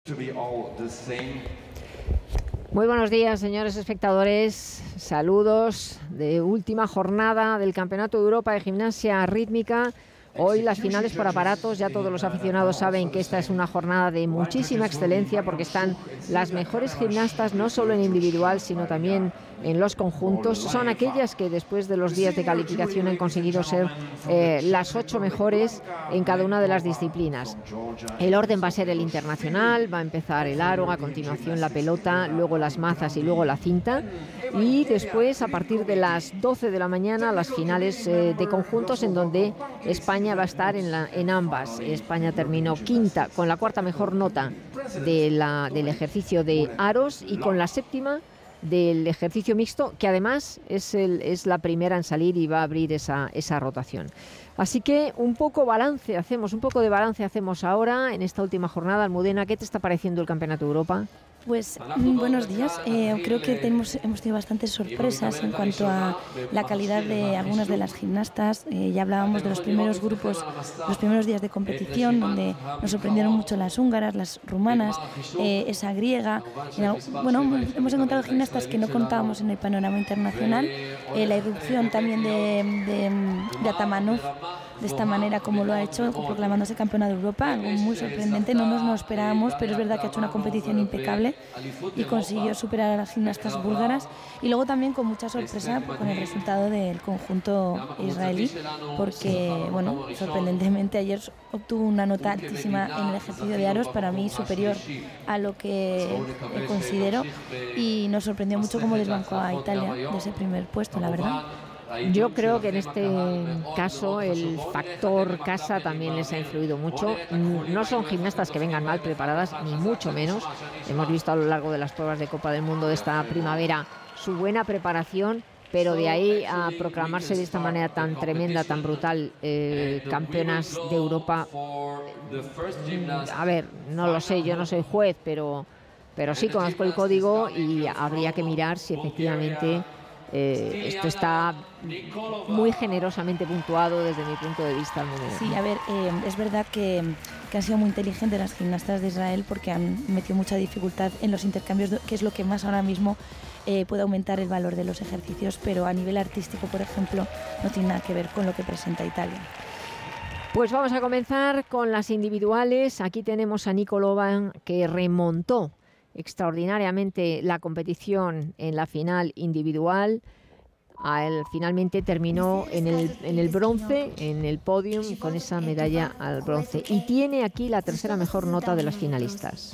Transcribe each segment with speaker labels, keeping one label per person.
Speaker 1: Muy buenos días, señores espectadores. Saludos de última jornada del Campeonato de Europa de Gimnasia Rítmica. Hoy las finales por aparatos, ya todos los aficionados saben que esta es una jornada de muchísima excelencia porque están las mejores gimnastas, no solo en individual, sino también en los conjuntos. Son aquellas que después de los días de calificación han conseguido ser las 8 mejores en cada una de las disciplinas. El orden va a ser el internacional, va a empezar el aro, a continuación la pelota, luego las mazas y luego la cinta. Y después, a partir de las 12 de la mañana, las finales de conjuntos, en donde España va a estar en ambas. España terminó quinta con la cuarta mejor nota del ejercicio de aros y con la séptima del ejercicio mixto, que además es la primera en salir y va a abrir esa rotación. Así que un poco de balance hacemos ahora en esta última jornada. Almudena, ¿qué te está pareciendo el Campeonato de Europa?
Speaker 2: Pues buenos días. Creo que hemos tenido bastantes sorpresas en cuanto a la calidad de algunas de las gimnastas. Ya hablábamos de los primeros grupos, los primeros días de competición, donde nos sorprendieron mucho las húngaras, las rumanas, esa griega. Bueno, hemos encontrado gimnastas que no contábamos en el panorama internacional. La irrupción también de Atamanov, de esta manera como lo ha hecho, proclamándose campeona de Europa, algo muy sorprendente, no nos lo esperábamos, pero es verdad que ha hecho una competición impecable y consiguió superar a las gimnastas búlgaras, y luego también con mucha sorpresa con el resultado del conjunto israelí, porque bueno, sorprendentemente ayer obtuvo una nota altísima en el ejercicio de aros, para mí superior a lo que considero, y nos sorprendió mucho cómo desbancó a Italia de ese primer puesto, la verdad.
Speaker 1: Yo creo que en este caso el factor casa también les ha influido mucho. No son gimnastas que vengan mal preparadas, ni mucho menos. Hemos visto a lo largo de las pruebas de Copa del Mundo de esta primavera su buena preparación, pero de ahí a proclamarse de esta manera tan tremenda, tan brutal, campeonas de Europa, a ver, no lo sé, yo no soy juez, pero sí conozco el código y habría que mirar si efectivamente esto está muy generosamente puntuado desde mi punto de vista.
Speaker 2: Sí, a ver, es verdad que han sido muy inteligentes las gimnastas de Israel, porque han metido mucha dificultad en los intercambios, que es lo que más ahora mismo puede aumentar el valor de los ejercicios, pero a nivel artístico, por ejemplo, no tiene nada que ver con lo que presenta Italia.
Speaker 1: Pues vamos a comenzar con las individuales. Aquí tenemos a Nikolova, que remontó extraordinariamente la competición en la final individual. Finalmente terminó en el bronce, en el podium, con esa medalla al bronce, y tiene aquí la tercera mejor nota de las finalistas.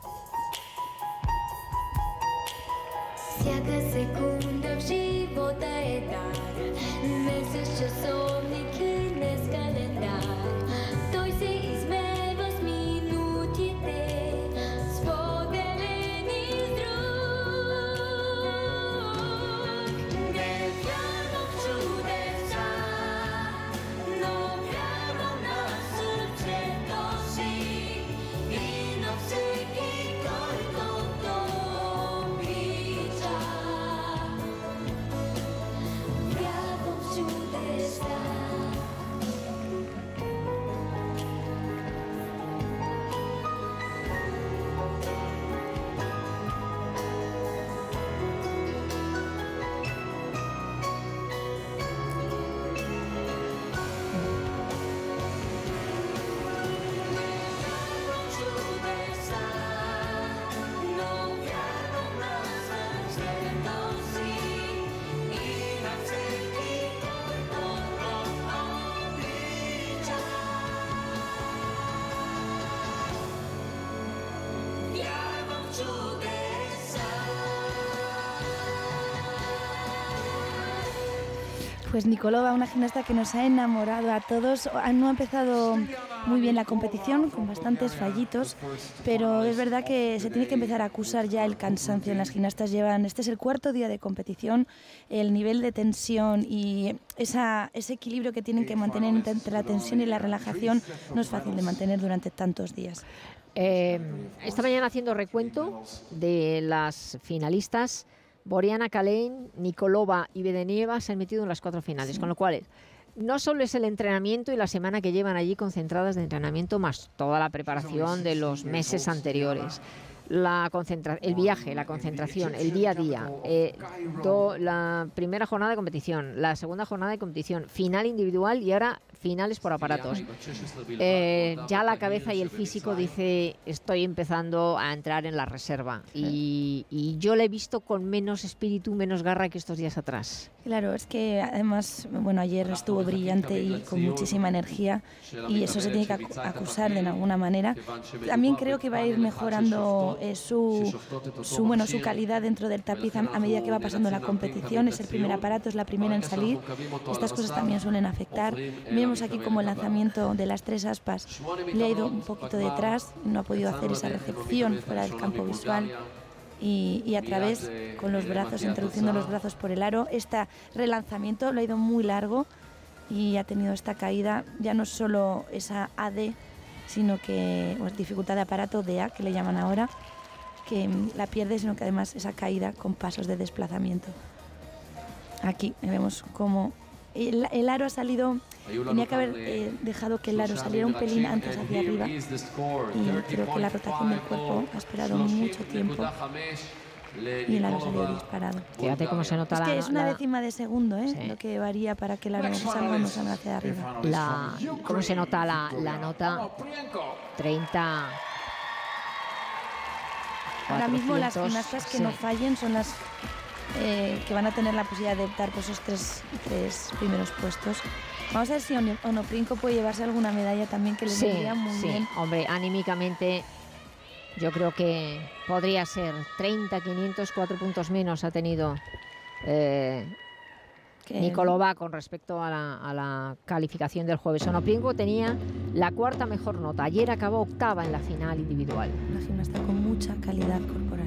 Speaker 2: Pues Nikolova, una gimnasta que nos ha enamorado a todos. No ha empezado muy bien la competición, con bastantes fallitos, pero es verdad que se tiene que empezar a acusar ya el cansancio en las gimnastas. Este es el cuarto día de competición, el nivel de tensión y ese equilibrio que tienen que mantener entre la tensión y la relajación no es fácil de mantener durante tantos días.
Speaker 1: Esta mañana, haciendo recuento de las finalistas, Boriana Kalin, Nikolova y Vedenieva se han metido en las 4 finales, con lo cual no solo es el entrenamiento y la semana que llevan allí concentradas de entrenamiento, más toda la preparación de los meses anteriores. El viaje, la concentración, el día a día, la primera jornada de competición, la segunda jornada de competición, final individual y ahora finales por aparatos. Ya la cabeza y el físico dice, estoy empezando a entrar en la reserva y yo la he visto con menos espíritu, menos garra que estos días atrás.
Speaker 2: Claro, es que además, bueno, ayer estuvo brillante y con muchísima energía y eso se tiene que acusar de alguna manera. También creo que va a ir mejorando su calidad dentro del tapiz a medida que va pasando la competición. Es el primer aparato, es la primera en salir. Estas cosas también suelen afectar. Vemos aquí como el lanzamiento de las 3 aspas le ha ido un poquito detrás, no ha podido hacer esa recepción fuera del campo visual. Y a través, con los brazos, introduciendo los brazos por el aro, este relanzamiento lo ha ido muy largo y ha tenido esta caída, ya no solo esa AD, sino que, pues, dificultad de aparato, DA, que le llaman ahora, que la pierde, sino que además esa caída con pasos de desplazamiento. Aquí vemos cómo el aro ha salido, tenía que haber dejado que el aro saliera un pelín antes hacia arriba y creo que la rotación del cuerpo ha esperado mucho tiempo y el aro salió disparado.
Speaker 1: Fíjate cómo se nota
Speaker 2: es una décima de segundo, lo que varía para que el aro salga o no salga hacia arriba.
Speaker 1: Cómo se nota la nota 30.
Speaker 2: Ahora mismo las gimnastas que no fallen son las que van a tener la posibilidad de optar por esos tres primeros puestos. Vamos a ver si Onoprinco puede llevarse alguna medalla también, que le vendría muy bien.
Speaker 1: Hombre, anímicamente yo creo que podría ser 30, 500, 4 puntos menos ha tenido Nikolova con respecto a la calificación del jueves. Onoprinco tenía la 4ª mejor nota. Ayer acabó 8ª en la final individual.
Speaker 2: Una gimnasta con mucha calidad corporal.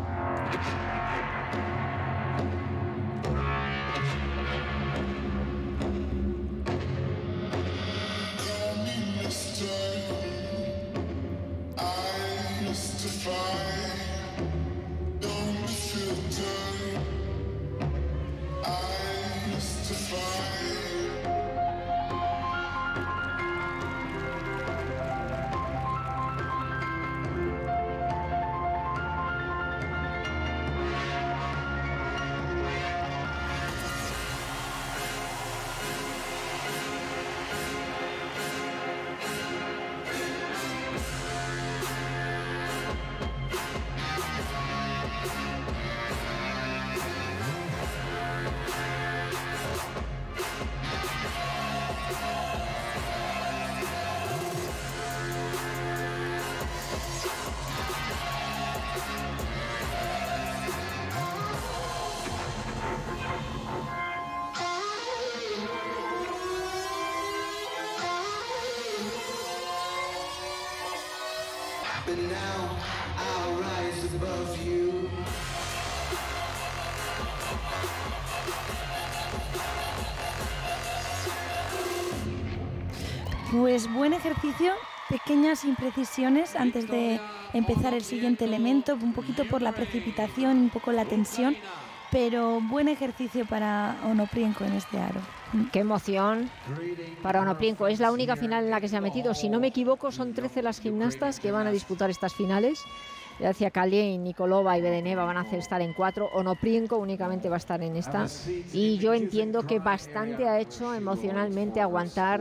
Speaker 2: Pues buen ejercicio, pequeñas imprecisiones antes de empezar el siguiente elemento, un poquito por la precipitación, un poco la tensión, pero buen ejercicio para Onoprinco en este aro.
Speaker 1: Qué emoción para Onoprinco. Es la única final en la que se ha metido. Si no me equivoco, son 13 las gimnastas que van a disputar estas finales. Ya decía Kalien, Nikolova y Bedeneva van a estar en 4. Onoprinco únicamente va a estar en esta. Y yo entiendo que bastante ha hecho emocionalmente aguantar.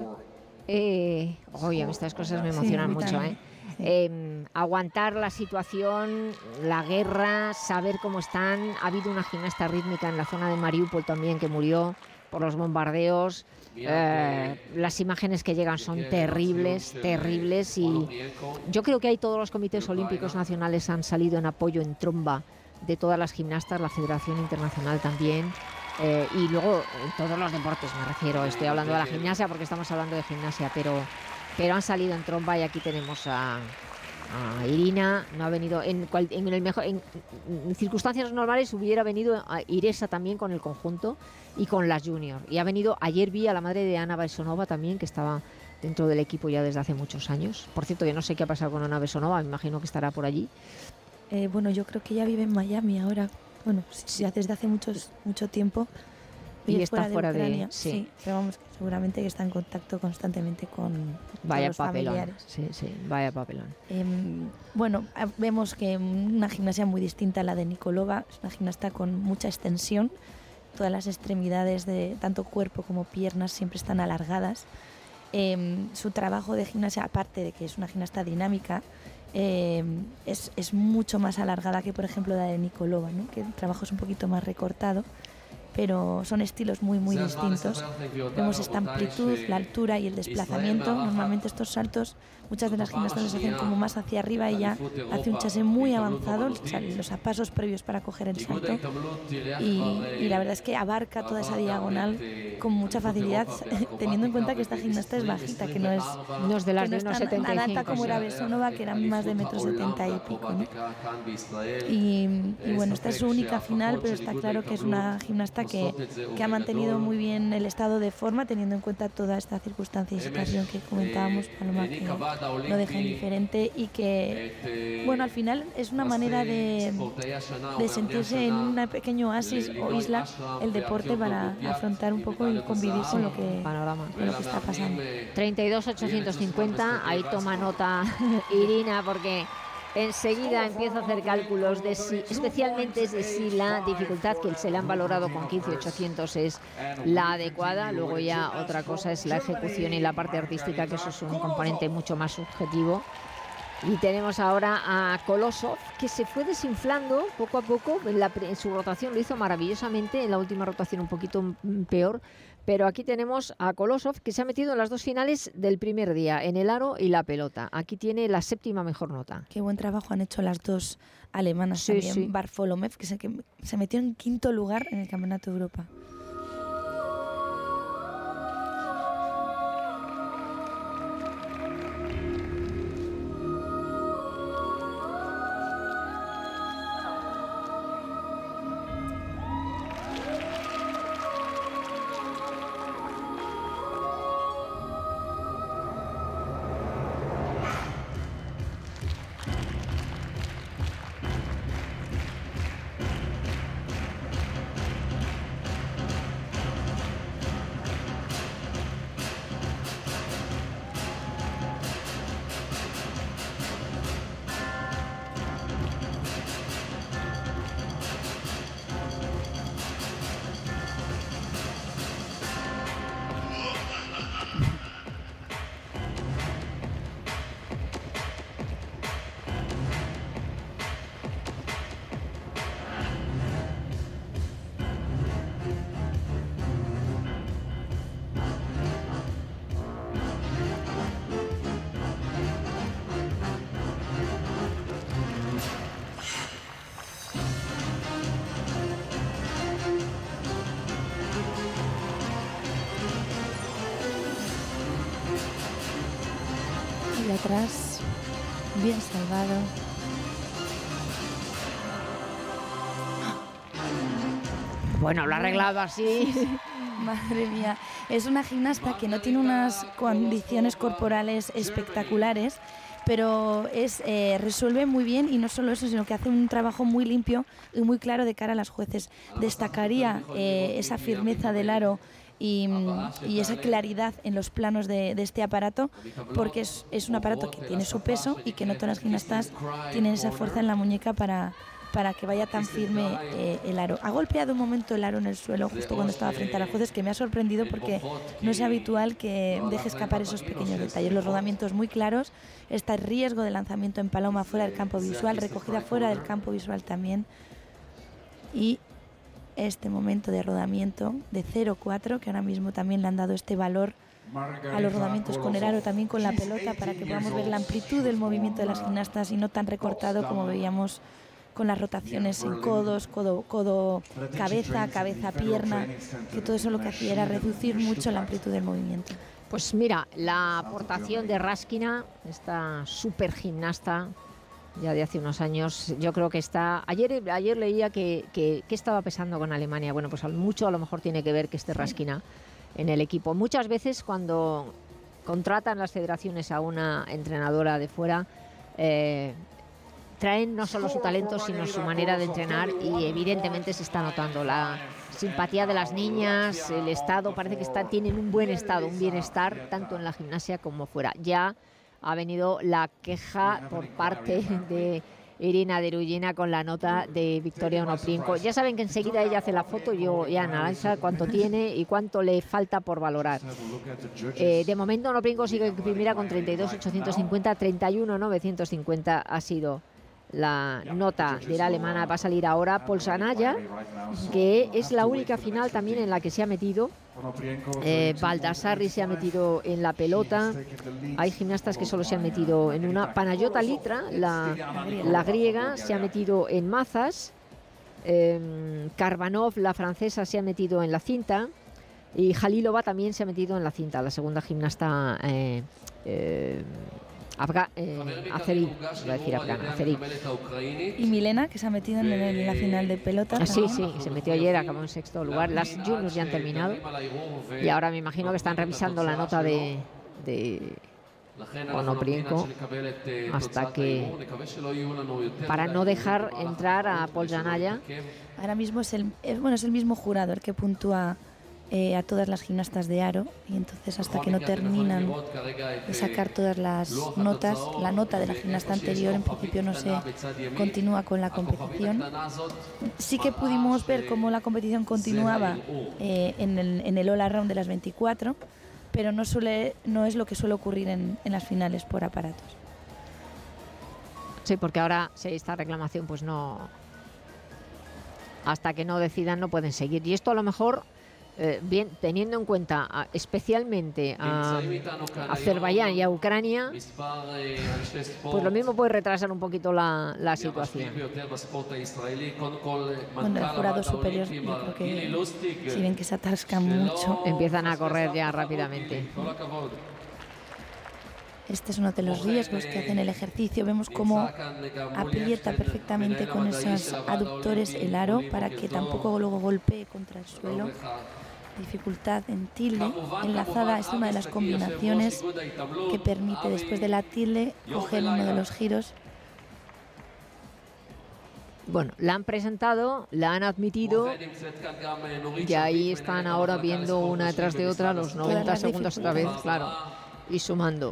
Speaker 1: Oye, estas cosas me emocionan mucho, aguantar la situación, la guerra, saber cómo están. Ha habido una gimnasta rítmica en la zona de Mariupol también que murió por los bombardeos. Las imágenes que llegan son terribles y yo creo que ahí todos los comités olímpicos nacionales han salido en apoyo en tromba de todas las gimnastas, la Federación Internacional también. Y luego en todos los deportes me refiero, estoy hablando de la gimnasia porque estamos hablando de gimnasia, pero han salido en tromba y aquí tenemos a Irina. No ha venido en circunstancias normales, hubiera venido a Iresa también con el conjunto y con las junior, y ha venido, ayer vi a la madre de Ana Bessonova también, que estaba dentro del equipo ya desde hace muchos años. Por cierto, yo no sé qué ha pasado con Ana Bessonova, me imagino que estará por allí.
Speaker 2: Bueno, yo creo que ella vive en Miami ahora. Bueno, ya desde hace mucho tiempo.
Speaker 1: Y está fuera de
Speaker 2: Ucrania, sí, pero vamos, que seguramente que está en contacto constantemente con los familiares.
Speaker 1: Sí, vaya papelón.
Speaker 2: Bueno, vemos que una gimnasia muy distinta a la de Nikolova, es una gimnasta con mucha extensión, todas las extremidades de tanto cuerpo como piernas siempre están alargadas. Su trabajo de gimnasia, aparte de que es una gimnasta dinámica, es mucho más alargada que, por ejemplo, la de Nikolova, ¿no? Que el trabajo es un poquito más recortado, pero son estilos muy distintos. Vemos esta amplitud, la altura y el desplazamiento. Normalmente estos saltos, muchas de las gimnastas los hacen como más hacia arriba, y ella hace un chassé muy avanzado, los pasos previos para coger el salto, y la verdad es que abarca toda esa diagonal con mucha facilidad, teniendo en cuenta que esta gimnasta es bajita, que no es
Speaker 1: de las
Speaker 2: que
Speaker 1: de
Speaker 2: no
Speaker 1: unos
Speaker 2: es tan
Speaker 1: 75.
Speaker 2: alta como era Bessonova, que eran más de 1,70 m y pico, ¿no? Y bueno, esta es su única final, pero está claro que es una gimnasta que ha mantenido muy bien el estado de forma, teniendo en cuenta toda esta circunstancia y situación que comentábamos, Paloma, que no deja indiferente, y que, bueno, al final es una manera de sentirse en un pequeño oasis o isla el deporte, para afrontar un poco y convivir con lo que está pasando.
Speaker 1: 32.850, ahí toma nota Irina, porque enseguida empiezo a hacer cálculos de si, especialmente de si la dificultad que se le han valorado con 15.800 es la adecuada. Luego ya otra cosa es la ejecución y la parte artística, que eso es un componente mucho más subjetivo. Y tenemos ahora a Kolosov, que se fue desinflando poco a poco. En su rotación lo hizo maravillosamente, en la última rotación un poquito peor. Pero aquí tenemos a Kolosov, que se ha metido en las dos finales del primer día, en el aro y la pelota. Aquí tiene la 7ª mejor nota.
Speaker 2: Qué buen trabajo han hecho las dos alemanas también. Sí. Varfolomev, que se metió en 5º lugar en el Campeonato de Europa. Y atrás, bien salvado.
Speaker 1: Bueno, lo ha arreglado así.
Speaker 2: Madre mía, es una gimnasta que no tiene unas condiciones corporales espectaculares, pero resuelve muy bien, y no solo eso, sino que hace un trabajo muy limpio y muy claro de cara a las jueces. Destacaría esa firmeza del aro y esa claridad en los planos de este aparato, porque es un aparato que tiene su peso y que no todas las gimnastas tienen esa fuerza en la muñeca para que vaya tan firme el aro. Ha golpeado un momento el aro en el suelo justo cuando estaba frente a los jueces, que me ha sorprendido porque no es habitual que deje escapar esos pequeños detalles. Los rodamientos muy claros, está el riesgo de lanzamiento en paloma fuera del campo visual, recogida fuera del campo visual también, y este momento de rodamiento de 0,4, que ahora mismo también le han dado este valor a los rodamientos con el aro, también con la pelota, para que podamos ver la amplitud del movimiento de las gimnastas y no tan recortado como veíamos con las rotaciones en codos, codo, cabeza, pierna, que todo eso lo que hacía era reducir mucho la amplitud del movimiento.
Speaker 1: Pues mira, la aportación de Raskina, esta super gimnasta ya de hace unos años, yo creo que está... Ayer leía que estaba pesando con Alemania. Bueno, pues mucho a lo mejor tiene que ver que esté Raskina en el equipo. Muchas veces cuando contratan las federaciones a una entrenadora de fuera, traen no solo su talento, sino su manera de entrenar, y evidentemente se está notando la simpatía de las niñas, el estado, parece que tienen un buen estado, un bienestar, tanto en la gimnasia como fuera. Ya ha venido la queja por parte de Irina Derugina con la nota de Victoria Onoprienko. Ya saben que enseguida ella hace la foto, yo ya analiza cuánto tiene y cuánto le falta por valorar. De momento Onoprienko sigue primera con 32.850, 31.950 ha sido la nota de la alemana. Va a salir ahora Polsanaya, que es la única final también en la que se ha metido. Baldassarri se ha metido en la pelota. Hay gimnastas que solo se han metido en una. Panayota Litra, la griega, se ha metido en mazas. Karvanov, la francesa, se ha metido en la cinta. Y Jalilova también se ha metido en la cinta, la segunda gimnasta Azeri, iba a decir afgana, Azeri.
Speaker 2: Y Milena, que se ha metido en la final de pelota.
Speaker 1: Sí, se metió ayer, acabó en sexto lugar. Las juniors ya han terminado y ahora me imagino que están revisando la nota de Onoprienko hasta que, para no dejar entrar a Polsanaya.
Speaker 2: Ahora mismo es el mismo jurado el que puntúa a todas las gimnastas de aro, y entonces hasta que no terminan de sacar todas las notas, la nota de la gimnasta anterior en principio no se continúa con la competición. Sí que pudimos ver cómo la competición continuaba en el all-around de las 24, pero no es lo que suele ocurrir en las finales por aparatos.
Speaker 1: Sí, porque ahora esta reclamación pues no, hasta que no decidan no pueden seguir, y esto a lo mejor bien, teniendo en cuenta especialmente a Azerbaiyán y a Ucrania, pues lo mismo puede retrasar un poquito la situación.
Speaker 2: Bueno, el jurado superior, yo creo que si ven que se atascan mucho,
Speaker 1: empiezan a correr ya rápidamente.
Speaker 2: Este es uno de los riesgos que hacen el ejercicio. Vemos cómo aprieta perfectamente con esos aductores el aro para que tampoco luego golpee contra el suelo. Dificultad en tilde. Enlazada es una de las combinaciones que permite, después de la tilde, coger uno de los giros.
Speaker 1: Bueno, la han presentado, la han admitido y ahí están ahora viendo una detrás de otra los 90 segundos otra vez, claro, y sumando.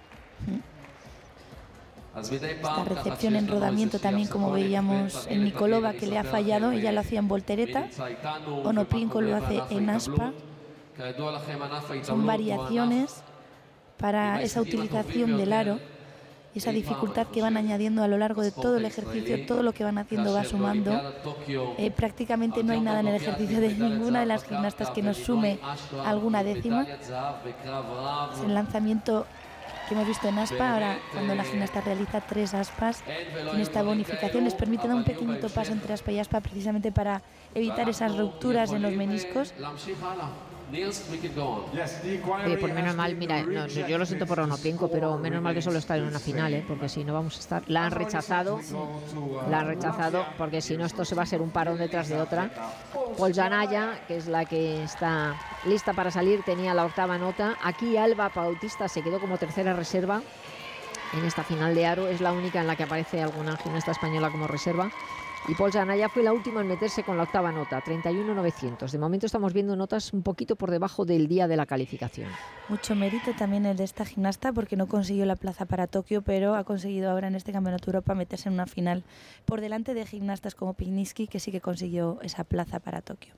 Speaker 2: Esta recepción en rodamiento también, como veíamos en Nikolova, que le ha fallado, ella lo hacía en voltereta, Onoprienko lo hace en aspa. Son variaciones para esa utilización del aro y esa dificultad que van añadiendo a lo largo de todo el ejercicio. Todo lo que van haciendo va sumando. Prácticamente no hay nada en el ejercicio de ninguna de las gimnastas que nos sume alguna décima. Es el lanzamiento que hemos visto en aspa. Ahora, cuando la gimnasta realiza 3 aspas, en esta bonificación les permite dar un pequeñito paso entre aspa y aspa, precisamente para evitar esas rupturas en los meniscos.
Speaker 1: Pues menos mal, mira, no, yo lo siento por Onoprienko, pero menos mal que solo está en una final, porque si no vamos a estar. La han rechazado porque si no esto se va a ser un parón detrás de otra. Polsanaya, que es la que está lista para salir, tenía la 8ª nota. Aquí Alba Bautista se quedó como tercera reserva en esta final de aro, es la única en la que aparece alguna gimnasta española como reserva. Y Polsanaya fue la última en meterse con la 8ª nota, 31.900. De momento estamos viendo notas un poquito por debajo del día de la calificación.
Speaker 2: Mucho mérito también el de esta gimnasta, porque no consiguió la plaza para Tokio, pero ha conseguido ahora en este Campeonato de Europa meterse en una final por delante de gimnastas como Pigniski, que sí que consiguió esa plaza para Tokio.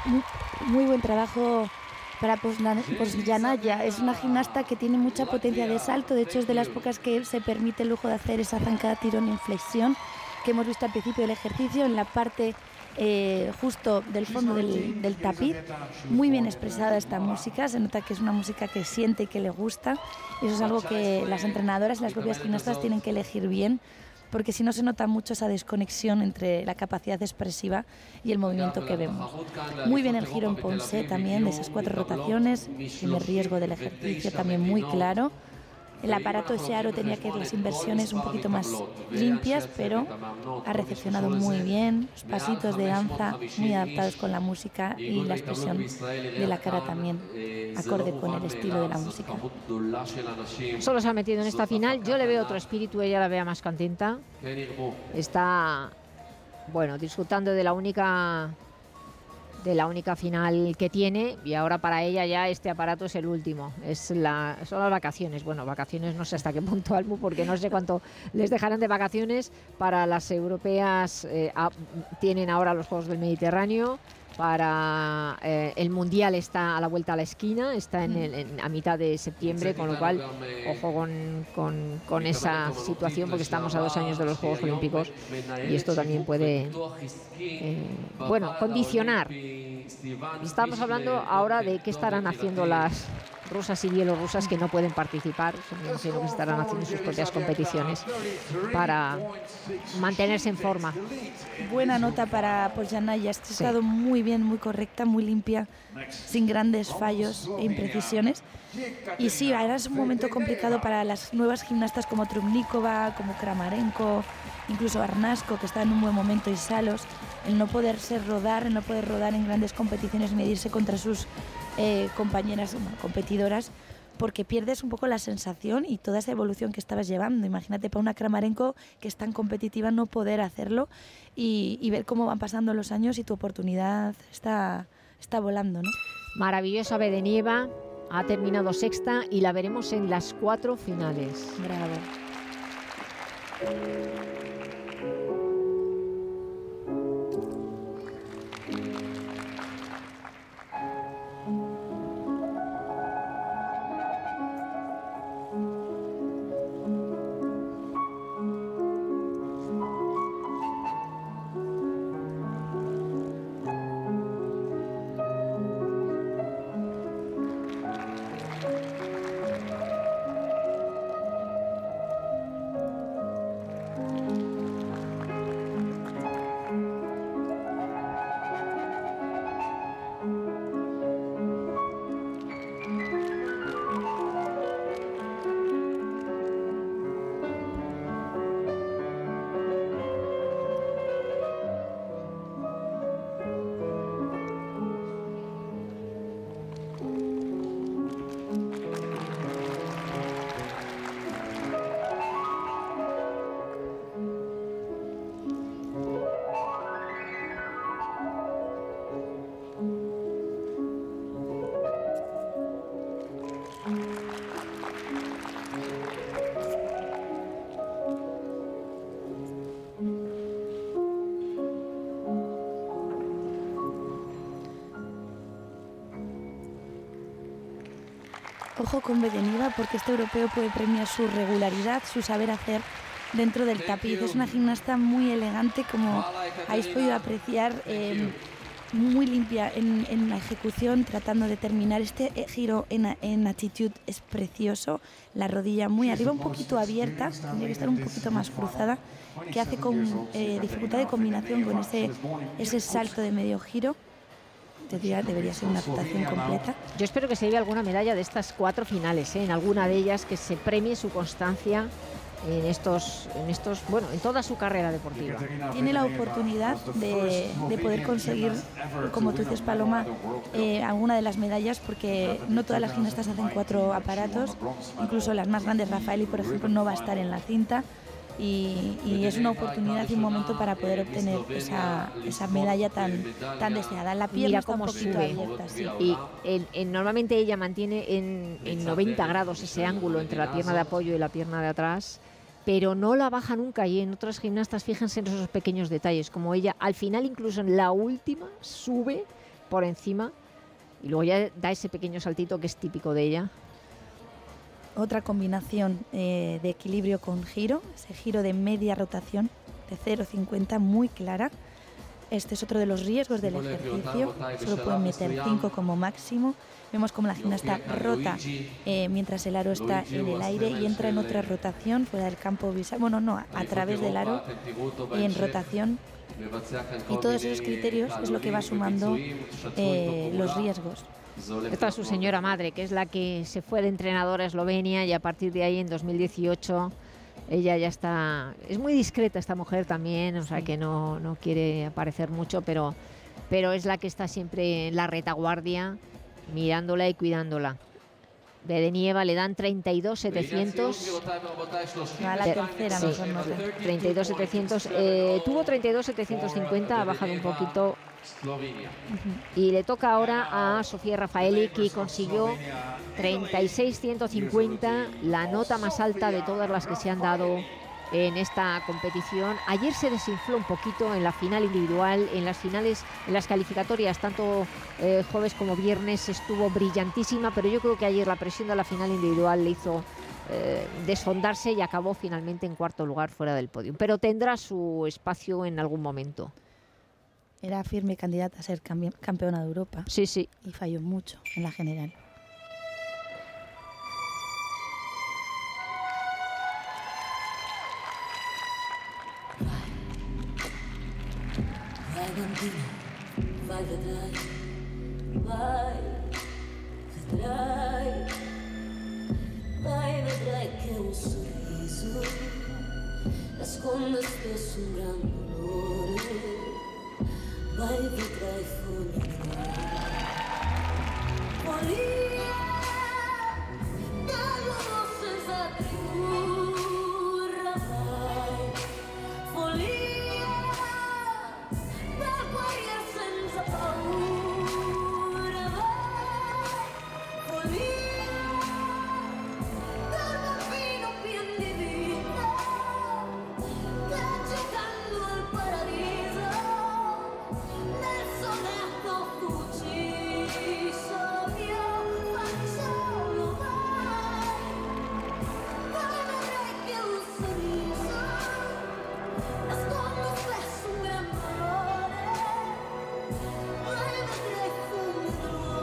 Speaker 2: muy buen trabajo para Posyanaya. Es una gimnasta que tiene mucha potencia de salto, de hecho es de las pocas que se permite el lujo de hacer esa zancada tirón en flexión que hemos visto al principio del ejercicio en la parte justo del fondo del tapiz. Muy bien expresada esta música, se nota que es una música que siente y que le gusta, y eso es algo que las entrenadoras y las propias gimnastas tienen que elegir bien, porque si no se nota mucho esa desconexión entre la capacidad expresiva y el movimiento que vemos. Muy bien el giro en Ponce también, de esas 4 rotaciones, primer riesgo del ejercicio también muy claro. El aparato ese aro tenía que ir las inversiones un poquito más limpias, pero ha recepcionado muy bien, los pasitos de danza muy adaptados con la música y la expresión de la cara también, acorde con el estilo de la música.
Speaker 1: Solo se ha metido en esta final, yo le veo otro espíritu, ella la vea más contenta. Está, bueno, disfrutando de la única final que tiene, y ahora para ella ya este aparato es el último, son las vacaciones. Bueno, vacaciones no sé hasta qué punto, Almu, porque no sé cuánto les dejarán de vacaciones. Para las europeas tienen ahora los Juegos del Mediterráneo, para el Mundial está a la vuelta a la esquina, está a mitad de septiembre, con lo cual ojo con esa situación, porque estamos a 2 años de los Juegos Olímpicos y esto también puede condicionar. Estamos hablando ahora de qué estarán haciendo las rusas y bielorrusas que no pueden participar, sino que estarán haciendo sus propias competiciones para mantenerse en forma.
Speaker 2: Buena nota para Posyanaya, ha estado muy bien, muy correcta, muy limpia, sin grandes fallos e imprecisiones. Y sí, ahora es un momento complicado para las nuevas gimnastas como Trubnikova, como Kramarenko, incluso Arnasko, que está en un buen momento, y Salos, el no poder rodar en grandes competiciones, medirse contra sus compañeras, competidoras, porque pierdes un poco la sensación y toda esa evolución que estabas llevando. Imagínate para una Kramarenko que es tan competitiva no poder hacerlo y ver cómo van pasando los años y tu oportunidad está volando, ¿no?
Speaker 1: Maravillosa Bedenieva, ha terminado sexta y la veremos en las 4 finales.
Speaker 2: Bravo. Ojo con Bedenieva, porque este europeo puede premiar su regularidad, su saber hacer dentro del tapiz. Es una gimnasta muy elegante, como habéis podido apreciar, muy limpia en la ejecución, tratando de terminar. Este giro en attitude es precioso, la rodilla muy arriba, un poquito abierta, tendría que estar un poquito más cruzada, que hace con dificultad de combinación con ese salto de medio giro. Debería ser una actuación completa.
Speaker 1: Yo espero que se lleve alguna medalla de estas 4 finales, en alguna de ellas, que se premie su constancia en toda su carrera deportiva.
Speaker 2: Tiene la oportunidad de poder conseguir, como tú dices, Paloma, alguna de las medallas, porque no todas las gimnastas hacen 4 aparatos, incluso las más grandes, Rafaeli, por ejemplo, no va a estar en la cinta. Y es una oportunidad y un momento para poder obtener esa medalla tan deseada. La pierna está un poquito abierta, sí.
Speaker 1: Y normalmente ella mantiene en 90 grados ese ángulo entre la pierna de apoyo y la pierna de atrás, pero no la baja nunca, y en otras gimnastas fíjense en esos pequeños detalles, como ella al final, incluso en la última, sube por encima y luego ya da ese pequeño saltito que es típico de ella.
Speaker 2: Otra combinación de equilibrio con giro, ese giro de media rotación de 0,50 muy clara. Este es otro de los riesgos del ejercicio, solo pueden meter 5 como máximo. Vemos como la gimnasta rota mientras el aro está en el aire y entra en otra rotación fuera del campo visual, bueno, no, a través del aro y en rotación. Y todos esos criterios es lo que va sumando los riesgos.
Speaker 1: Esta es su señora madre, que es la que se fue de entrenadora a Eslovenia y a partir de ahí en 2018 ella ya está... Es muy discreta esta mujer también, o sea que no quiere aparecer mucho, pero es la que está siempre en la retaguardia mirándola y cuidándola. Bedenieva le dan 32.700.
Speaker 2: Va a la tercera,
Speaker 1: sí,
Speaker 2: mejor nota.
Speaker 1: 32.700. Tuvo 32.750, ha bajado un poquito. Y le toca ahora a Sofía Raffaeli, que consiguió 36.150, la nota más alta de todas las que se han dado en esta competición. Ayer se desinfló un poquito en la final individual, en las finales, en las calificatorias, tanto jueves como viernes estuvo brillantísima, pero yo creo que ayer la presión de la final individual le hizo desfondarse y acabó finalmente en cuarto lugar fuera del podio. Pero tendrá su espacio en algún momento.
Speaker 2: Era firme candidata a ser campeona de Europa.
Speaker 1: Sí, sí.
Speaker 2: Y falló mucho en la general.
Speaker 3: Vai, vedrai che un sorriso nasconde spesso un gran dolore. Vai, vedrai follia, dalla rossa azzurra. Vai, follia, per guarire senza paura. Vai, follia, dal bambino pieno di vita, sta giocando al paradiso, nel sonetto ucciso. Io facciolo, vai, vai, vedrai che un sorriso nasconde spesso un gran dolore. Vai, vedrai fuori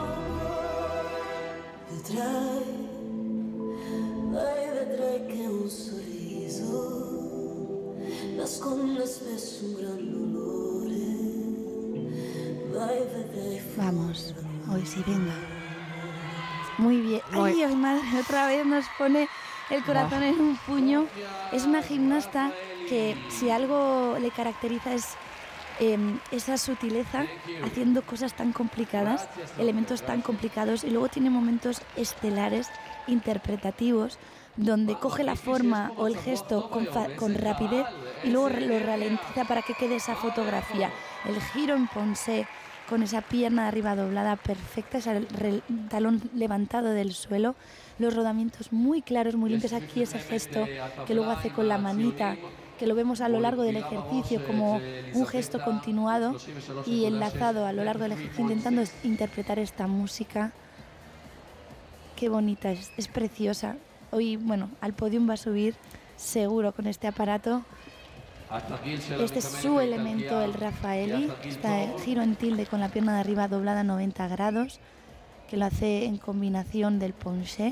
Speaker 3: dall'uomo. Vai, vedrai che un sorriso nasconde spesso un gran dolore. Vai, vedrai fuori.
Speaker 2: Vamos, hoy sí, venga. Muy bien. Ay, Dios, madre, otra vez nos pone el corazón en un puño. Es una gimnasta que si algo le caracteriza es esa sutileza, haciendo cosas tan complicadas, elementos tan complicados, y luego tiene momentos estelares, interpretativos, donde coge la forma o el gesto con rapidez y luego lo ralentiza para que quede esa fotografía. El giro en Poncé con esa pierna de arriba doblada perfecta, ese talón levantado del suelo, los rodamientos muy claros, muy limpios. Aquí ese gesto que luego hace con la manita, que lo vemos a lo largo del ejercicio como un gesto continuado y enlazado a lo largo del ejercicio, intentando interpretar esta música. Qué bonita, es preciosa. Hoy, bueno, al podium va a subir seguro con este aparato. Este es su elemento, el Raffaeli, este giro en tilde con la pierna de arriba doblada a 90 grados, que lo hace en combinación del Poncé,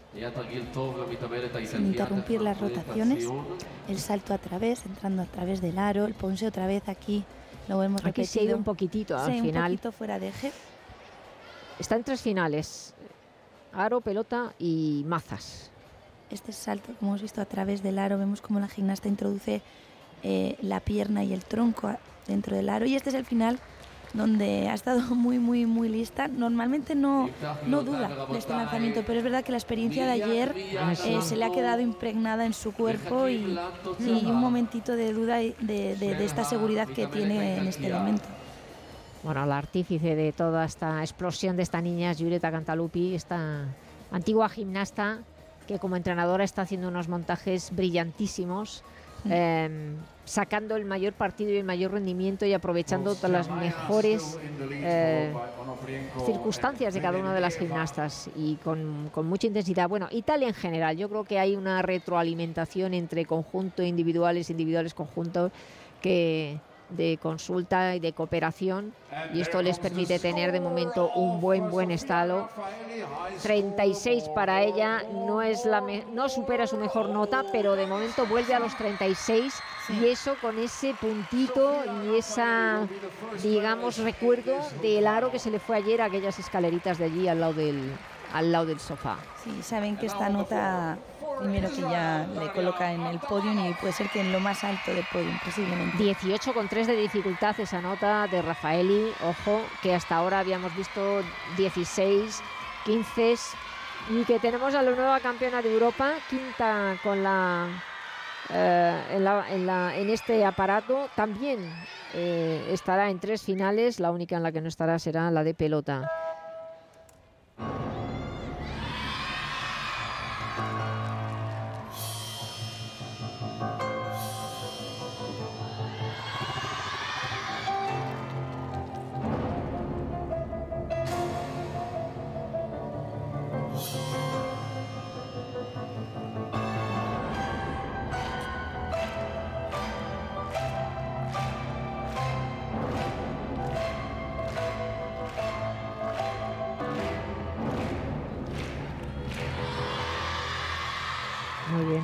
Speaker 2: sin interrumpir las rotaciones, el salto a través, entrando a través del aro, el Poncé otra vez aquí, lo hemos repetido.
Speaker 1: Aquí se ha ido un poquitito al
Speaker 2: sí,
Speaker 1: final.
Speaker 2: un poquito fuera de eje.
Speaker 1: Está en tres finales, aro, pelota y mazas.
Speaker 2: Este salto, como hemos visto a través del aro, vemos como la gimnasta introduce la pierna y el tronco dentro del aro, y este es el final donde ha estado muy lista. Normalmente no duda de este lanzamiento, pero es verdad que la experiencia de ayer se le ha quedado impregnada en su cuerpo y un momentito de duda de esta seguridad que tiene en este elemento.
Speaker 1: Bueno, la artífice de toda esta explosión de esta niña es Jureta Cantalupi, esta antigua gimnasta que como entrenadora está haciendo unos montajes brillantísimos. sacando el mayor partido y el mayor rendimiento y aprovechando todas las mejores circunstancias de cada una de las gimnastas y con mucha intensidad. Bueno, Italia en general, yo creo que hay una retroalimentación entre conjunto individuales, conjuntos de consulta y de cooperación, y esto les permite tener de momento un buen estado. 36 para ella, no supera su mejor nota, pero de momento vuelve a los 36, y eso con ese puntito y esa, digamos, recuerdo del aro que se le fue ayer a aquellas escaleritas de allí al lado del sofá.
Speaker 2: Sí, saben que esta nota primero que ya le coloca en el podium y puede ser que en lo más alto del podium posiblemente.
Speaker 1: 18,3 de dificultad esa nota de Raffaeli, ojo, que hasta ahora habíamos visto 16, 15, y que tenemos a la nueva campeona de Europa, quinta con en este aparato. También estará en 3 finales, la única en la que no estará será la de pelota. Muy bien.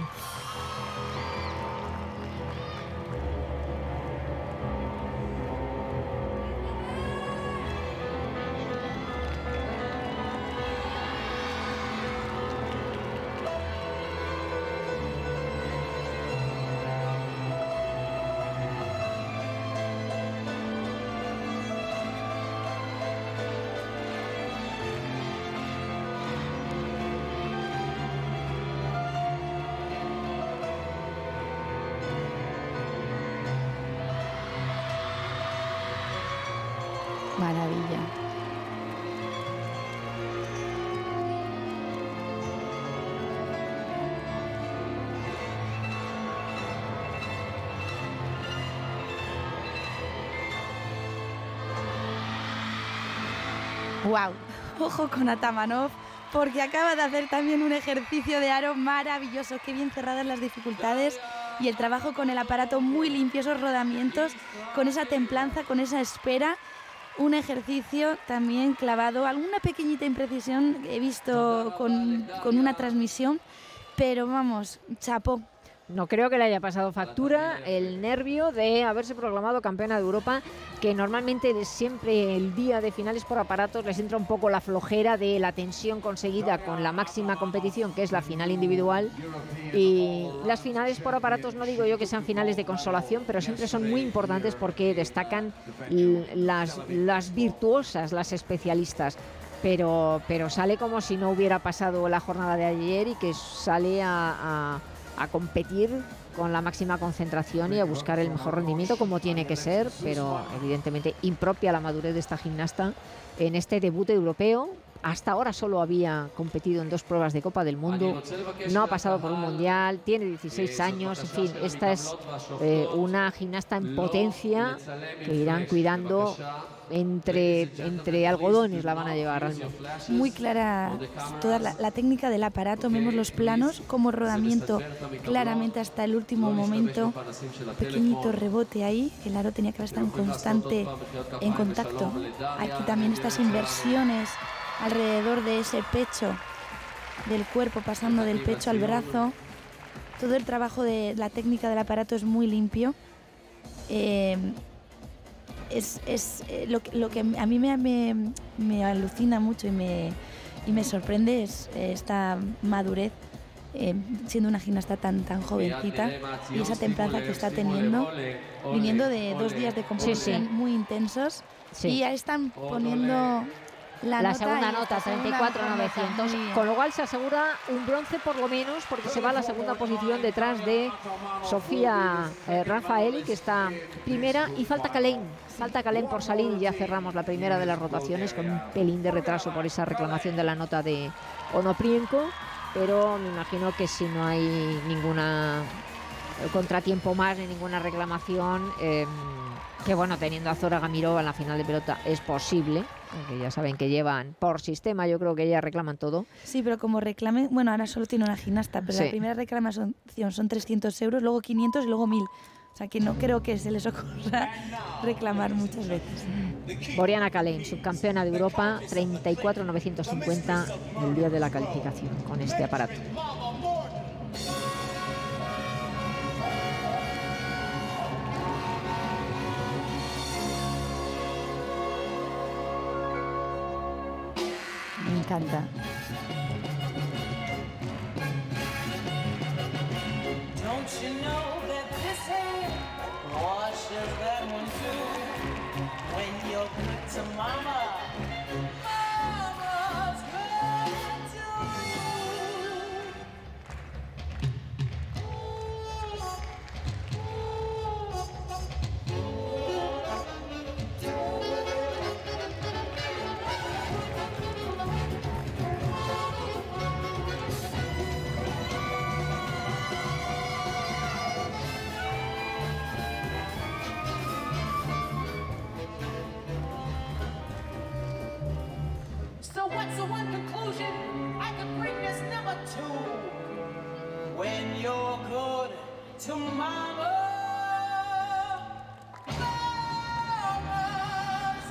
Speaker 2: Maravilla. Wow, ojo con Atamanov, porque acaba de hacer también un ejercicio de aro maravilloso. Qué bien cerradas las dificultades y el trabajo con el aparato muy limpio, esos rodamientos, con esa templanza, con esa espera. Un ejercicio también clavado, alguna pequeñita imprecisión he visto con una transmisión, pero vamos, chapó.
Speaker 1: No creo que le haya pasado factura el nervio de haberse proclamado campeona de Europa, que normalmente siempre el día de finales por aparatos les entra un poco la flojera de la tensión conseguida con la máxima competición, que es la final individual. Y las finales por aparatos, no digo yo que sean finales de consolación, pero siempre son muy importantes porque destacan las virtuosas, las especialistas. Pero sale como si no hubiera pasado la jornada de ayer y que sale a competir con la máxima concentración y a buscar el mejor rendimiento, como tiene que ser, pero evidentemente impropia la madurez de esta gimnasta en este debut europeo. Hasta ahora solo había competido en 2 pruebas de Copa del Mundo, no ha pasado por un mundial, tiene 16 años, en fin, esta es una gimnasta en potencia que irán cuidando entre algodones, la van a llevar al mundo.
Speaker 2: Muy clara toda la técnica del aparato, vemos los planos, como rodamiento claramente hasta el último momento, pequeñito rebote ahí, el aro tenía que estar en contacto. Aquí también estas inversiones alrededor de ese pecho, del cuerpo pasando del pecho al brazo. Todo el trabajo de la técnica del aparato es muy limpio. Lo que a mí me alucina mucho y me sorprende es esta madurez, siendo una gimnasta tan jovencita, y esa templanza que está teniendo, viniendo de 2 días de competición muy intensos, y ya están poniendo la
Speaker 1: segunda nota, 34,900, con lo cual se asegura un bronce por lo menos, porque se va a la segunda posición detrás de Sofía Raffaeli, que está primera, y falta Kalén por salir, y ya cerramos la primera de las rotaciones con un pelín de retraso por esa reclamación de la nota de Onoprienko, pero me imagino que si no hay ninguna contratiempo más ni ninguna reclamación. Que bueno, teniendo a Zora Gamirova en la final de pelota es posible, aunque ya saben que llevan por sistema, yo creo que ya reclaman todo.
Speaker 2: Sí, pero como reclamen, bueno, ahora solo tiene una gimnasta, pero
Speaker 1: Sí.
Speaker 2: la primera reclamación son 300 euros, luego 500 y luego 1000. O sea que no creo que se les ocurra reclamar muchas veces.
Speaker 1: Boriana Kalén, subcampeona de Europa, 34.950 el día de la calificación con este aparato.
Speaker 2: Me encanta.
Speaker 4: Don't you know that this hand washes that one too? When you're good to mama, mama's good to you. So what's the one conclusion I could bring this number to? When you're good to mama, mama's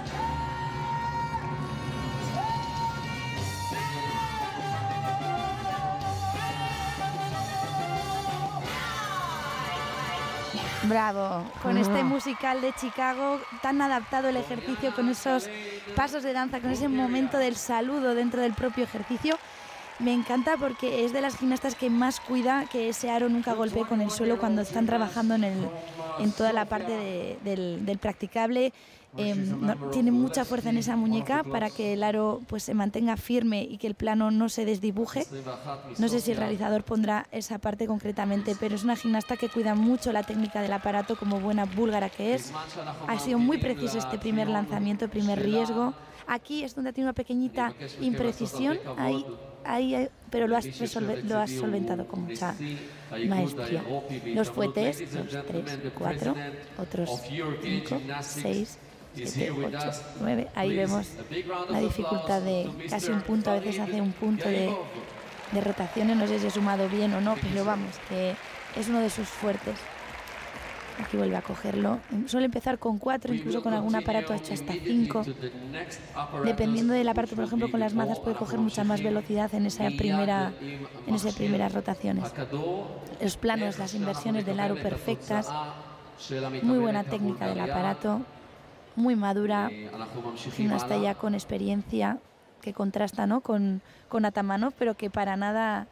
Speaker 2: Bravo, con este musical de Chicago, tan adaptado el ejercicio, con esos pasos de danza, con ese momento del saludo dentro del propio ejercicio. Me encanta porque es de las gimnastas que más cuida que ese aro nunca golpee con el suelo cuando están trabajando en toda la parte del practicable. Tiene mucha fuerza en esa muñeca para que el aro pues se mantenga firme y que el plano no se desdibuje. No sé si el realizador pondrá esa parte concretamente, pero es una gimnasta que cuida mucho la técnica del aparato como buena búlgara que es. Ha sido muy preciso este primer lanzamiento, primer riesgo. Aquí es donde ha tenido una pequeñita imprecisión, ahí, pero lo has solventado con mucha maestría. Los fuetes, 2, 3, 4, otros 5, 6, 7, 8, 9. Ahí vemos la dificultad de casi un punto, a veces hace un punto de rotaciones, no sé si he sumado bien o no, pero vamos, que es uno de sus fuertes. Aquí vuelve a cogerlo. Suele empezar con 4, incluso con algún aparato hecho hasta 5. Dependiendo del aparato, por ejemplo, con las mazas puede coger mucha más velocidad en esas primeras rotaciones. Los planos, las inversiones del aro perfectas. Muy buena técnica del aparato. Muy madura. Gimnasta ya con experiencia que contrasta, ¿no?, con Atamanov, pero que para nada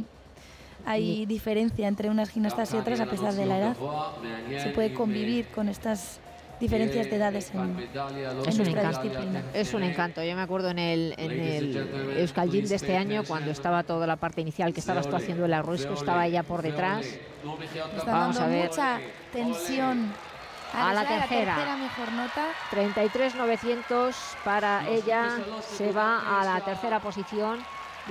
Speaker 2: hay diferencia entre unas gimnastas y otras a pesar de la edad. Se puede convivir con estas diferencias de edades en nuestra disciplina.
Speaker 1: Es un encanto. Yo me acuerdo en el Euskal Gym de este año, cuando estaba toda la parte inicial, que estabas tú haciendo el arroesco, estaba ella por detrás.
Speaker 2: Está
Speaker 1: Vamos
Speaker 2: dando
Speaker 1: a ver.
Speaker 2: mucha tensión.
Speaker 1: A la tercera.
Speaker 2: La tercera mejor nota.
Speaker 1: 33.900 para ella. Se va a la tercera posición.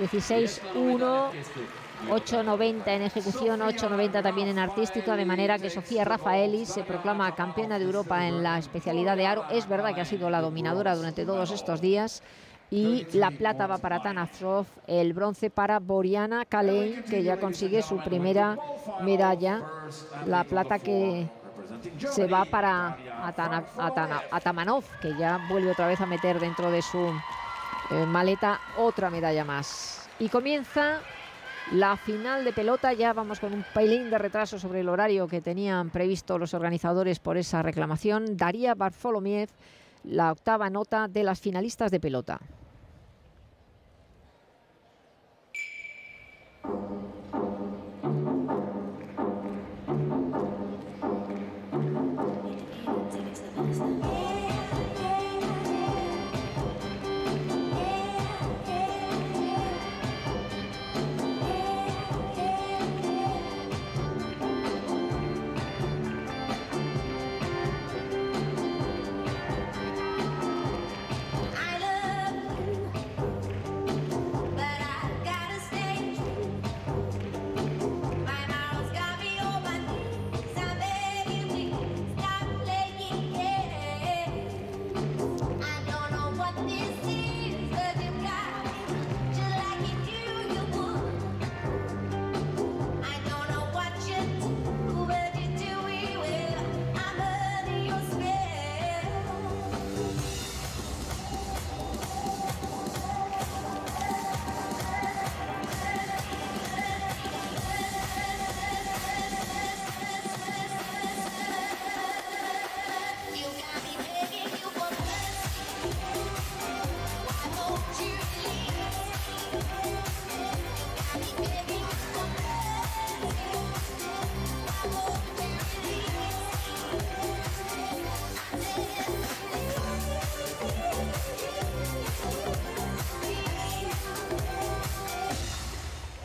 Speaker 1: 16.1. 8.90 en ejecución, 8.90 también en artística, de manera que Sofía Rafaelis se proclama campeona de Europa en la especialidad de aro. Es verdad que ha sido la dominadora durante todos estos días. Y la plata va para Tanasov, el bronce para Boriana Kalén, que ya consigue su primera medalla. La plata que se va para Atamanov, que ya vuelve otra vez a meter dentro de su maleta otra medalla más. Y comienza la final de pelota. Ya vamos con un pelín de retraso sobre el horario que tenían previsto los organizadores por esa reclamación. Daria Barfolomiev, la octava nota de las finalistas de pelota.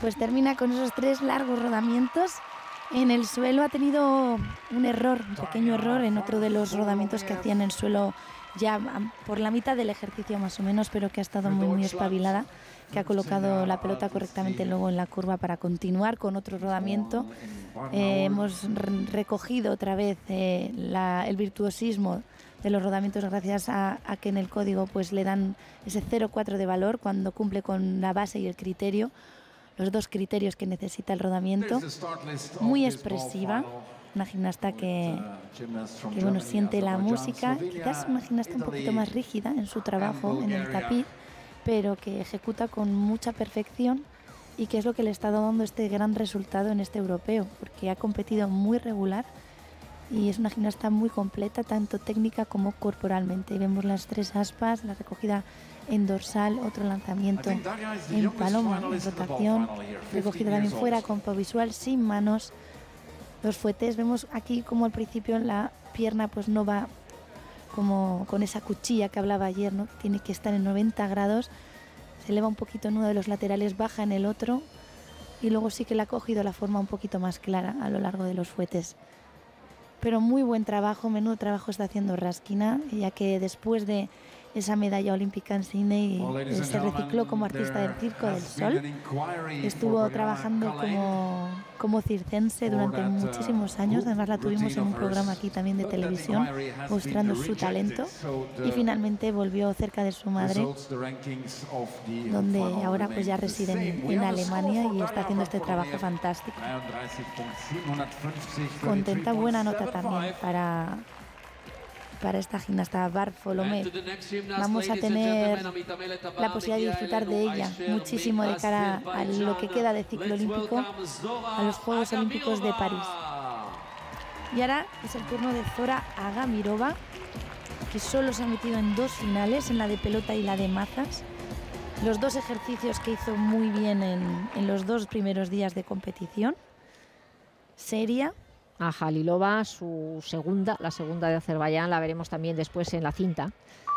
Speaker 2: Pues termina con esos 3 largos rodamientos. En el suelo ha tenido un error, un pequeño error en otro de los rodamientos que hacía en el suelo ya por la mitad del ejercicio más o menos, pero que ha estado muy espabilada, que ha colocado la pelota correctamente luego en la curva para continuar con otro rodamiento. Hemos recogido otra vez el virtuosismo de los rodamientos gracias a que en el código pues le dan ese 0,4 de valor cuando cumple con la base y el criterio, los 2 criterios que necesita el rodamiento. Muy expresiva, una gimnasta que bueno, siente la música, quizás una gimnasta un poquito más rígida en su trabajo en el tapiz, pero que ejecuta con mucha perfección y que es lo que le está dando este gran resultado en este europeo, porque ha competido muy regular y es una gimnasta muy completa, tanto técnica como corporalmente. Y vemos las 3 aspas, la recogida en dorsal, otro lanzamiento en paloma, en rotación, recogida también fuera, compo visual, sin manos. Los fuetes, vemos aquí como al principio la pierna pues no va como con esa cuchilla que hablaba ayer, ¿no? Tiene que estar en 90 grados, se eleva un poquito en uno de los laterales, baja en el otro y luego sí que la ha cogido la forma un poquito más clara a lo largo de los fuetes. Pero muy buen trabajo, menudo trabajo está haciendo Raskina, ya que después de esa medalla olímpica en Sydney se recicló como artista del Circo del Sol. Estuvo trabajando como circense durante muchísimos años, además la tuvimos en un programa aquí también de televisión mostrando su talento y finalmente volvió cerca de su madre, donde ahora pues ya reside en Alemania y está haciendo este trabajo fantástico. Contenta, buena nota también para esta gimnasta Varfolomé. Vamos a tener la posibilidad de disfrutar de ella muchísimo de cara a lo que queda de ciclo olímpico, a los Juegos Olímpicos de París. Y ahora es el turno de Zora Agamirova, que solo se ha metido en 2 finales, en la de pelota y la de mazas. Los 2 ejercicios que hizo muy bien en los 2 primeros días de competición. Seria.
Speaker 1: A Jalilova, la segunda de Azerbaiyán, la veremos también después en la cinta.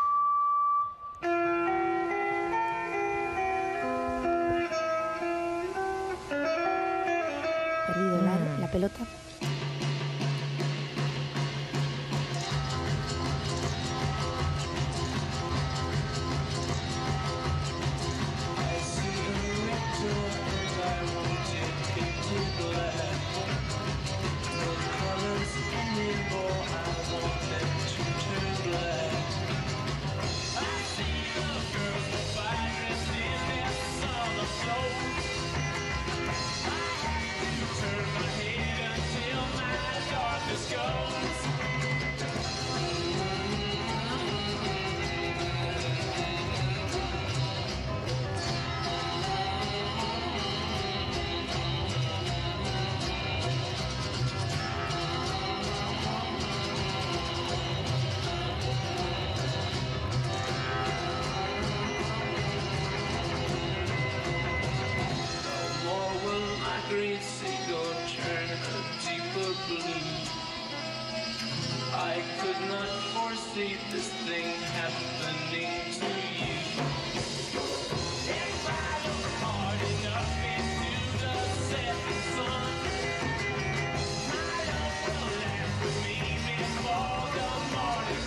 Speaker 2: Perdido la pelota.
Speaker 4: I could not foresee this thing happening to you. If I look hard enough into the setting sun, my love will last with me before the morning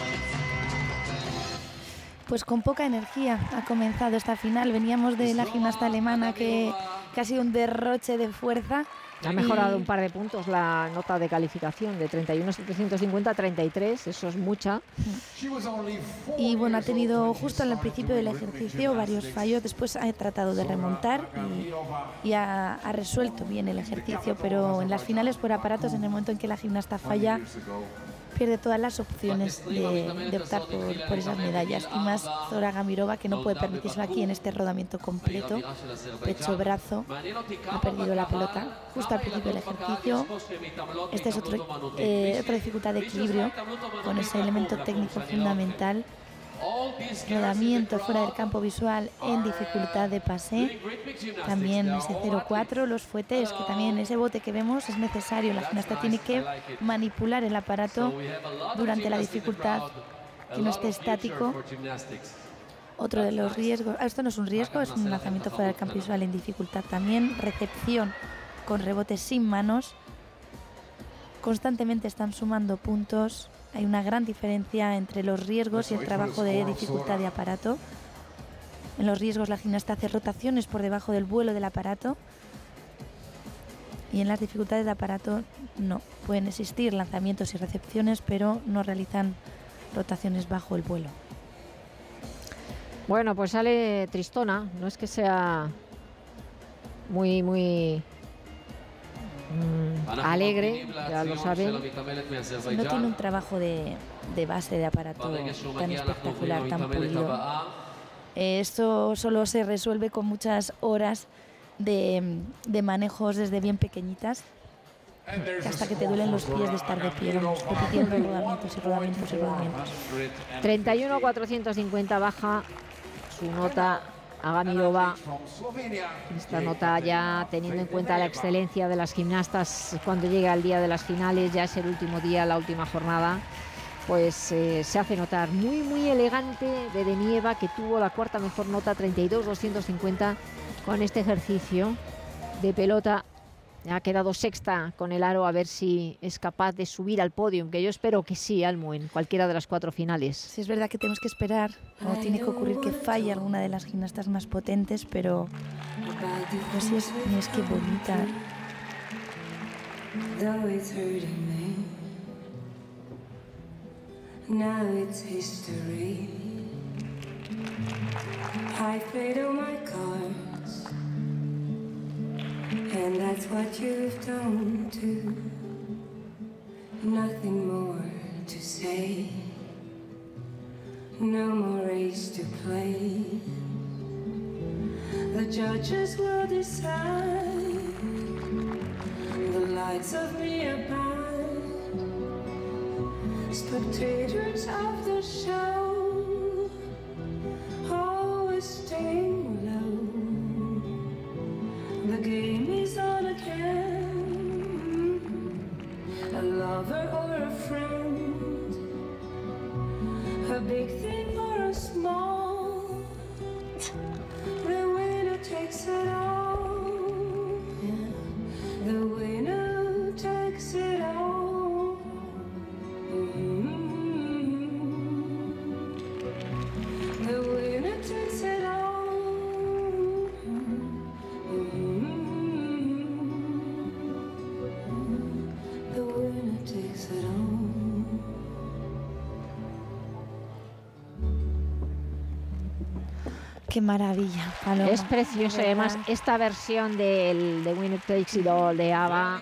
Speaker 4: comes.
Speaker 2: Pues con poca energía ha comenzado esta final. Veníamos de la gimnasta alemana que ha sido un derroche de fuerza.
Speaker 1: Ha mejorado un par de puntos la nota de calificación de 31.750 a 33, eso es mucha.
Speaker 2: Y bueno, ha tenido justo al principio del ejercicio varios fallos, después ha tratado de remontar y ha resuelto bien el ejercicio, pero en las finales por aparatos, en el momento en que la gimnasta falla, pierde todas las opciones de optar por esas medallas, y más Zora Agamirova, que no puede permitirse aquí en este rodamiento completo, pecho-brazo, ha perdido la pelota justo al principio del ejercicio. Esta es otra dificultad de equilibrio con ese elemento técnico fundamental. Rodamiento fuera del campo visual en dificultad de pase, también ese 0,4, los fuetes, que también ese bote que vemos es necesario, la gimnasta tiene que manipular el aparato durante la dificultad, que no esté estático. Otro de los riesgos, esto no es un riesgo, es un lanzamiento fuera del campo visual en dificultad también. Recepción con rebotes sin manos. Constantemente están sumando puntos. Hay una gran diferencia entre los riesgos y el trabajo de dificultad de aparato. En los riesgos la gimnasta hace rotaciones por debajo del vuelo del aparato. Y en las dificultades de aparato no. Pueden existir lanzamientos y recepciones, pero no realizan rotaciones bajo el vuelo.
Speaker 1: Bueno, pues sale tristona. No es que sea muy alegre, ya lo saben.
Speaker 2: No tiene un trabajo de base de aparato tan espectacular, tan pulido. Esto solo se resuelve con muchas horas de manejos desde bien pequeñitas, que hasta que te duelen los pies de estar de pie, vamos, repitiendo rodamientos y rodamientos y rodamientos.
Speaker 1: 31.450 baja su nota a Gamilova. Esta nota, ya teniendo en cuenta la excelencia de las gimnastas cuando llega el día de las finales, ya es el último día, la última jornada, pues se hace notar. Muy elegante de Denieva, que tuvo la cuarta mejor nota, 32.250 con este ejercicio de pelota. Ha quedado sexta con el aro, a ver si es capaz de subir al podium, que yo espero que sí, Almu, en cualquiera de las 4 finales.
Speaker 2: Sí, es verdad que tenemos que esperar, o tiene que ocurrir que falle alguna de las gimnastas más potentes, pero sí es que bonita.
Speaker 5: Though it's hurting me, now it's history. I played all my cards, and that's what you've done too. Nothing more to say, no more race to play. The judges will decide. The lights of me abide, spectators of the show, always staying low. The game is on again, a lover or a friend, a big thing or a small, the winner takes it all. The winner takes it all. The winner takes it all. The winner takes it all.
Speaker 2: Qué maravilla, Paloma.
Speaker 1: Es precioso, además, esta versión de Winner Takes It All de ABBA,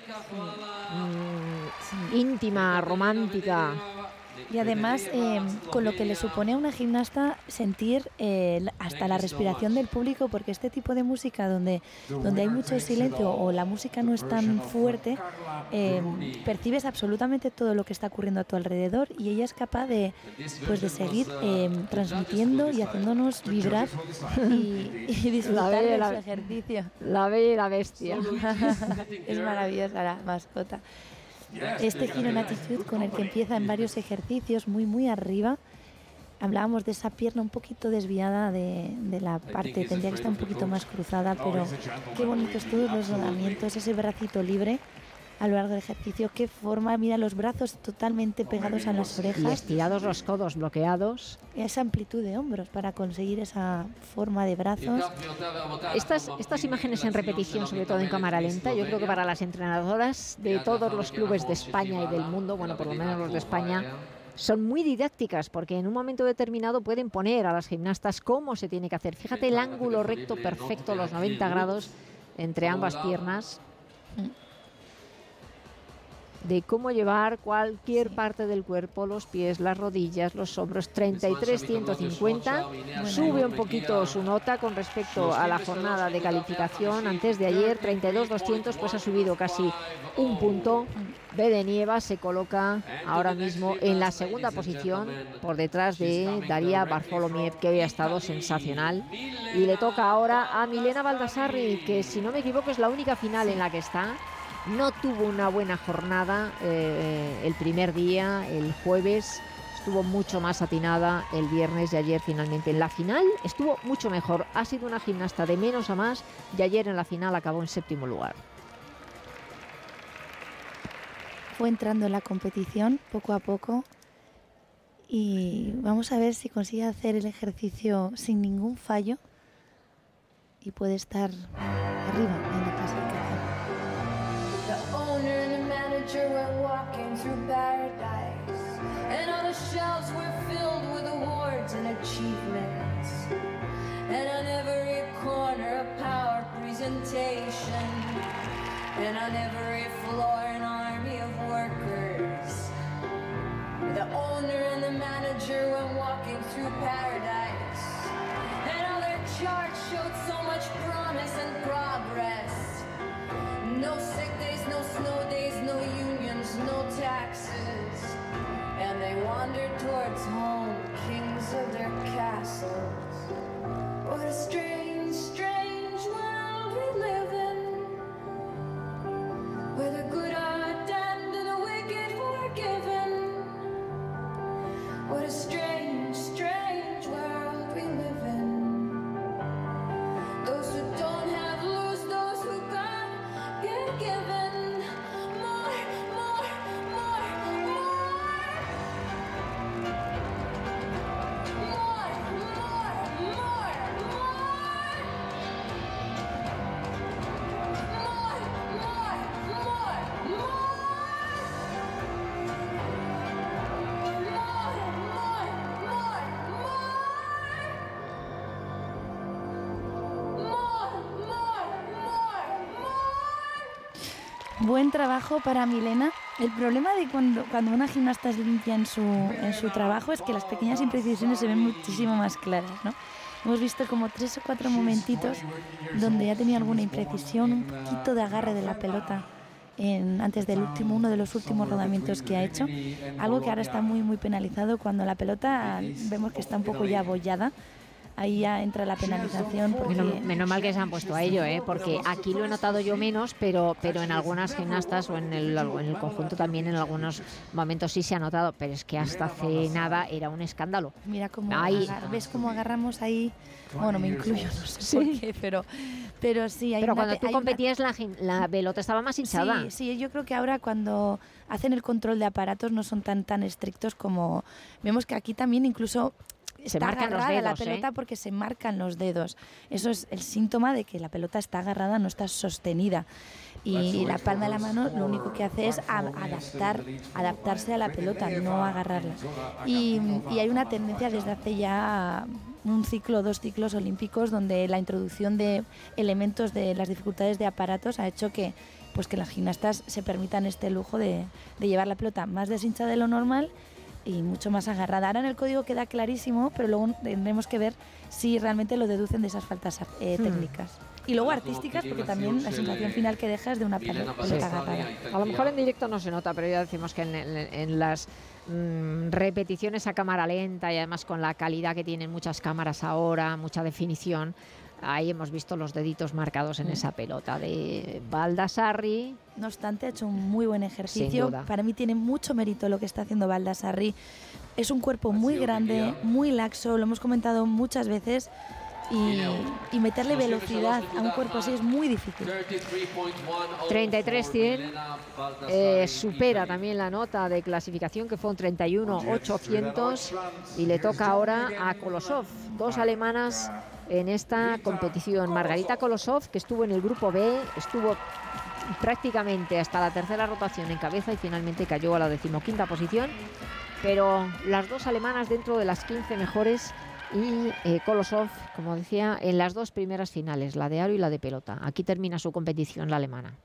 Speaker 1: íntima, romántica.
Speaker 2: Y además, con lo que le supone a una gimnasta sentir hasta la respiración del público, porque este tipo de música donde hay mucho silencio o la música no es tan fuerte, percibes absolutamente todo lo que está ocurriendo a tu alrededor, y ella es capaz de seguir transmitiendo y haciéndonos vibrar y disfrutar de su ejercicio.
Speaker 1: La bella y la bestia.
Speaker 2: Es maravillosa la mascota. Este giro en attitude con el que empieza en varios ejercicios muy arriba. Hablábamos de esa pierna un poquito desviada de la parte, tendría que estar un poquito más cruzada, pero qué bonitos todos los rodamientos, ese bracito libre a lo largo del ejercicio, qué forma, mira los brazos totalmente pegados a las orejas.
Speaker 1: Y estirados los codos, bloqueados.
Speaker 2: Esa amplitud de hombros para conseguir esa forma de brazos.
Speaker 1: Estas imágenes en repetición, sobre todo en cámara lenta, yo creo que para las entrenadoras de todos los clubes de España y del mundo, bueno, por lo menos los de España, son muy didácticas, porque en un momento determinado pueden poner a las gimnastas cómo se tiene que hacer. Fíjate el ángulo recto perfecto, los 90 grados entre ambas piernas, de cómo llevar cualquier parte del cuerpo, los pies, las rodillas, los hombros. 33.150, sube un poquito su nota con respecto a la jornada de calificación antes de ayer. 32.200, pues ha subido casi un punto. Bedenieva se coloca ahora mismo en la segunda posición, por detrás de Daria Barfolomiev, que hoy ha estado sensacional, y le toca ahora a Milena Baldassarri, que si no me equivoco es la única final en la que está. No tuvo una buena jornada el primer día, el jueves. estuvo mucho más atinada el viernes y ayer finalmente. En la final estuvo mucho mejor. Ha sido una gimnasta de menos a más y ayer en la final acabó en 7º lugar.
Speaker 2: Fue entrando en la competición poco a poco y vamos a ver si consigue hacer el ejercicio sin ningún fallo y puede estar arriba en la clasificación.
Speaker 3: The owner and the manager were walking through paradise, and all the shelves were filled with awards and achievements. And on every corner a power presentation, and on every floor an army of workers. The owner and the manager went walking through paradise, and all their charts showed so much promise and progress. No sick days, no snow days, no unions, no taxes. And they wandered towards home, kings of their castles. What a strange, strange world we live in, where the good are damned and the wicked forgiven. What a strange, strange world we live in. Those who don't have lose, those who got get given. More, more, more, more. More, more, more, more.
Speaker 2: Buen trabajo para Milena. El problema de cuando una gimnasta es limpia en su trabajo es que las pequeñas imprecisiones se ven muchísimo más claras, ¿no? Hemos visto como 3 o 4 momentitos donde ya tenía alguna imprecisión, un poquito de agarre de la pelota antes del uno de los últimos rodamientos que ha hecho, algo que ahora está muy muy penalizado cuando la pelota vemos que está un poco ya abollada. Ahí ya entra la penalización. Porque...
Speaker 1: Menos mal que se han puesto a ello, porque aquí lo he notado yo menos, pero en algunas gimnastas o en el conjunto también en algunos momentos sí se ha notado, pero es que hasta hace nada era un escándalo.
Speaker 2: Mira cómo ves cómo agarramos ahí, bueno, me incluyo, no sé por qué, pero sí.
Speaker 1: Pero cuando tú competías la pelota estaba más hinchada.
Speaker 2: Sí, yo creo que ahora cuando hacen el control de aparatos no son tan estrictos como... Vemos que aquí también incluso...
Speaker 1: Se
Speaker 2: está
Speaker 1: marcan
Speaker 2: agarrada
Speaker 1: los dedos,
Speaker 2: la pelota porque se marcan los dedos. Eso es el síntoma de que la pelota está agarrada, no está sostenida. Y la palma de la mano lo único que hace es adaptarse a la pelota, no agarrarla. Y hay una tendencia desde hace ya un ciclo, 2 ciclos olímpicos, donde la introducción de elementos de las dificultades de aparatos ha hecho que las gimnastas se permitan este lujo de llevar la pelota más deshinchada de lo normal y mucho más agarrada. Ahora en el código queda clarísimo, pero luego tendremos que ver si realmente lo deducen de esas faltas técnicas. Y luego artísticas, porque también la sensación final que deja es de una pelota agarrada.
Speaker 1: A lo mejor en directo no se nota, pero ya decimos que en las repeticiones a cámara lenta y además con la calidad que tienen muchas cámaras ahora, mucha definición, ahí hemos visto los deditos marcados en esa pelota de Baldassarri.
Speaker 2: No obstante, ha hecho un muy buen ejercicio. Para mí tiene mucho mérito lo que está haciendo Baldassarri. Es un cuerpo muy grande, muy laxo, lo hemos comentado muchas veces, y meterle velocidad a un cuerpo así es muy difícil.
Speaker 1: 33-100, supera también la nota de clasificación que fue un 31-800 y le toca ahora a Kolosov, 2 alemanas en esta competición. Margarita Kolosov, que estuvo en el grupo B, estuvo prácticamente hasta la 3ª rotación en cabeza y finalmente cayó a la 15ª posición, pero las 2 alemanas dentro de las 15 mejores y Kolosov, como decía, en las 2 primeras finales, la de aro y la de pelota. Aquí termina su competición la alemana.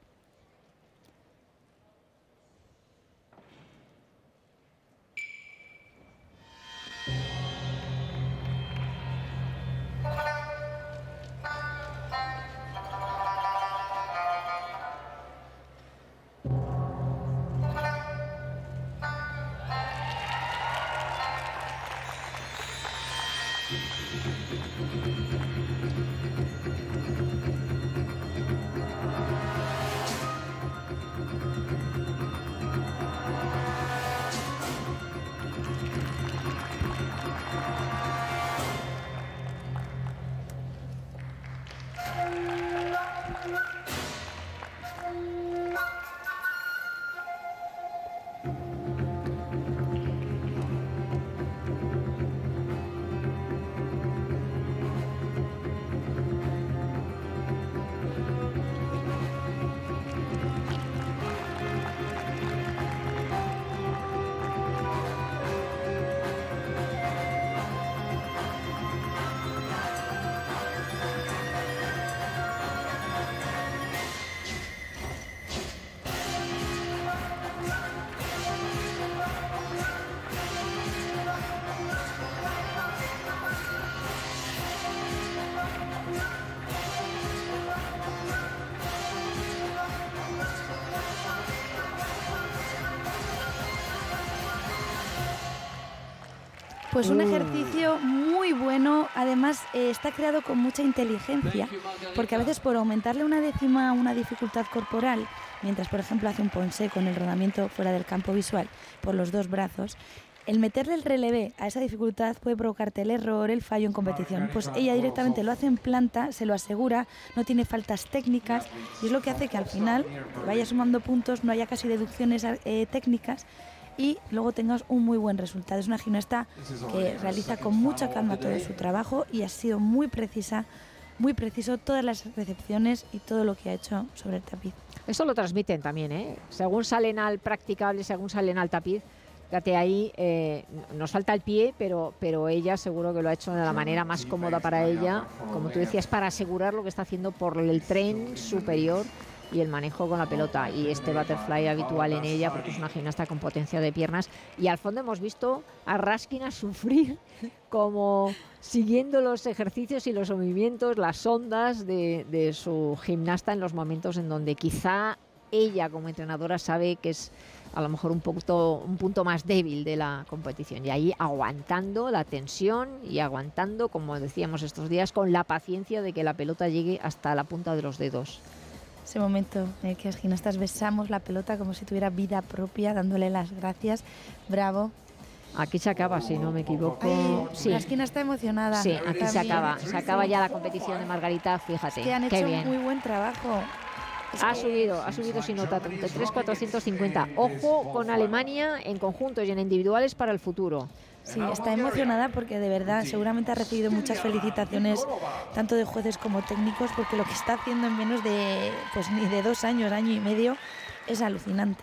Speaker 2: Pues un ejercicio muy bueno, además está creado con mucha inteligencia, porque a veces por aumentarle una décima una dificultad corporal, mientras por ejemplo hace un ponché con el rodamiento fuera del campo visual por los dos brazos, el meterle el relevé a esa dificultad puede provocarte el error, el fallo en competición. Pues ella directamente lo hace en planta, se lo asegura, no tiene faltas técnicas y es lo que hace que al final vaya sumando puntos, no haya casi deducciones técnicas y luego tengas un muy buen resultado. Es una gimnasta que realiza con mucha calma todo su trabajo y ha sido muy precisa, muy preciso todas las recepciones y todo lo que ha hecho sobre el tapiz.
Speaker 1: Eso lo transmiten también, ¿eh? Según salen al practicable, según salen al tapiz, fíjate ahí, nos falta el pie, pero ella seguro que lo ha hecho de la manera más cómoda para ella, como tú decías, para asegurar lo que está haciendo por el tren superior y el manejo con la pelota y este butterfly habitual en ella, porque es una gimnasta con potencia de piernas. Y al fondo hemos visto a Raskin sufrir como siguiendo los ejercicios y los movimientos, las ondas de su gimnasta en los momentos en donde quizá ella como entrenadora sabe que es a lo mejor un punto más débil de la competición, y ahí aguantando la tensión y aguantando, como decíamos estos días, con la paciencia de que la pelota llegue hasta la punta de los dedos.
Speaker 2: Ese momento en el que las gimnastas besamos la pelota como si tuviera vida propia, dándole las gracias. Bravo.
Speaker 1: Aquí se acaba, si no me equivoco.
Speaker 2: Ay,
Speaker 1: sí.
Speaker 2: La esquina está emocionada.
Speaker 1: Sí, aquí
Speaker 2: también.
Speaker 1: se acaba ya la competición de Margarita, fíjate.
Speaker 2: Es que han
Speaker 1: qué
Speaker 2: hecho
Speaker 1: bien.
Speaker 2: muy buen trabajo.
Speaker 1: Ha subido sin nota, 33.450. Ojo con Alemania en conjuntos y en individuales para el futuro.
Speaker 2: Sí, está emocionada porque de verdad seguramente ha recibido muchas felicitaciones tanto de jueces como técnicos, porque lo que está haciendo en menos de pues ni de 2 años, año y medio, es alucinante.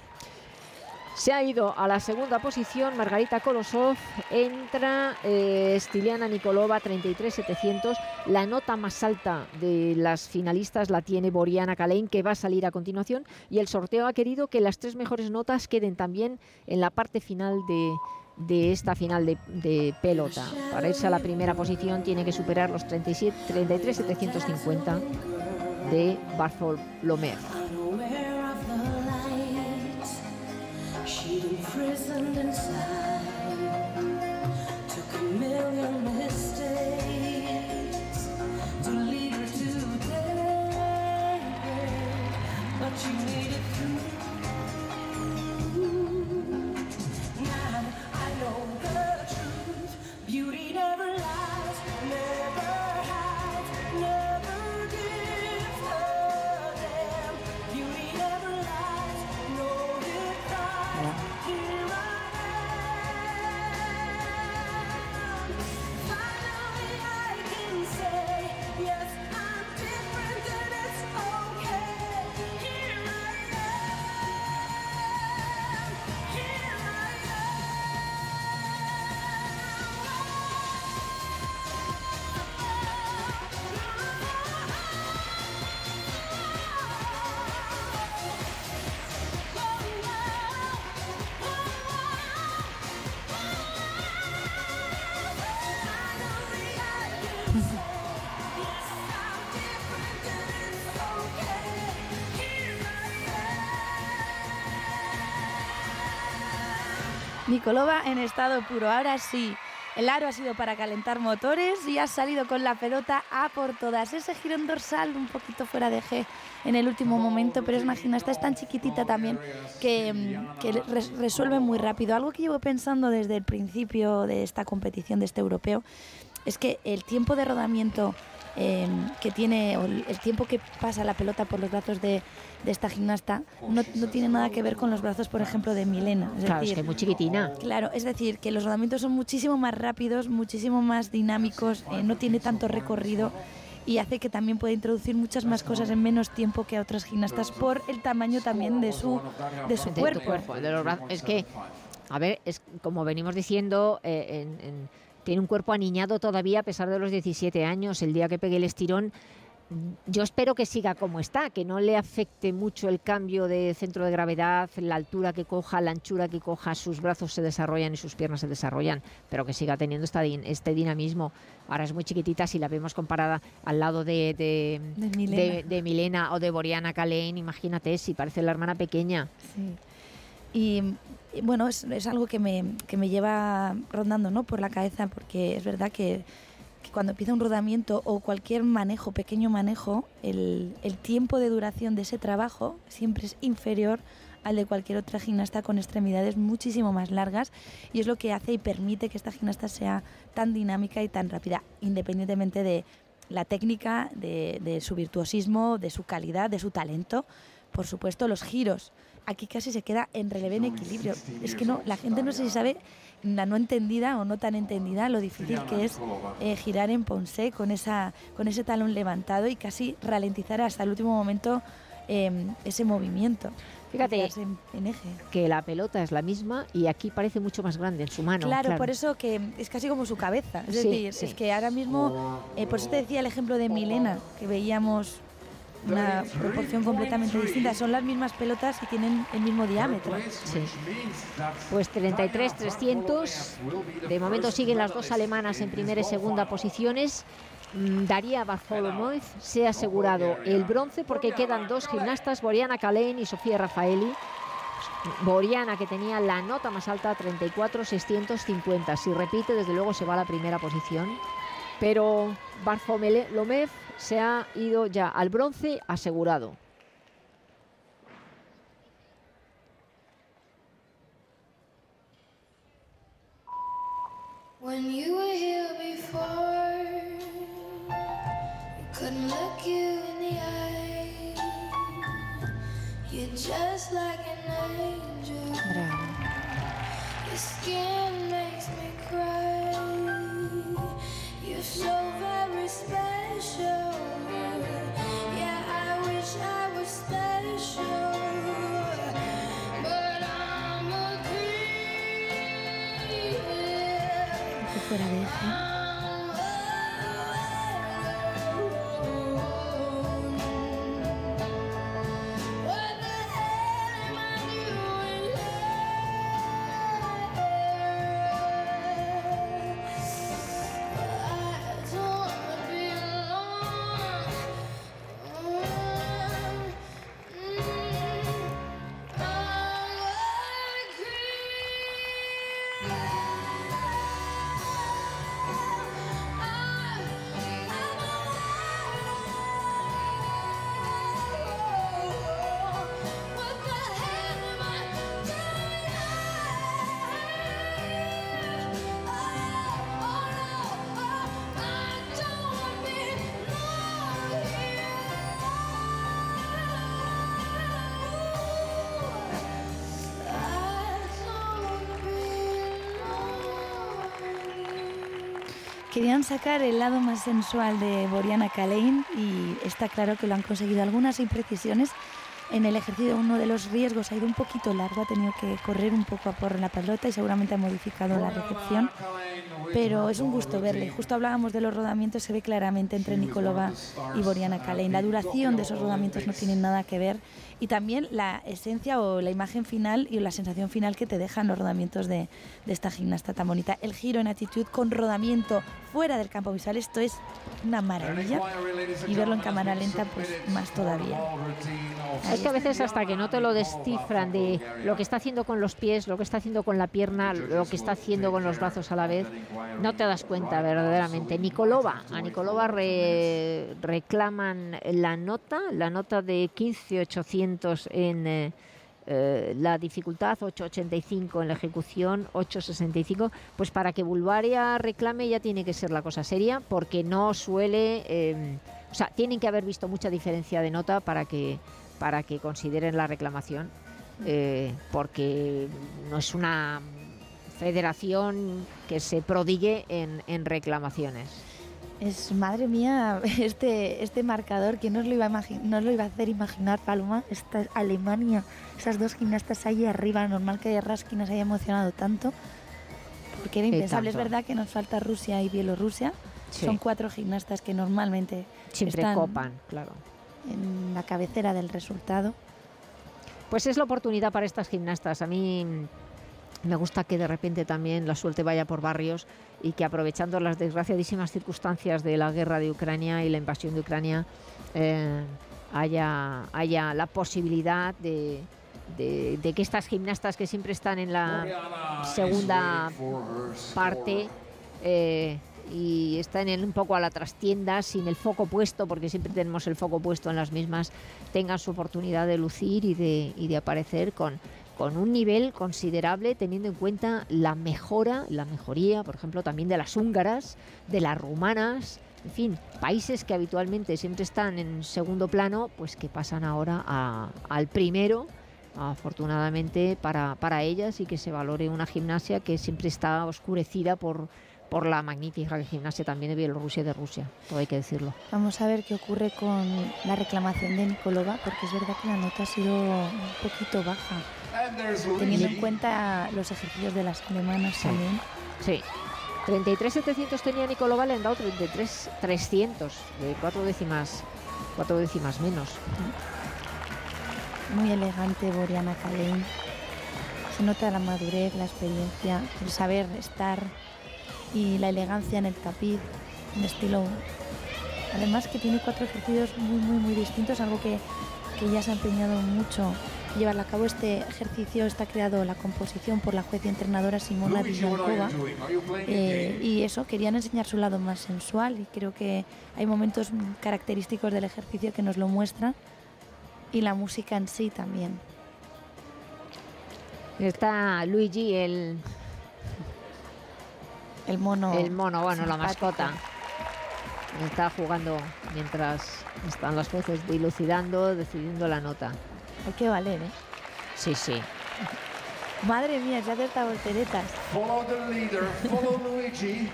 Speaker 1: Se ha ido a la segunda posición Margarita Kolosov, entra Stiliana Nikolova, 33.700. La nota más alta de las finalistas la tiene Boriana Kalein, que va a salir a continuación, y el sorteo ha querido que las 3 mejores notas queden también en la parte final de esta final de pelota. Para irse a la primera posición tiene que superar los 33.750 de Bartholomew.
Speaker 5: She'd imprisoned inside, took a million mistakes to lead her today, but she made it through. Now I know the truth, beauty never lies, never hides, never gives a damn. Beauty never lies, no it cries. Here I am. Finally I can say, yes, I'm different and it's okay. Here I am. Here I
Speaker 2: Nikolova en estado puro. Ahora sí, el aro ha sido para calentar motores y ha salido con la pelota a por todas. Ese girón dorsal un poquito fuera de eje en el último momento, pero es una gimnasta, es tan chiquitita también que resuelve muy rápido. Algo que llevo pensando desde el principio de esta competición, de este europeo, es que el tiempo de rodamiento que tiene, o el tiempo que pasa la pelota por los brazos de esta gimnasta no tiene nada que ver con los brazos, por ejemplo, de Milena.
Speaker 1: Claro, es que es muy chiquitina.
Speaker 2: Claro, es decir, que los rodamientos son muchísimo más rápidos, muchísimo más dinámicos, no tiene tanto recorrido y hace que también pueda introducir muchas más cosas en menos tiempo que a otras gimnastas por el tamaño también de su cuerpo.
Speaker 1: De los brazos. Es que, a ver, es como venimos diciendo, tiene un cuerpo aniñado todavía a pesar de los 17 años. El día que pegue el estirón, yo espero que siga como está, que no le afecte mucho el cambio de centro de gravedad, la altura que coja, la anchura que coja, sus brazos se desarrollan y sus piernas se desarrollan, pero que siga teniendo este dinamismo. Ahora es muy chiquitita, si la vemos comparada al lado de
Speaker 2: Milena.
Speaker 1: Milena o de Boriana Kalein, imagínate, si parece la hermana pequeña.
Speaker 2: Sí. Y bueno, es algo que me lleva rondando, ¿no?, por la cabeza, porque es verdad que cuando empieza un rodamiento o cualquier manejo, pequeño manejo, el tiempo de duración de ese trabajo siempre es inferior al de cualquier otra gimnasta con extremidades muchísimo más largas, y es lo que hace y permite que esta gimnasta sea tan dinámica y tan rápida, independientemente de la técnica, de su virtuosismo, de su calidad, de su talento. Por supuesto, los giros. Aquí casi se queda en relevé, en equilibrio. Es que no, la gente no sé si sabe, la no entendida o no tan entendida, lo difícil que es girar en Poncé con ese talón levantado y casi ralentizar hasta el último momento ese movimiento.
Speaker 1: Fíjate
Speaker 2: en eje.
Speaker 1: que la pelota es la misma y aquí parece mucho más grande en su mano.
Speaker 2: Claro, por eso que es casi como su cabeza. Es
Speaker 1: Sí,
Speaker 2: decir,
Speaker 1: sí.
Speaker 2: es que ahora mismo, por eso te decía el ejemplo de Milena, que veíamos una proporción completamente distinta. Son las mismas pelotas y tienen el mismo diámetro.
Speaker 1: Sí. Pues 33-300. De momento siguen las dos alemanas en primera y segunda posiciones. Daria Bartholomew se ha asegurado el bronce porque quedan dos gimnastas, Boriana Kalén y Sofía Raffaeli. Boriana, que tenía la nota más alta, 34.650. Si repite, desde luego se va a la primera posición. Pero Bartholomew se ha ido ya al bronce asegurado.
Speaker 3: When you were here before, you couldn't look you in the eye. You're just like an angel.
Speaker 2: Bravo.
Speaker 3: Your skin makes me cry. You're so very special. Yeah, I wish I was special, but I'm a creep.
Speaker 2: Fuera de eje.
Speaker 3: What the hell am I doing here? I don't belong.
Speaker 2: Querían sacar el lado más sensual de Boriana Kalén y está claro que lo han conseguido. Algunas imprecisiones en el ejercicio, uno de los riesgos ha ido un poquito largo, ha tenido que correr un poco a por la pelota y seguramente ha modificado la recepción, pero es un gusto verle. Justo hablábamos de los rodamientos, se ve claramente entre Nikolova y Boriana Kalén. La duración de esos rodamientos no tiene nada que ver, y también la esencia o la imagen final y la sensación final que te dejan los rodamientos de esta gimnasta tan bonita. El giro en actitud con rodamiento fuera del campo visual, esto es una maravilla, y verlo en cámara lenta pues más todavía.
Speaker 1: Es que a veces hasta que no te lo descifran de lo que está haciendo con los pies, lo que está haciendo con la pierna, lo que está haciendo con los brazos a la vez, no te das cuenta verdaderamente. A Nikolova reclaman la nota de 15.800 en la dificultad, 8.85 en la ejecución, 8.65. Pues para que Bulgaria reclame ya tiene que ser la cosa seria, porque no suele... o sea, tienen que haber visto mucha diferencia de nota para que consideren la reclamación, porque no es una federación que se prodigue en reclamaciones.
Speaker 2: Es, madre mía, este marcador que no os lo iba a hacer imaginar, Paloma. Esta Alemania, esas dos gimnastas ahí arriba, normal que Raskin nos haya emocionado tanto, porque era impensable. Es verdad que nos falta Rusia y Bielorrusia.
Speaker 1: Sí.
Speaker 2: Son 4 gimnastas que normalmente
Speaker 1: Siempre
Speaker 2: están
Speaker 1: copan, claro.
Speaker 2: en la cabecera del resultado.
Speaker 1: Pues es la oportunidad para estas gimnastas. A mí me gusta que de repente también la suerte vaya por barrios y que, aprovechando las desgraciadísimas circunstancias de la guerra de Ucrania y la invasión de Ucrania, haya la posibilidad de de que estas gimnastas que siempre están en la segunda parte y están un poco a la trastienda, sin el foco puesto, porque siempre tenemos el foco puesto en las mismas, tengan su oportunidad de lucir y de aparecer con un nivel considerable, teniendo en cuenta la mejoría, por ejemplo, también de las húngaras, de las rumanas, en fin, países que habitualmente siempre están en segundo plano, pues que pasan ahora al primero, afortunadamente para ellas, y que se valore una gimnasia que siempre está oscurecida por la magnífica gimnasia también de Bielorrusia y de Rusia, todo hay que decirlo.
Speaker 2: Vamos a ver qué ocurre con la reclamación de Nikolova, porque es verdad que la nota ha sido un poquito baja, teniendo en cuenta los ejercicios de las alemanas también.
Speaker 1: Sí, 33.700 tenía Nikolova, le han dado 33.300, de 4 décimas menos.
Speaker 2: Muy elegante Boriana Kalin. Se nota la madurez, la experiencia, el saber estar y la elegancia en el tapiz, un estilo. Además que tiene 4 ejercicios muy distintos, algo que ya se ha empeñado mucho llevar a cabo. Este ejercicio está creado la composición por la juez y entrenadora Simona Villankova, y eso, querían enseñar su lado más sensual, y creo que hay momentos característicos del ejercicio que nos lo muestran, y la música en sí también.
Speaker 1: Está Luigi, el mono, bueno,
Speaker 2: simpático.
Speaker 1: la mascota. Está jugando mientras están las jueces dilucidando, decidiendo la nota.
Speaker 2: Hay que valer, ¿eh?
Speaker 1: Sí.
Speaker 2: Madre mía, se hace hasta volteretas.
Speaker 6: Follow the leader, follow Luigi.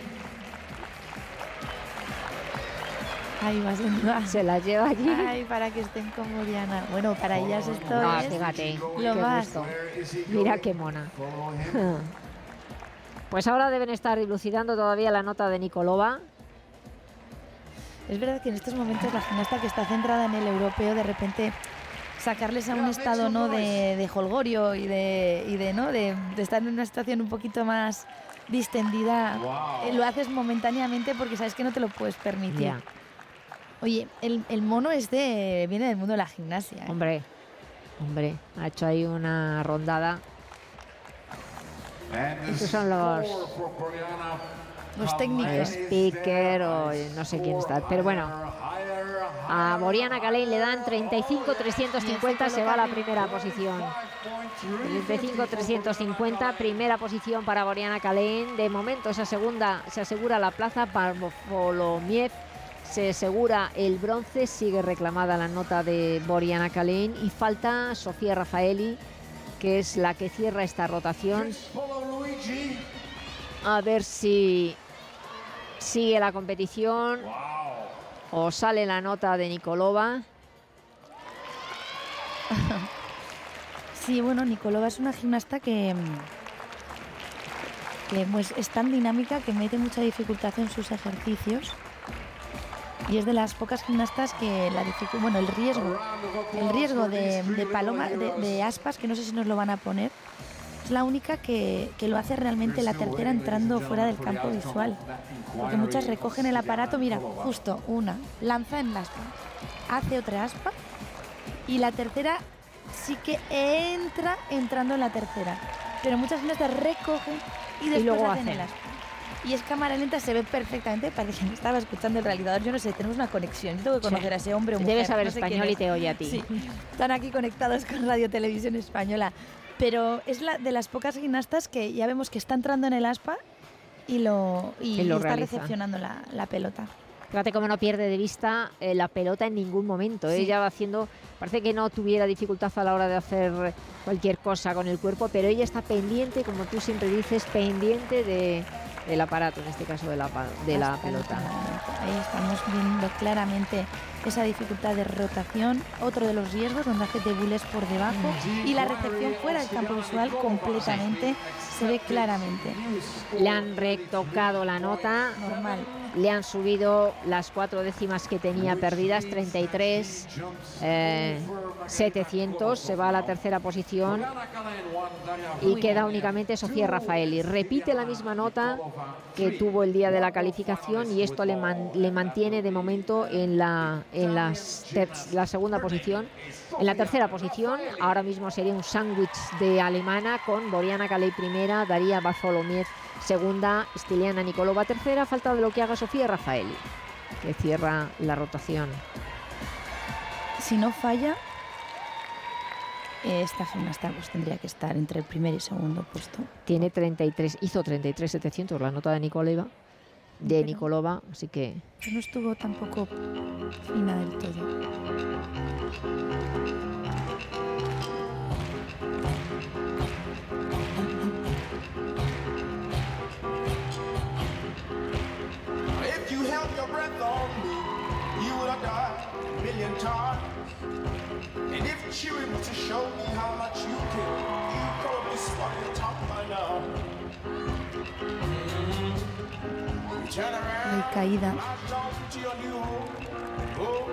Speaker 2: Ahí va.
Speaker 1: Se la lleva allí.
Speaker 2: Ay, para que estén como Diana. Bueno, para ellas esto
Speaker 1: No,
Speaker 2: es
Speaker 1: fíjate,
Speaker 2: lo
Speaker 1: qué
Speaker 2: más.
Speaker 1: gusto.
Speaker 6: Where is he
Speaker 1: Mira
Speaker 6: going?
Speaker 1: qué mona.
Speaker 6: Follow him.
Speaker 1: Pues ahora deben estar dilucidando todavía la nota de Nikolova.
Speaker 2: Es verdad que en estos momentos la gimnasta que está centrada en el europeo, de repente sacarles a un estado, ¿no?, de jolgorio y de estar en una situación un poquito más distendida, lo haces momentáneamente porque sabes que no te lo puedes permitir.
Speaker 1: Ya.
Speaker 2: Oye, el mono viene del mundo de la gimnasia, ¿eh?
Speaker 1: Hombre, ha hecho ahí una rondada.
Speaker 6: And
Speaker 1: Estos son los-
Speaker 6: score for Boriana
Speaker 2: Los técnicos.
Speaker 1: Speaker o no sé quién está, pero bueno, a Boriana Kalin le dan 35.350, se va a la primera posición. 35.350, primera posición para Boriana Kalin. De momento esa segunda se asegura la plaza. Barfolomiev se asegura el bronce, sigue reclamada la nota de Boriana Kalin y falta Sofía Raffaeli, que es la que cierra esta rotación.
Speaker 6: Follow Luigi.
Speaker 1: A ver si sigue la competición o sale la nota de Nikolova.
Speaker 2: Sí, bueno, Nikolova es una gimnasta que pues, es tan dinámica que mete mucha dificultad en sus ejercicios. Y es de las pocas gimnastas que el riesgo de paloma, de aspas, que no sé si nos lo van a poner, es la única que lo hace realmente la tercera entrando fuera del campo visual. Porque muchas recogen el aparato, mira, justo una, lanza en la aspa, hace otra aspa y la tercera sí que entra entrando en la tercera. Pero muchas gimnastas recogen y después
Speaker 1: luego
Speaker 2: hacen
Speaker 1: hacen.
Speaker 2: el aspa. Y es cámara lenta, se ve perfectamente, parece que me estaba escuchando el realizador, yo no sé, tenemos una conexión, yo tengo que conocer a ese hombre o mujer.
Speaker 1: Debes saber
Speaker 2: no sé quién
Speaker 1: español y
Speaker 2: es.
Speaker 1: te oye a ti.
Speaker 2: Sí, están aquí conectados con Radio Televisión Española. Pero es de las pocas gimnastas que ya vemos que está entrando en el aspa y
Speaker 1: lo
Speaker 2: está
Speaker 1: realiza.
Speaker 2: recepcionando la pelota.
Speaker 1: Fíjate cómo no pierde de vista la pelota en ningún momento.
Speaker 2: Sí.
Speaker 1: Ella va haciendo, parece que no tuviera dificultad a la hora de hacer cualquier cosa con el cuerpo, pero ella está pendiente, como tú siempre dices, pendiente del aparato, en este caso de la
Speaker 2: Hasta el
Speaker 1: pelota.
Speaker 2: último momento. Ahí estamos viendo claramente esa dificultad de rotación, otro de los riesgos donde hace debules por debajo y la recepción fuera del campo visual completamente se ve claramente.
Speaker 1: Le han retocado la nota,
Speaker 2: Normal.
Speaker 1: le han subido las 4 décimas que tenía perdidas, 33. 700, se va a la tercera posición y queda únicamente Sofía Raffaelli. Repite la misma nota que tuvo el día de la calificación y esto le mantiene de momento en la segunda posición. En la tercera posición, ahora mismo sería un sándwich de alemana con Boriana Caley primera, Daria Bartholomew segunda, Stiliana Nikolova tercera, falta de lo que haga Sofía Raffaelli, que cierra la rotación.
Speaker 2: Si no falla, esta gimnasta pues tendría que estar entre el primer y segundo puesto.
Speaker 1: Tiene 33, hizo 33.700 la nota de Nikolova, así que
Speaker 2: No estuvo tampoco fina del todo.
Speaker 6: If you held your breath on me, you would have died a million times. And if Chewie was to show me how much you care, you'd probably spot the top by now. You turn around,
Speaker 2: Muy caída.
Speaker 6: march on to your new home. Oh,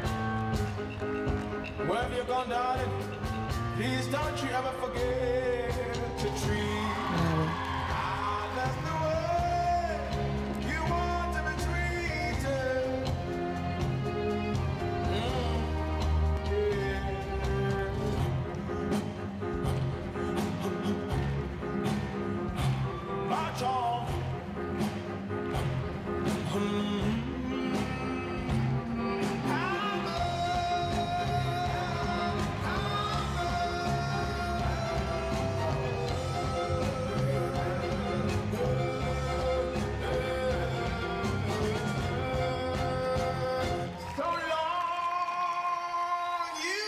Speaker 6: wherever you're gone, darling, please don't you ever forget to treat.
Speaker 2: Bravo.
Speaker 6: That's the way you want to be treated. March on. So long you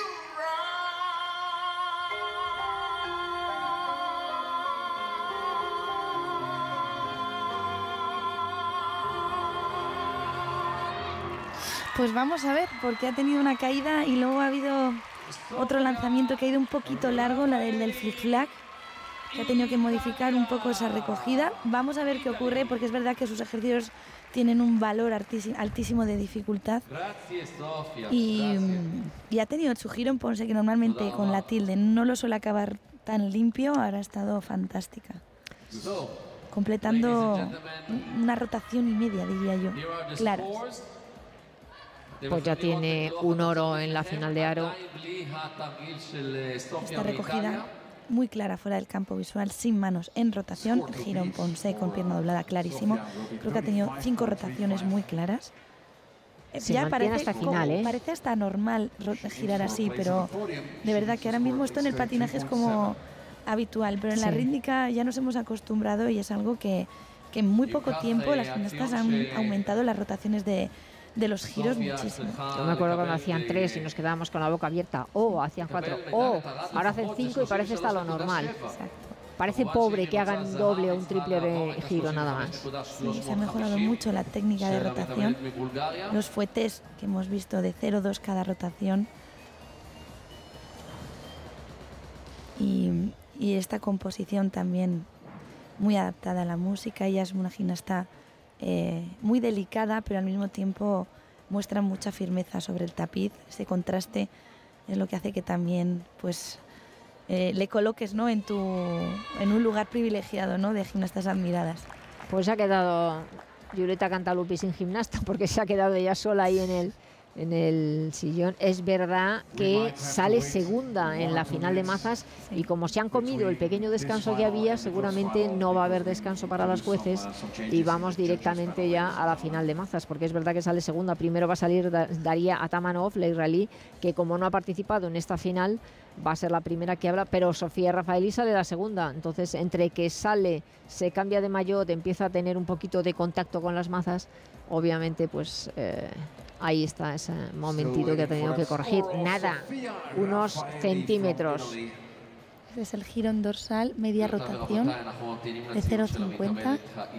Speaker 2: Pues vamos a ver, porque ha tenido una caída y luego ha habido otro lanzamiento que ha ido un poquito largo, la del flick-flack, que ha tenido que modificar un poco esa recogida. Vamos a ver qué ocurre, porque es verdad que sus ejercicios tienen un valor altísimo de dificultad. Y ha tenido su giro en Ponce, que normalmente con la tilde no lo suele acabar tan limpio, ahora ha estado fantástica. Completando una rotación y media, diría yo. Claro.
Speaker 1: pues ya tiene un oro en la final de aro.
Speaker 2: Esta recogida muy clara fuera del campo visual, sin manos, en rotación, giro en Ponce con pierna doblada clarísimo. Creo que ha tenido 5 rotaciones muy claras.
Speaker 1: Se mantiene hasta final, ¿eh?
Speaker 2: Parece hasta normal girar así, pero de verdad que ahora mismo esto en el patinaje es como habitual, pero en la rítmica ya nos hemos acostumbrado y es algo que en muy poco tiempo las gimnastas han aumentado las rotaciones de los giros muchísimo.
Speaker 1: Yo me acuerdo cuando hacían 3 y nos quedábamos con la boca abierta, hacían 4, ahora hacen 5 y parece hasta lo normal.
Speaker 2: Exacto.
Speaker 1: Parece pobre que hagan un doble o un triple de giro nada más.
Speaker 2: Sí, se ha mejorado mucho la técnica de rotación. Los fuetes que hemos visto de 0-2 cada rotación. Y esta composición también muy adaptada a la música. Ella es una gimnasta muy delicada, pero al mismo tiempo muestra mucha firmeza sobre el tapiz. Ese contraste es lo que hace que también pues le coloques, ¿no?, en un lugar privilegiado, ¿no?, de gimnastas admiradas.
Speaker 1: Pues se ha quedado Giulietta Cantaluppi sin gimnasta porque se ha quedado ella sola ahí en el sillón. Es verdad que sale segunda en la final de mazas y como se han comido el pequeño descanso que había, seguramente no va a haber descanso para las jueces y vamos directamente ya a la final de mazas, porque es verdad que sale segunda. Primero va a salir Daria Atamanov, la israelí, que como no ha participado en esta final va a ser la primera que habla, pero Sofía Raffaelli sale la segunda. Entonces, entre que sale, se cambia de maillot, empieza a tener un poquito de contacto con las mazas, obviamente pues ahí está ese momentito que ha tenido que corregir. Nada, unos centímetros.
Speaker 2: Este es el giro en dorsal, media rotación de 0,50.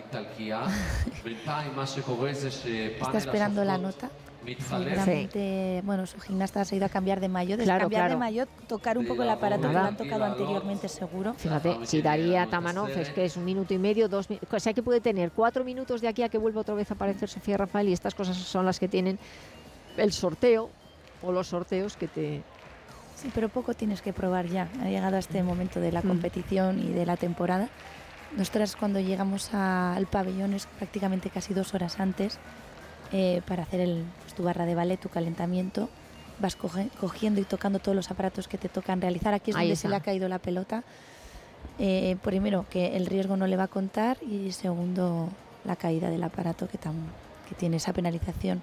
Speaker 2: Está esperando la nota. Seguramente, bueno, su gimnasta se ha ido a cambiar de maillot. Desde cambiar de maillot, tocar un poco el aparato que le han tocado anteriormente, seguro.
Speaker 1: Fíjate, si Daria Atamanov es que es 1 minuto y medio, 2 minutos, o sea que puede tener 4 minutos de aquí a que vuelva otra vez a aparecer Sofía Raffaelli, y estas cosas son las que tienen el sorteo o los sorteos que
Speaker 2: Sí, pero poco tienes que probar ya. Ha llegado a este momento de la competición y de la temporada. Nosotras cuando llegamos al pabellón es prácticamente casi 2 horas antes para hacer tu barra de ballet, tu calentamiento. Vas cogiendo y tocando todos los aparatos que te tocan realizar. Aquí es
Speaker 1: Ahí
Speaker 2: donde
Speaker 1: está.
Speaker 2: se le ha caído la pelota. Primero, que el riesgo no le va a contar, y segundo, la caída del aparato que tiene esa penalización.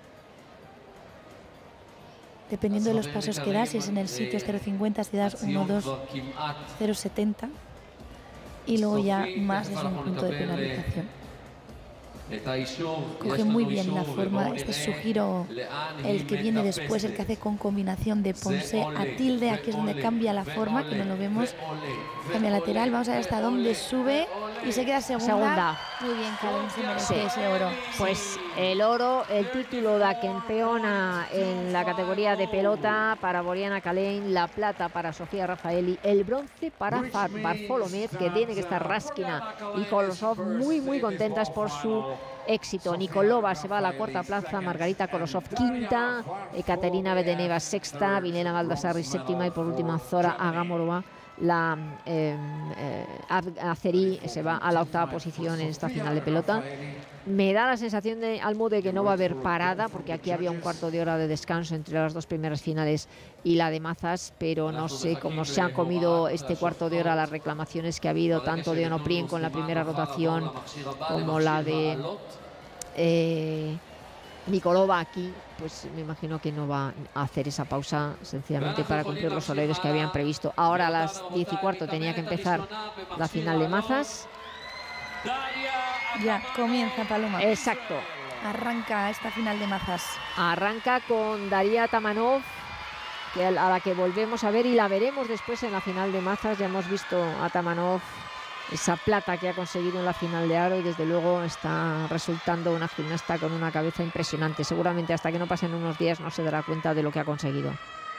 Speaker 2: Dependiendo de los pasos que das, si es en el sitio es 0,50, si das 1, 2, 0,70, y luego ya más es un punto de penalización. Coge muy bien la forma. Este es su giro, el que viene después, el que hace con combinación de Ponce a tilde. Aquí es donde cambia la forma, que no lo vemos. Cambia lateral, vamos a ver hasta dónde sube y se queda segunda. Muy bien, Kalen, se merece ese oro.
Speaker 1: Pues el oro, el título de campeona en la categoría de pelota para Boriana Calén, la plata para Sofía Raffaelli, el bronce para Bartholomew, que tiene que estar Raskina y Kolosov muy contentas por su éxito. Nikolova se va a la cuarta plaza, Margarita Kolosov quinta, Ekaterina Bedeneva sexta, Vilena Baldassarri séptima y por último Zora Agamorova, la Azeri, se va a la octava posición en esta final de pelota. Me da la sensación de Almude que no va a haber parada, porque aquí había un cuarto de hora de descanso entre las dos primeras finales y la de Mazas, pero no sé cómo se ha comido este cuarto de hora las reclamaciones que ha habido, tanto de Onoprien con la primera rotación como la de Nikolova aquí. Pues me imagino que no va a hacer esa pausa sencillamente para cumplir los horarios que habían previsto. Ahora a las 10:15 tenía que empezar la final de Mazas.
Speaker 2: Ya comienza, Paloma.
Speaker 1: Exacto.
Speaker 2: Arranca esta final de Mazas.
Speaker 1: Arranca con Daria Tamanov, a la que volvemos a ver y la veremos después en la final de Mazas. Ya hemos visto a Tamanov, esa plata que ha conseguido en la final de aro, y desde luego está resultando una gimnasta con una cabeza impresionante. Seguramente hasta que no pasen unos días no se dará cuenta de lo que ha conseguido.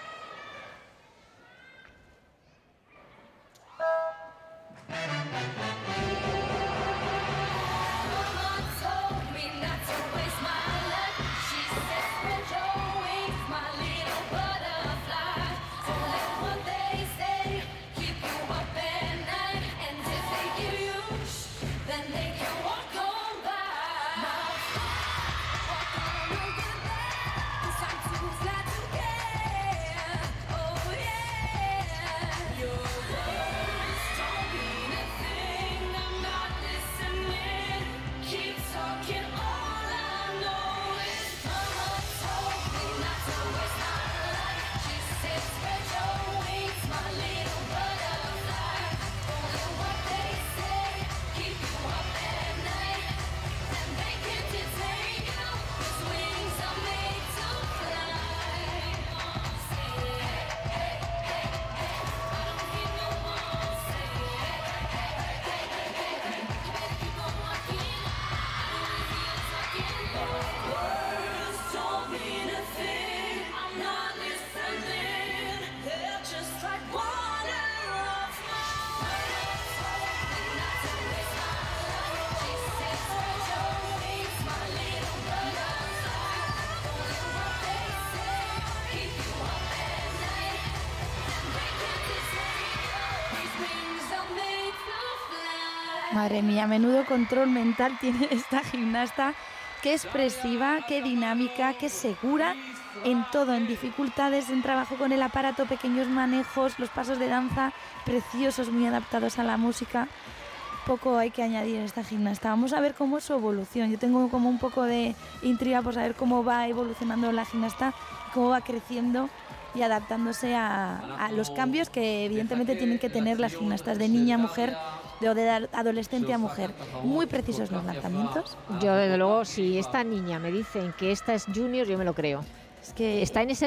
Speaker 2: Madre mía, menudo control mental tiene esta gimnasta. Qué expresiva, qué dinámica, qué segura en todo, en dificultades, en trabajo con el aparato, pequeños manejos, los pasos de danza preciosos, muy adaptados a la música. Poco hay que añadir a esta gimnasta. Vamos a ver cómo es su evolución. Yo tengo como un poco de intriga por saber cómo va evolucionando la gimnasta, cómo va creciendo y adaptándose a los cambios que evidentemente tienen que tener las gimnastas de niña a mujer, de adolescente a mujer. Muy precisos los lanzamientos.
Speaker 1: Yo desde luego, si esta niña me dicen que esta es junior, yo me lo creo.
Speaker 2: Es que
Speaker 1: Está en esa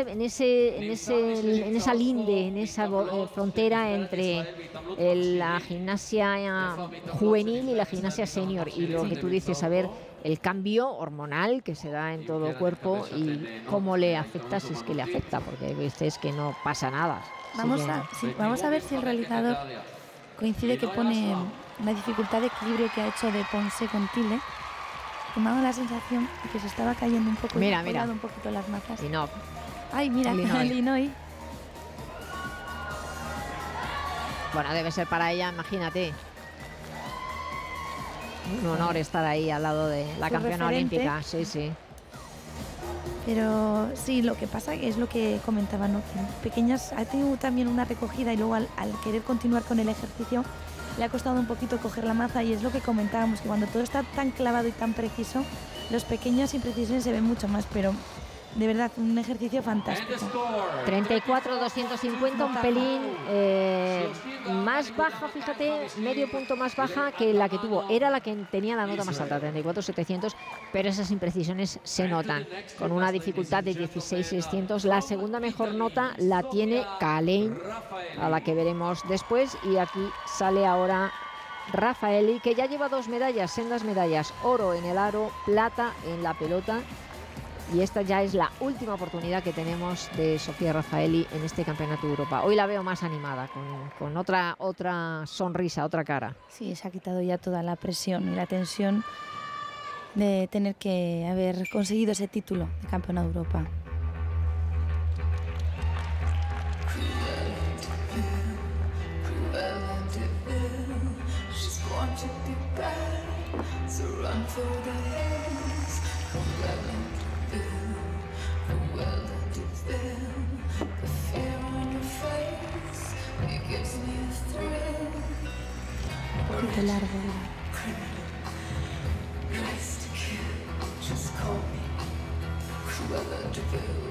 Speaker 1: linde, en esa frontera entre la gimnasia juvenil y la gimnasia senior, y lo que tú dices, a ver el cambio hormonal que se da en todo el cuerpo y cómo le afecta, si es que le afecta, porque hay veces que no pasa nada.
Speaker 2: Vamos a ver si el realizador coincide que pone la dificultad de equilibrio que ha hecho de Ponce con Tilde. Me ha dado la sensación de que se estaba cayendo un poco,
Speaker 1: Mira,
Speaker 2: y ha colado un poquito las mazas.
Speaker 1: Y no,
Speaker 2: Ay, mira,
Speaker 1: Illinois.
Speaker 2: Illinois.
Speaker 1: Bueno, debe ser para ella, imagínate. Un honor estar ahí al lado de la
Speaker 2: Su
Speaker 1: campeona
Speaker 2: referente.
Speaker 1: olímpica. Sí, sí.
Speaker 2: Pero sí, lo que pasa es lo que comentaba, ¿no? Que pequeñas, ha tenido también una recogida y luego al querer continuar con el ejercicio le ha costado un poquito coger la maza, y es lo que comentábamos, que cuando todo está tan clavado y tan preciso, los pequeños imprecisiones se ven mucho más, pero de verdad, un ejercicio fantástico.
Speaker 1: 34-250, un pelín más baja, fíjate, medio punto más baja que la que tuvo. Era la que tenía la nota más alta, 34-700, pero esas imprecisiones se notan, con una dificultad de 16-600. La segunda mejor nota la tiene Kahlein, a la que veremos después, y aquí sale ahora Raffaelli, que ya lleva 2 medallas, sendas medallas, oro en el aro, plata en la pelota. Y esta ya es la última oportunidad que tenemos de Sofía Raffaelli en este Campeonato de Europa. Hoy la veo más animada, con otra sonrisa, otra cara.
Speaker 2: Sí, se ha quitado ya toda la presión y la tensión de tener que haber conseguido ese título de Campeona de Europa.
Speaker 3: She's born to be bad, so run for the hills. Cruella de Vil, the fear on your face, it gives me a thrill.
Speaker 2: Un poquito largo.
Speaker 3: Nice to kill, just call me Cruella de Vil.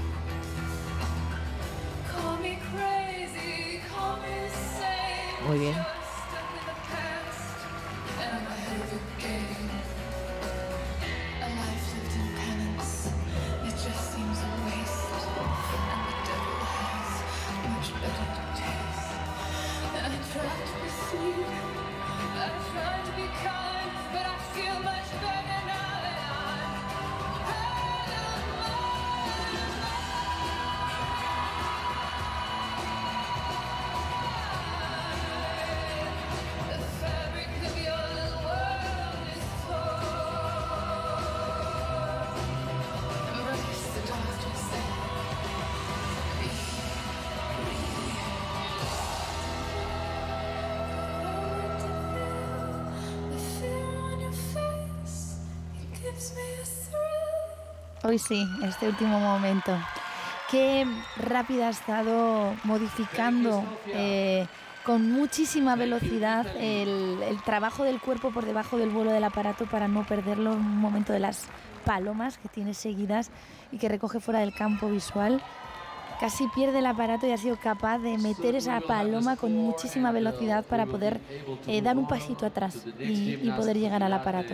Speaker 3: Call me crazy, call me insane.
Speaker 1: Muy bien.
Speaker 3: Stuck in the past, and I'm ahead of the game. A life lived in penance, it just seems a waste. And the devil has much better taste. And I try to be sweet, I try to be kind, but I feel much better now that I'm out of mind. The fabric of your little world is torn. Embrace the darkness and be free. The fear on your face, it gives me a thrill.
Speaker 2: Hoy sí, este último momento. Qué rápida ha estado modificando con muchísima velocidad el trabajo del cuerpo por debajo del vuelo del aparato para no perderlo en un momento de las palomas que tiene seguidas y que recoge fuera del campo visual. Casi pierde el aparato y ha sido capaz de meter esa paloma con muchísima velocidad para poder dar un pasito atrás y poder llegar al aparato.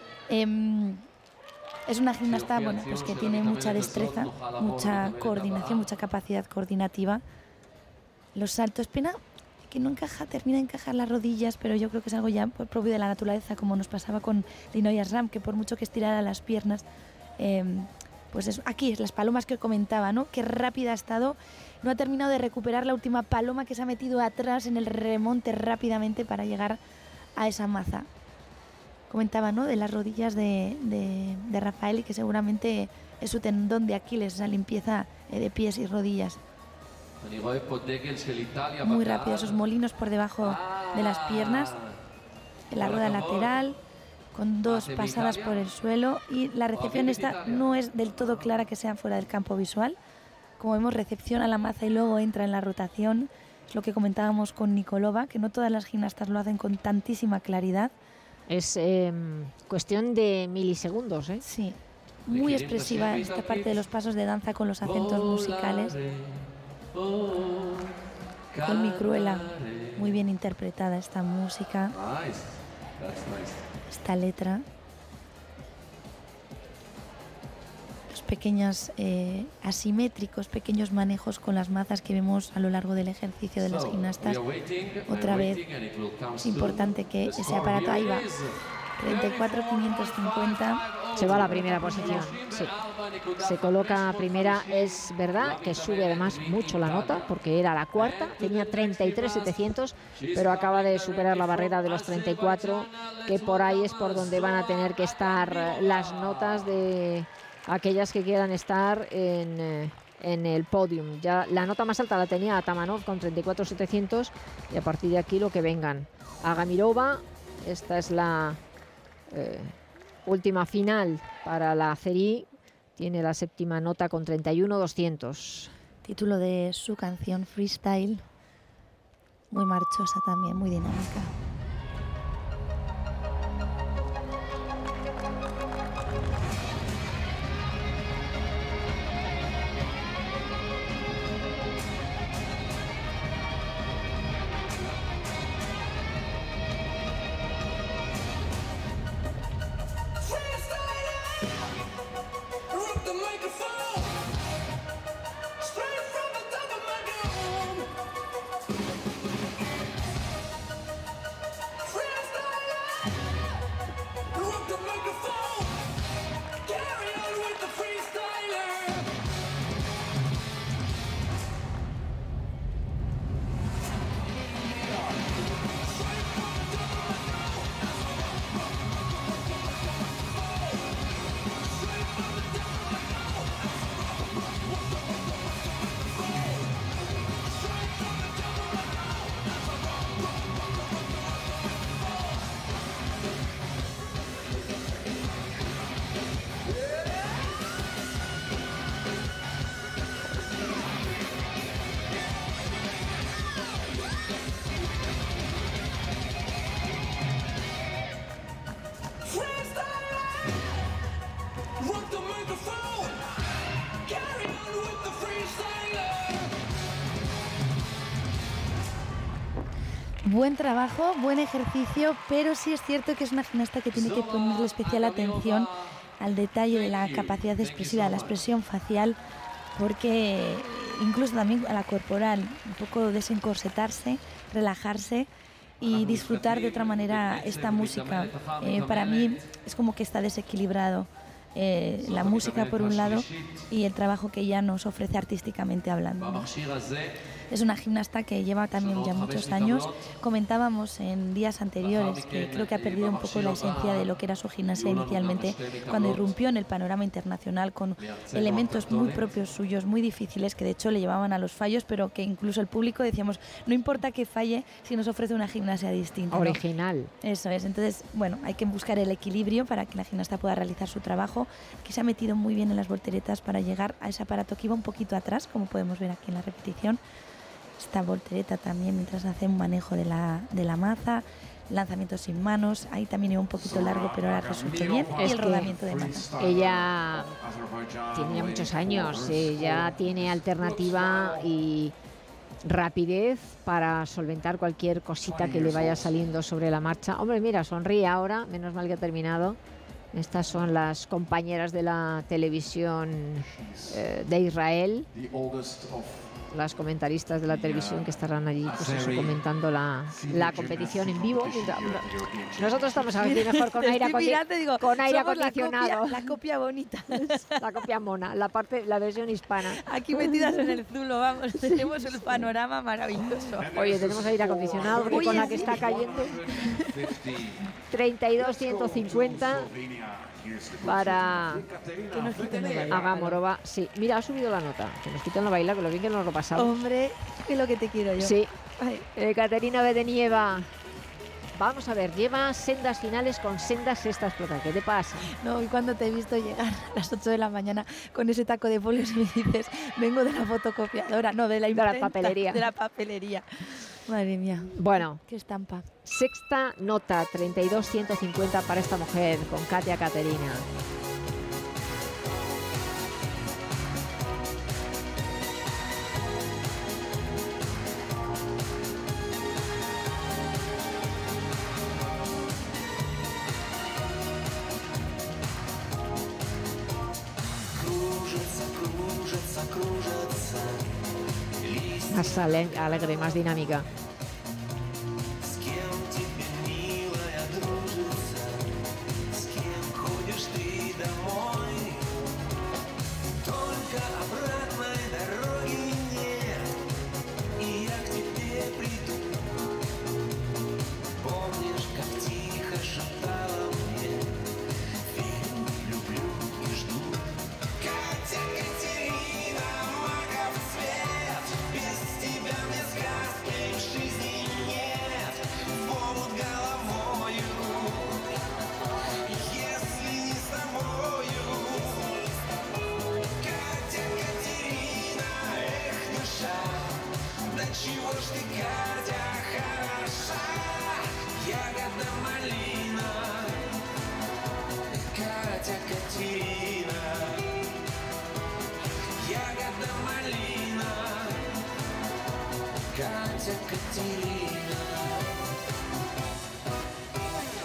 Speaker 2: Es una gimnasta, bueno, pues que tiene mucha destreza, mucha coordinación, mucha capacidad coordinativa. Los saltos, pena que no encaja, termina de encajar las rodillas, pero yo creo que es algo ya propio de la naturaleza, como nos pasaba con Linoy Asram, que por mucho que estirara las piernas, pues eso, aquí es las palomas que comentaba, ¿no? Qué rápida ha estado, no ha terminado de recuperar la última paloma que se ha metido atrás en el remonte rápidamente para llegar a esa maza. Comentaba, ¿no?, de las rodillas de Raffaelli, que seguramente es su tendón de Aquiles, esa limpieza de pies y rodillas. Muy rápido, esos molinos por debajo de las piernas, en la rueda lateral, con 2 pasadas por el suelo, y la recepción esta no es del todo clara que sea fuera del campo visual. Como vemos, recepciona la maza y luego entra en la rotación. Es lo que comentábamos con Nikolova, que no todas las gimnastas lo hacen con tantísima claridad.
Speaker 1: Es cuestión de milisegundos, ¿eh?
Speaker 2: Sí, muy expresiva esta parte de los pasos de danza con los acentos musicales. Con mi Cruella, muy bien interpretada esta música, esta letra. Los pequeños asimétricos, pequeños manejos con las mazas que vemos a lo largo del ejercicio de las gimnastas. Otra vez es importante que ese aparato, ahí va, 34.550.
Speaker 1: Se va a la primera posición, sí. Se coloca primera, es verdad que sube además mucho la nota, porque era la cuarta, tenía 33.700, pero acaba de superar la barrera de los 34, que por ahí es por donde van a tener que estar las notas de aquellas que quieran estar en en el podium. Ya la nota más alta la tenía Atamanov con 34.700 y a partir de aquí lo que vengan. Agamirova, esta es la última final para la Azerí, tiene la séptima nota con 31.200.
Speaker 2: Título de su canción Freestyle, muy marchosa también, muy dinámica.
Speaker 5: Rock the microphone, straight from the top of my dome. Freestyler, rock the microphone, carry on with the freestyler. Rock the microphone, carry on with the freestyler.
Speaker 2: Buen trabajo, buen ejercicio, pero sí es cierto que es una gimnasta que tiene que ponerle especial atención al detalle de la capacidad expresiva, de la expresión facial, porque incluso también a la corporal, un poco desencorsetarse, relajarse y disfrutar de otra manera esta música. Para mí es como que está desequilibrado la música por un lado y el trabajo que ella nos ofrece artísticamente hablando, ¿no? Es una gimnasta que lleva también ya muchos años. Comentábamos en días anteriores que creo que ha perdido un poco la esencia de lo que era su gimnasia inicialmente, cuando irrumpió en el panorama internacional con elementos muy propios suyos, muy difíciles, que de hecho le llevaban a los fallos, pero que incluso el público decíamos, no importa que falle si nos ofrece una gimnasia distinta, ¿no?
Speaker 1: Original.
Speaker 2: Eso es, entonces, bueno, hay que buscar el equilibrio para que la gimnasta pueda realizar su trabajo, que se ha metido muy bien en las volteretas para llegar a ese aparato que iba un poquito atrás, como podemos ver aquí en la repetición. Esta voltereta también mientras hace un manejo de la maza, lanzamiento sin manos, ahí también iba un poquito largo, pero ahora resultó bien, y
Speaker 1: Es
Speaker 2: el
Speaker 1: que
Speaker 2: rodamiento de maza.
Speaker 1: Ella tiene muchos años, ya tiene alternativa y rapidez para solventar cualquier cosita que le vaya saliendo sobre la marcha. Hombre, mira, sonríe ahora, menos mal que ha terminado. Estas son las compañeras de la televisión de Israel, las comentaristas de la televisión que estarán allí pues eso, comentando la competición en vivo. Nosotros estamos aquí mejor con aire, con aire acondicionado.
Speaker 2: La copia bonita.
Speaker 1: La copia mona, la versión hispana.
Speaker 2: Aquí metidas en el zulo, vamos, tenemos el panorama maravilloso.
Speaker 1: Oye, tenemos aire acondicionado porque con la que está cayendo 32.150 para
Speaker 2: Que nos quiten el baile.
Speaker 1: Agamorova. Sí, mira, ha subido la nota. Que nos quiten la baila, que lo bien que nos lo pasamos.
Speaker 2: Hombre, que es lo que te quiero yo.
Speaker 1: Sí,
Speaker 2: Ay,
Speaker 1: Katerina Bedenieva. Vamos a ver, lleva sendas finales con sendas sextas plata. ¿Qué te pasa?
Speaker 2: no, y cuando te he visto llegar a las 8 de la mañana con ese taco de folios y me dices, vengo de la fotocopiadora, no, de la imprenta,
Speaker 1: papelería.
Speaker 2: De la papelería. Madre mía,
Speaker 1: Bueno,
Speaker 2: qué estampa.
Speaker 1: sexta nota, 32.150 para esta mujer con Katia Katerina. Más alegre, más dinámica.
Speaker 5: С кем тебе, милая, дружится? С кем ходишь ты домой? Только обратной дороги нет, и я к тебе приду. Помнишь, как тихо шептала мне? Верю, люблю и жду. Катя, Катерина,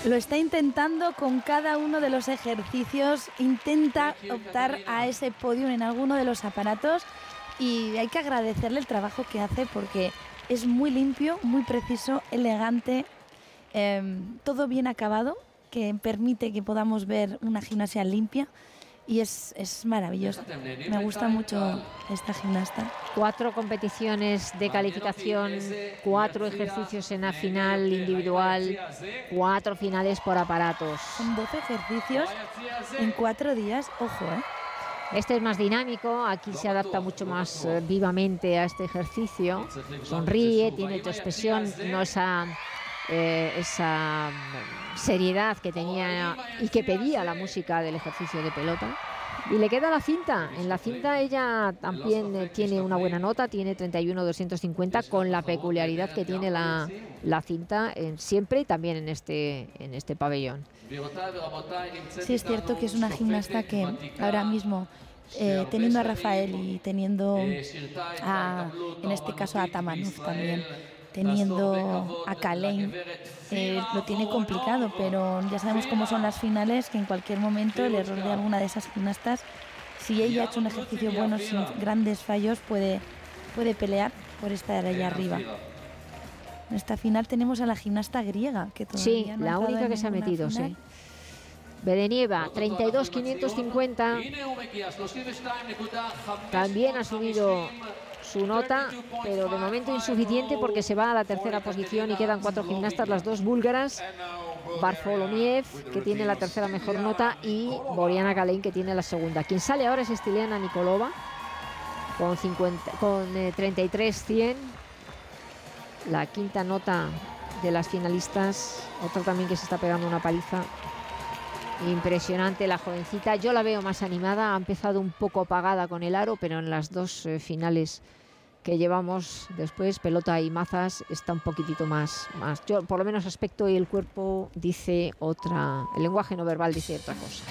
Speaker 2: Lo está intentando con cada uno de los ejercicios, intenta optar a ese podio en alguno de los aparatos y hay que agradecerle el trabajo que hace porque es muy limpio, muy preciso, elegante, todo bien acabado, que permite que podamos ver una gimnasia limpia y es maravilloso. Me gusta mucho esta gimnasta.
Speaker 1: 4 competiciones de calificación, 4 ejercicios en la final individual, 4 finales por aparatos.
Speaker 2: Son 12 ejercicios en 4 días, ojo,
Speaker 1: Este es más dinámico, aquí se adapta mucho más vivamente a este ejercicio. Sonríe, tiene otra expresión, no esa seriedad que tenía y que pedía la música del ejercicio de pelota. Y le queda la cinta. En la cinta ella también tiene una buena nota, tiene 31.250, con la peculiaridad que tiene la cinta siempre y también en este pabellón.
Speaker 2: Sí, es cierto que es una gimnasta que ahora mismo, teniendo a Rafael y teniendo en este caso a Tamanuf también, teniendo a Kalein, lo tiene complicado, pero ya sabemos cómo son las finales, que en cualquier momento el error de alguna de esas gimnastas, si ella ha hecho un ejercicio bueno sin grandes fallos, puede pelear por estar allá arriba. En esta final tenemos a la gimnasta griega, que todavía no ha
Speaker 1: la
Speaker 2: entrado
Speaker 1: única
Speaker 2: en
Speaker 1: que se ha
Speaker 2: ninguna
Speaker 1: metido,
Speaker 2: final.
Speaker 1: sí. Bedenieva, 32.550, también ha subido su nota, pero de momento insuficiente porque se va a la tercera posición y quedan 4 gimnastas, las 2 búlgaras, Barfolomiev, que tiene la tercera mejor nota, y Boriana Kalein, que tiene la segunda. Quien sale ahora es Stiliana Nikolova con 33.100, la quinta nota de las finalistas. Otra también que se está pegando una paliza impresionante, la jovencita. Yo la veo más animada, ha empezado un poco apagada con el aro, pero en las 2 finales que llevamos después, pelota y mazas, está un poquitito más. Yo, por lo menos, aspecto y el cuerpo dice otra, el lenguaje no verbal dice otra cosa.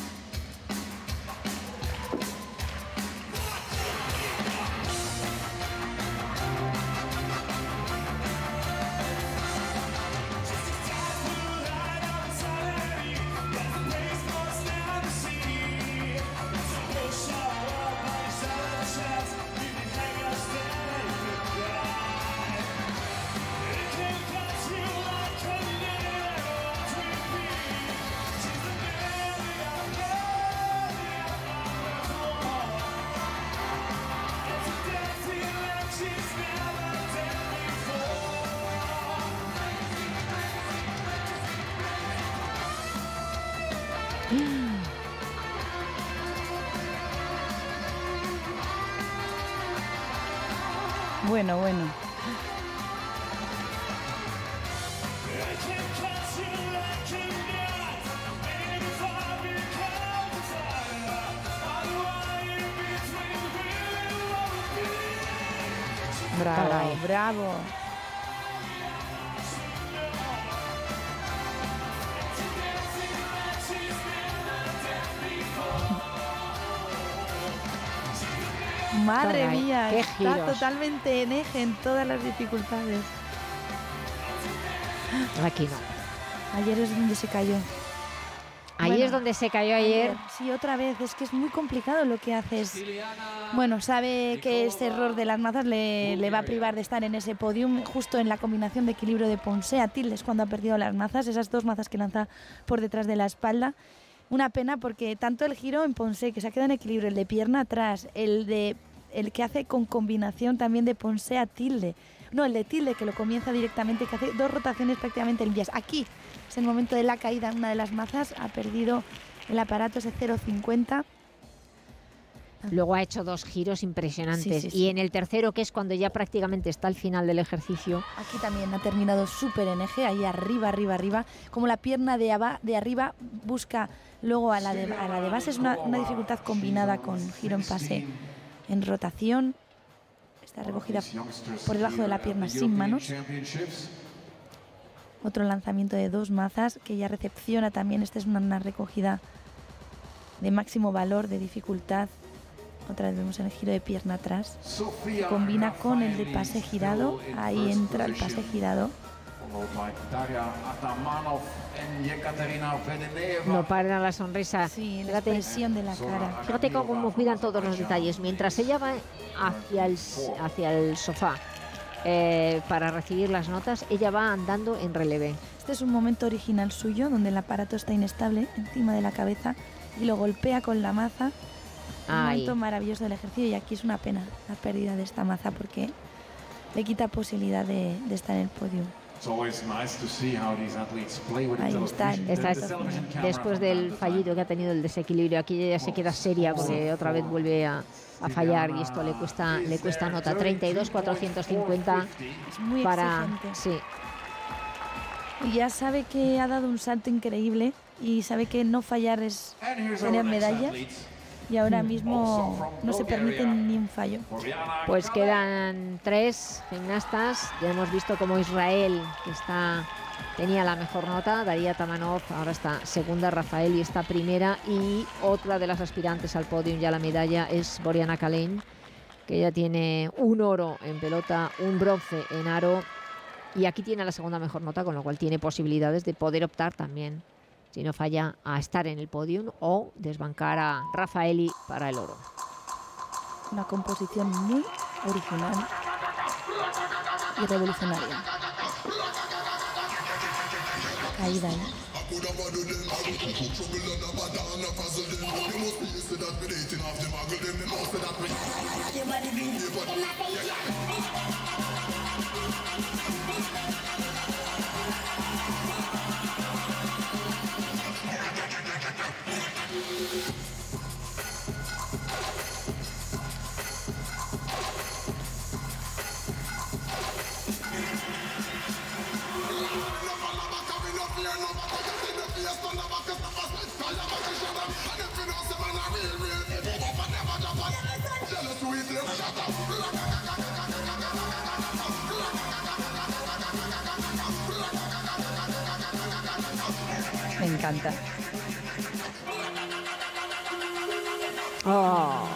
Speaker 2: Bueno. Bravo. Madre
Speaker 1: Caray,
Speaker 2: mía,
Speaker 1: qué
Speaker 2: está
Speaker 1: giros.
Speaker 2: totalmente en eje en todas las dificultades.
Speaker 1: Aquí no.
Speaker 2: Ayer es donde se cayó.
Speaker 1: Ahí
Speaker 2: Bueno,
Speaker 1: es donde se cayó ayer.
Speaker 2: Sí, otra vez, es que es muy complicado lo que haces. Bueno, sabe que ese error de las mazas le va a privar de estar en ese podium, justo en la combinación de equilibrio de Ponce a Tildes cuando ha perdido las mazas, esas 2 mazas que lanza por detrás de la espalda. Una pena porque tanto el giro en Ponce, que se ha quedado en equilibrio, el de pierna atrás, el que hace con combinación también de Ponce a Tilde. No, el de Tilde, que lo comienza directamente, que hace 2 rotaciones prácticamente limpias. Aquí es el momento de la caída en una de las mazas, ha perdido el aparato ese 0,50.
Speaker 1: Luego ha hecho 2 giros impresionantes.
Speaker 2: Sí.
Speaker 1: Y en el tercero, que es cuando ya prácticamente está al final del ejercicio,
Speaker 2: Aquí también ha terminado súper en eje, ahí arriba. Como la pierna de arriba busca luego a la de base, es una dificultad combinada con giro en pase en rotación. Está recogida por debajo de la pierna sin manos. Otro lanzamiento de 2 mazas que ya recepciona también. Esta es una recogida de máximo valor de dificultad. Otra vez vemos el giro de pierna atrás. Combina con el de pase girado. Ahí entra el pase girado.
Speaker 1: No para la sonrisa.
Speaker 2: Sí, la
Speaker 1: Fíjate,
Speaker 2: expresión de la cara.
Speaker 1: fíjate cómo cuidan todos los detalles. Mientras ella va hacia el sofá para recibir las notas, ella va andando en relevé.
Speaker 2: Este es un momento original suyo, donde el aparato está inestable encima de la cabeza y lo golpea con la maza. Un
Speaker 1: Ay.
Speaker 2: momento maravilloso del ejercicio, y aquí es una pena la pérdida de esta maza porque le quita posibilidad de estar en el podio. Ahí está.
Speaker 1: Esta es después del fallido que ha tenido el desequilibrio. Aquí ella se queda seria porque otra vez vuelve a fallar y esto le cuesta nota. 32.450
Speaker 2: Es muy
Speaker 1: para...
Speaker 2: exigente.
Speaker 1: Sí,
Speaker 2: Y ya sabe que ha dado un salto increíble y sabe que no fallar es tener medallas, y ahora mismo no se permite ni un fallo.
Speaker 1: pues quedan 3 gimnastas. Ya hemos visto como Israel, que tenía la mejor nota, Daria Tamanov, ahora está segunda, Rafael y está primera, y otra de las aspirantes al podio ya la medalla es Boriana Kalin, que ya tiene un oro en pelota, un bronce en aro, y aquí tiene la segunda mejor nota, con lo cual tiene posibilidades de poder optar también, si no falla, a estar en el podium o desbancar a Rafaeli para el oro.
Speaker 2: Una composición muy original y revolucionaria. Caída, ¿eh? Me encanta.
Speaker 1: Oh.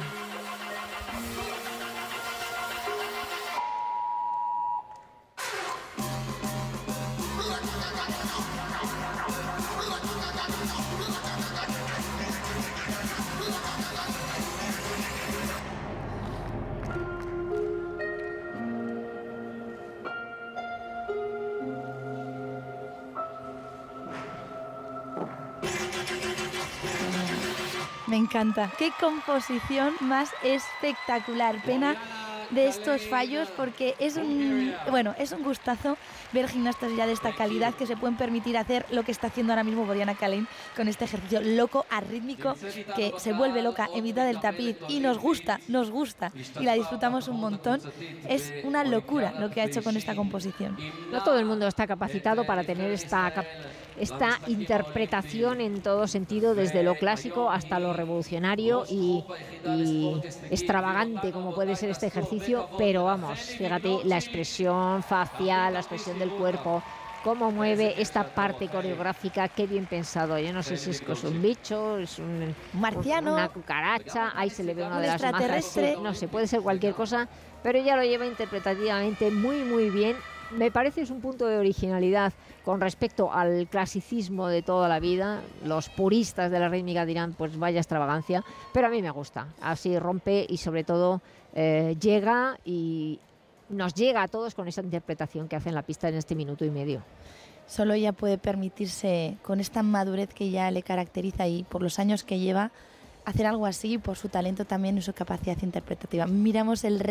Speaker 2: Me encanta. Qué composición más espectacular. Pena de estos fallos porque es un gustazo ver gimnastas ya de esta calidad que se pueden permitir hacer lo que está haciendo ahora mismo Boriana Kalin con este ejercicio loco, arrítmico, que se vuelve loca en mitad del tapiz y nos gusta y la disfrutamos un montón. Es una locura lo que ha hecho con esta composición.
Speaker 1: No todo el mundo está capacitado para tener esta interpretación en todo sentido, desde lo clásico hasta lo revolucionario y extravagante como puede ser este ejercicio, pero vamos, fíjate la expresión facial, la expresión del cuerpo, cómo mueve esta parte coreográfica, qué bien pensado. Yo no sé si es un bicho, es un
Speaker 2: marciano,
Speaker 1: una cucaracha, ahí se le ve una de las
Speaker 2: extraterrestre.
Speaker 1: mazas, no sé, puede ser cualquier cosa, pero ella lo lleva interpretativamente muy bien. Me parece es un punto de originalidad con respecto al clasicismo de toda la vida. Los puristas de la rítmica dirán, pues vaya extravagancia, pero a mí me gusta. Así rompe y sobre todo llega y nos llega a todos con esa interpretación que hace en la pista en este minuto y medio.
Speaker 2: Solo ella puede permitirse, con esta madurez que ya le caracteriza y por los años que lleva, hacer algo así, por su talento también y su capacidad interpretativa. Miramos el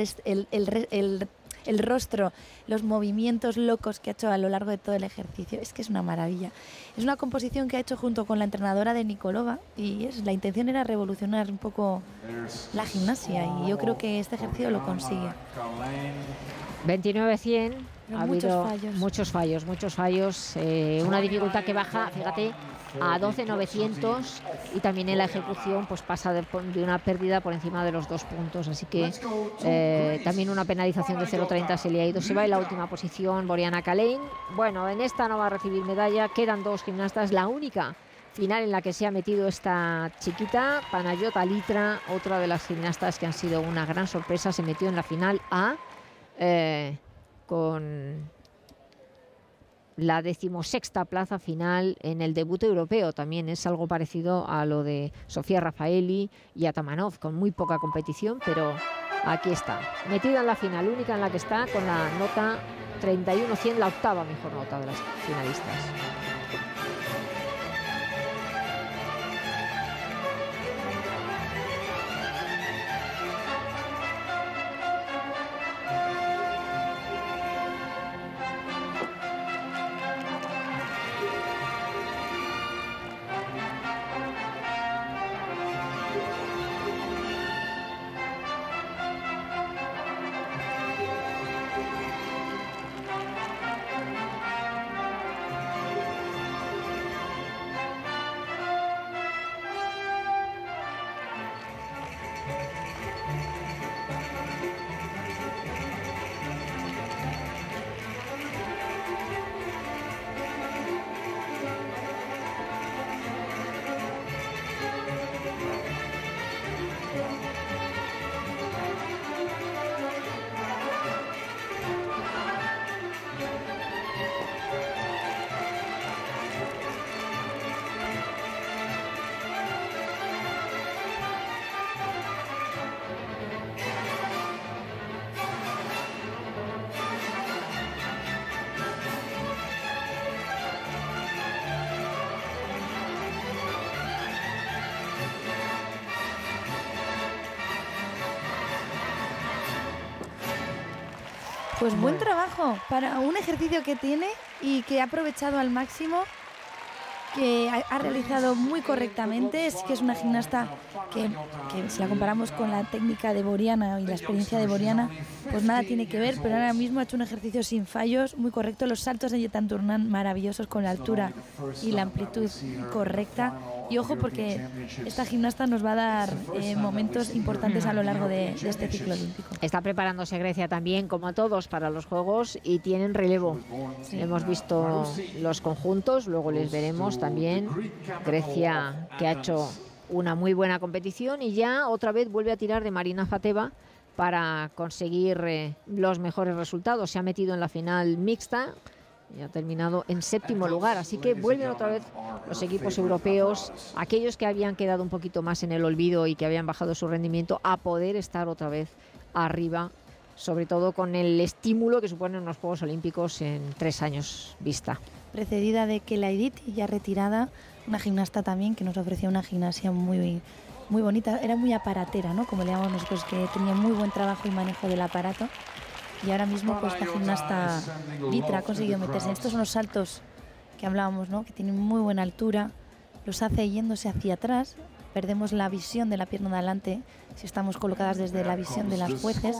Speaker 2: rostro, los movimientos locos que ha hecho a lo largo de todo el ejercicio. Es que es una maravilla. Es una composición que ha hecho junto con la entrenadora de Nikolova y la intención era revolucionar un poco la gimnasia y yo creo que este ejercicio lo consigue.
Speaker 1: 29-100, ha habido
Speaker 2: muchos fallos.
Speaker 1: muchos fallos, una dificultad que baja, fíjate, a 12.900 y también en la ejecución pues pasa de una pérdida por encima de los 2 puntos, así que también una penalización de 0.30 se le ha ido. Se va en la última posición Boriana Kalin. Bueno, en esta no va a recibir medalla, quedan 2 gimnastas, la única final en la que se ha metido esta chiquita, Panayota Litra, otra de las gimnastas que han sido una gran sorpresa, se metió en la final A con la 16ª plaza final en el debut europeo. También es algo parecido a lo de Sofía Raffaelli y Atamanov, con muy poca competición, pero aquí está, metida en la final, única en la que está, con la nota 31-100, la 8ª mejor nota de las finalistas.
Speaker 2: Pues buen trabajo para un ejercicio que tiene y que ha aprovechado al máximo, que ha realizado muy correctamente. Es que es una gimnasta que si la comparamos con la técnica de Boriana y la experiencia de Boriana, pues nada tiene que ver, pero ahora mismo ha hecho un ejercicio sin fallos, muy correcto. Los saltos de Yetan Tournant maravillosos, con la altura y la amplitud correcta. Y ojo, porque esta gimnasta nos va a dar momentos importantes a lo largo de este ciclo olímpico.
Speaker 1: Está preparándose Grecia también, como todos, para los Juegos, y tienen relevo. Sí. Hemos visto los conjuntos, luego les veremos también. Grecia, que ha hecho una muy buena competición, y ya otra vez vuelve a tirar de Marina Fateva para conseguir los mejores resultados. Se ha metido en la final mixta y ha terminado en 7º lugar, así que vuelven otra vez los equipos europeos, aquellos que habían quedado un poquito más en el olvido y que habían bajado su rendimiento, a poder estar otra vez arriba, sobre todo con el estímulo que suponen unos Juegos Olímpicos en 3 años vista.
Speaker 2: Precedida de Kelaiditi, ya retirada, una gimnasta también que nos ofrecía una gimnasia muy bonita, era muy aparatera, ¿no? Como le llamamos nosotros, que tenía muy buen trabajo y manejo del aparato. Y ahora mismo pues la gimnasta Vitra ha conseguido meterse. Estos son los saltos que hablábamos, ¿no? Que tienen muy buena altura, los hace yéndose hacia atrás. Perdemos la visión de la pierna de adelante si estamos colocadas desde la visión de las jueces,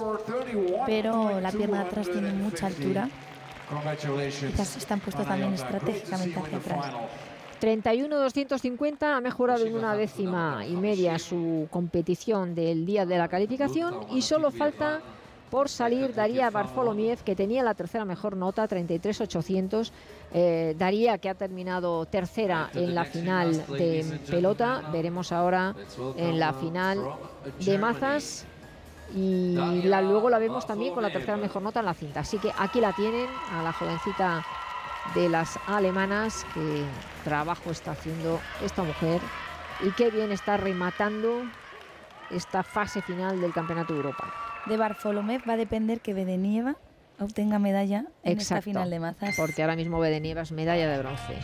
Speaker 2: pero la pierna de atrás tiene mucha altura. Quizás están puestos también estratégicamente hacia atrás.
Speaker 1: 31-250, ha mejorado en 1,5 décimas su competición del día de la calificación, y solo falta por salir Daria Varfolomiev, que tenía la 3ª mejor nota, 33.800. Daria, que ha terminado 3ª en la final de pelota. Veremos ahora en la final de mazas, y luego la vemos también con la 3ª mejor nota en la cinta. Así que aquí la tienen, a la jovencita de las alemanas. Qué trabajo está haciendo esta mujer y qué bien está rematando esta fase final del Campeonato de Europa.
Speaker 2: De Varfolomiev va a depender que Vedenieva obtenga medalla en esta final de mazas.
Speaker 1: Porque ahora mismo Vedenieva es medalla de bronce.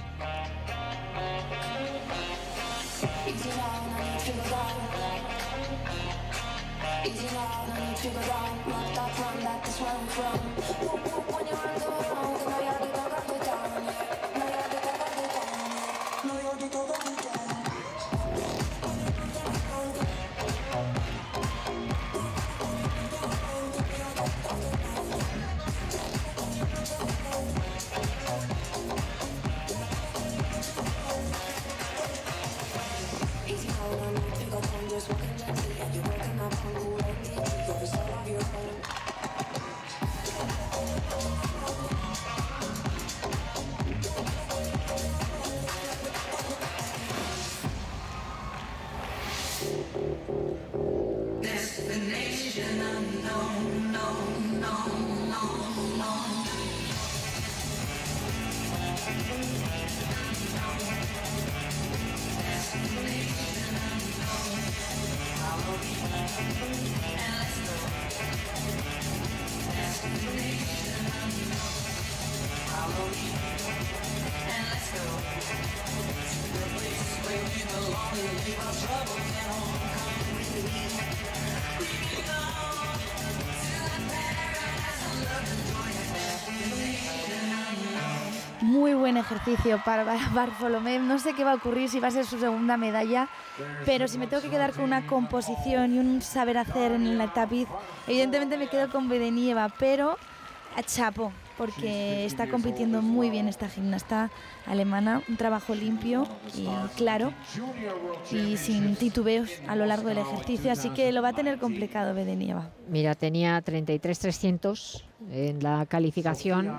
Speaker 2: Muy buen ejercicio para Bartholomew. No sé qué va a ocurrir, si va a ser su segunda medalla, pero si me tengo que quedar con una composición y un saber hacer en el tapiz, evidentemente me quedo con Bedenieva, pero a chapo, porque está compitiendo muy bien esta gimnasta alemana. Un trabajo limpio y claro y sin titubeos a lo largo del ejercicio, así que lo va a tener complicado Bedenieva.
Speaker 1: Mira, tenía 33.300 en la calificación.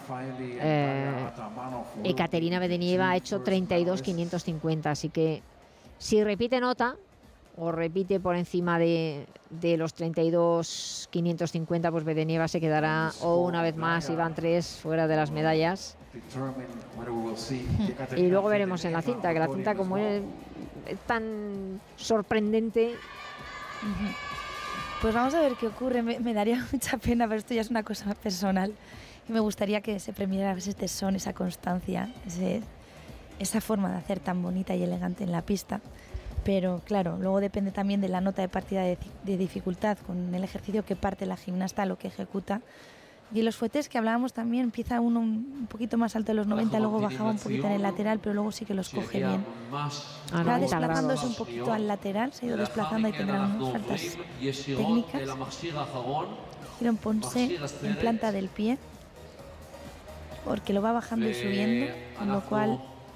Speaker 1: Ekaterina Bedenieva ha hecho 32.550, así que si repite nota o repite por encima de los 32.550, pues Bedenieva se quedará o una vez más y van 3 fuera de las medallas. Y luego veremos en la cinta, que la cinta como es tan sorprendente.
Speaker 2: Pues vamos a ver qué ocurre. Me daría mucha pena, pero esto ya es una cosa personal. Y me gustaría que se premiara ese tesón, esa constancia, esa forma de hacer tan bonita y elegante en la pista. Pero claro, luego depende también de la nota de partida de dificultad, con el ejercicio que parte la gimnasta, lo que ejecuta. Y los fuetes que hablábamos también, empieza uno un poquito más alto de los 90, luego bajaba un poquito en el lateral, pero luego sí que los coge bien. Está desplazándose un poquito al lateral, se ha ido desplazando y tendrá unas faltas técnicas. Giro en Ponce en planta del pie, porque lo va bajando y subiendo, con lo cual...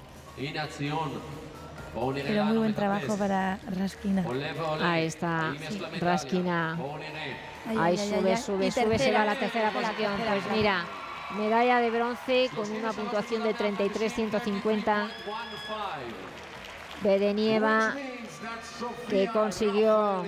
Speaker 2: Pero muy buen trabajo para Raskina.
Speaker 1: Ahí está Raskina. Ahí sube, se va a la tercera posición. Pues mira, medalla de bronce con una puntuación de 33.150. Bedenieva, que consiguió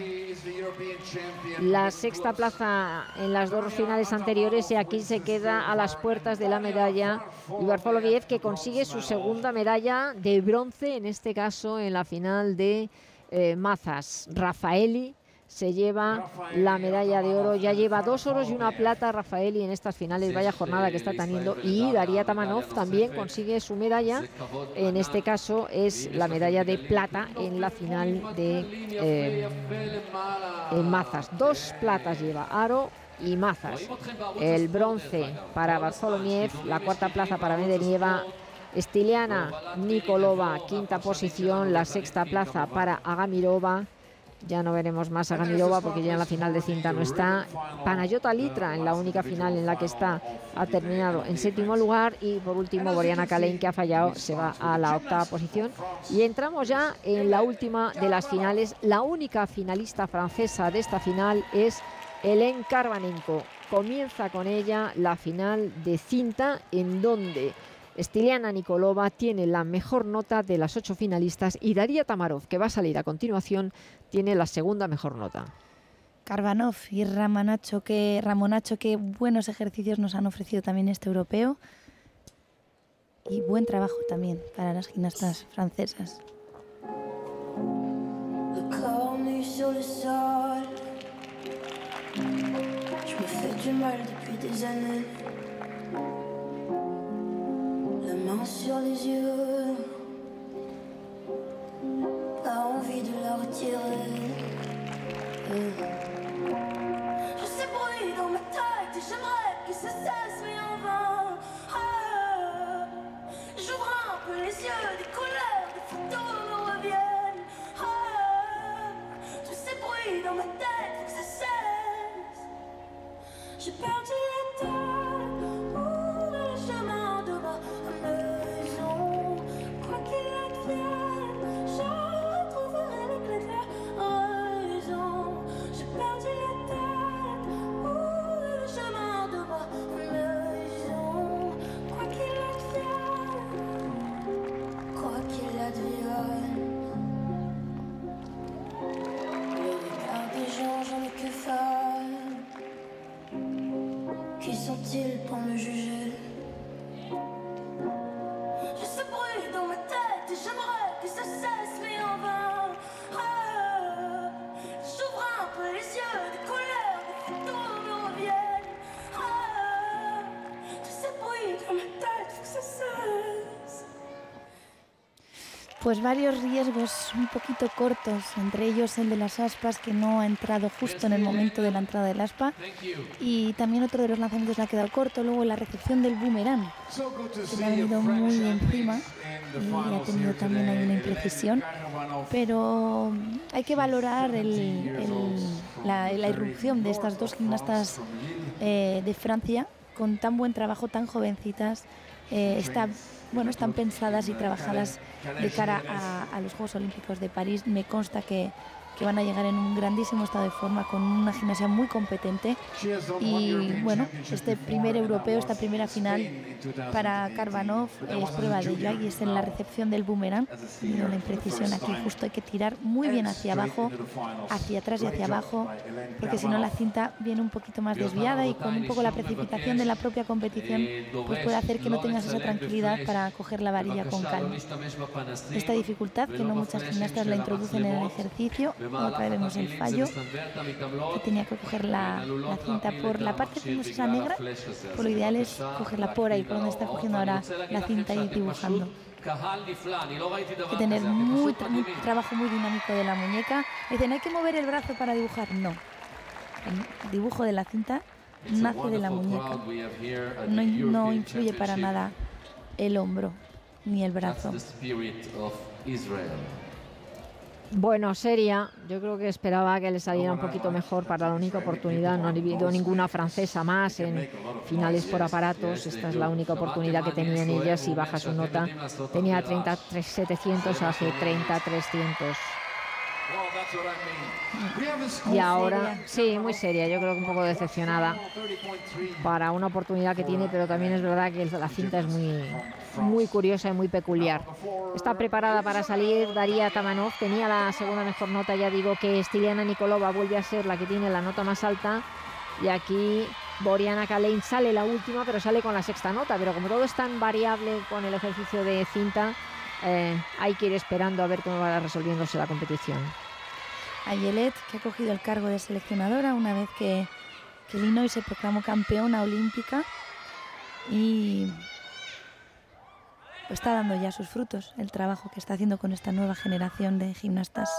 Speaker 1: la sexta plaza en las dos finales anteriores y aquí se queda a las puertas de la medalla. Y Bartholomew, que consigue su segunda medalla de bronce, en este caso en la final de mazas. Raffaeli se lleva la medalla de oro, ya lleva 2 oros y una plata Raffaeli en estas finales. Vaya jornada que está teniendo. Y Daria Tamanov también consigue su medalla, en este caso es la medalla de plata en la final de en mazas. 2 platas lleva, aro y mazas. El bronce para Bartholomew, la cuarta plaza para Bedenieva. Stiliana Nikolova, quinta posición, la sexta plaza para Agamirova. Ya no veremos más a Gamirova porque ya en la final de cinta no está. Panayota Litra, en la única final en la que está, ha terminado en séptimo lugar. Y por último Boriana Kalein, que ha fallado, se va a la octava posición. Y entramos ya en la última de las finales. La única finalista francesa de esta final es Hélène Karvanenko. Comienza con ella la final de cinta, en donde Stiliana Nikolova tiene la mejor nota de las 8 finalistas y Daria Tamarov, que va a salir a continuación, tiene la segunda mejor nota.
Speaker 2: Karvanov y Ramonacho, que buenos ejercicios nos han ofrecido también este europeo. Y buen trabajo también para las gimnastas francesas.
Speaker 3: La main sur les yeux, pas envie de la retirer. Je sais bruit dans ma tête et j'aimerais que ça cesse, mais en vain. J'ouvre un peu les yeux, des couleurs, des photos me reviennent. Tous ces bruits dans ma tête, faut que ça cesse. J'ai perdu la tête. Qui sont-ils pour me juger? Je sais bruit dans ma tête et j'aimerais que ça cesse, mais en vain. J'ouvre un peu les yeux, des couleurs, des photos me reviennent. Tous ces bruits dans ma tête, faut que ça cesse.
Speaker 2: Pues varios riesgos un poquito cortos, entre ellos el de las aspas, que no ha entrado justo en el momento de la entrada del aspa, y también otro de los lanzamientos le ha quedado corto. Luego la recepción del boomerang, que le ha venido muy encima y ha tenido también ahí una imprecisión, pero hay que valorar la irrupción de estas dos gimnastas de Francia con tan buen trabajo, tan jovencitas. Están pensadas y trabajadas de cara a los Juegos Olímpicos de París. Me consta que van a llegar en un grandísimo estado de forma, con una gimnasia muy competente. Y bueno, este primer europeo, esta primera final para Karvanov es prueba de ello, y es en la recepción del boomerang. Mira la imprecisión aquí, justo hay que tirar muy bien hacia abajo, hacia atrás y hacia abajo, porque si no la cinta viene un poquito más desviada, y con un poco la precipitación de la propia competición pues puede hacer que no tengas esa tranquilidad para coger la varilla con calma. Esta dificultad que no muchas gimnastas la introducen en el ejercicio. Otra vez vemos el fallo, que tenía que coger la cinta por la parte que vemos esa negra. Pues lo ideal es cogerla por ahí, por donde está cogiendo ahora la cinta y dibujando. Hay que tener un trabajo muy dinámico de la muñeca. Dicen, hay que mover el brazo para dibujar. No, el dibujo de la cinta nace de la muñeca. No influye para nada el hombro ni el brazo.
Speaker 1: Bueno, Seria, yo creo que esperaba que le saliera un poquito mejor para la única oportunidad. No ha habido ninguna francesa más en finales por aparatos. Esta es la única oportunidad que tenían ellas, y baja su nota. Tenía 33.700, hace 30.300. Y ahora, sí, muy seria, yo creo que un poco decepcionada para una oportunidad que tiene, pero también es verdad que la cinta es muy curiosa y muy peculiar. Está preparada para salir Daria Tamanov, tenía la segunda mejor nota. Ya digo que Stiliana Nikolova vuelve a ser la que tiene la nota más alta, y aquí Boriana Kalein sale la última, pero sale con la sexta nota. Pero como todo es tan variable con el ejercicio de cinta, hay que ir esperando a ver cómo va resolviéndose la competición.
Speaker 2: Ayelet, que ha cogido el cargo de seleccionadora una vez que Illinois se proclamó campeona olímpica, y está dando ya sus frutos el trabajo que está haciendo con esta nueva generación de gimnastas.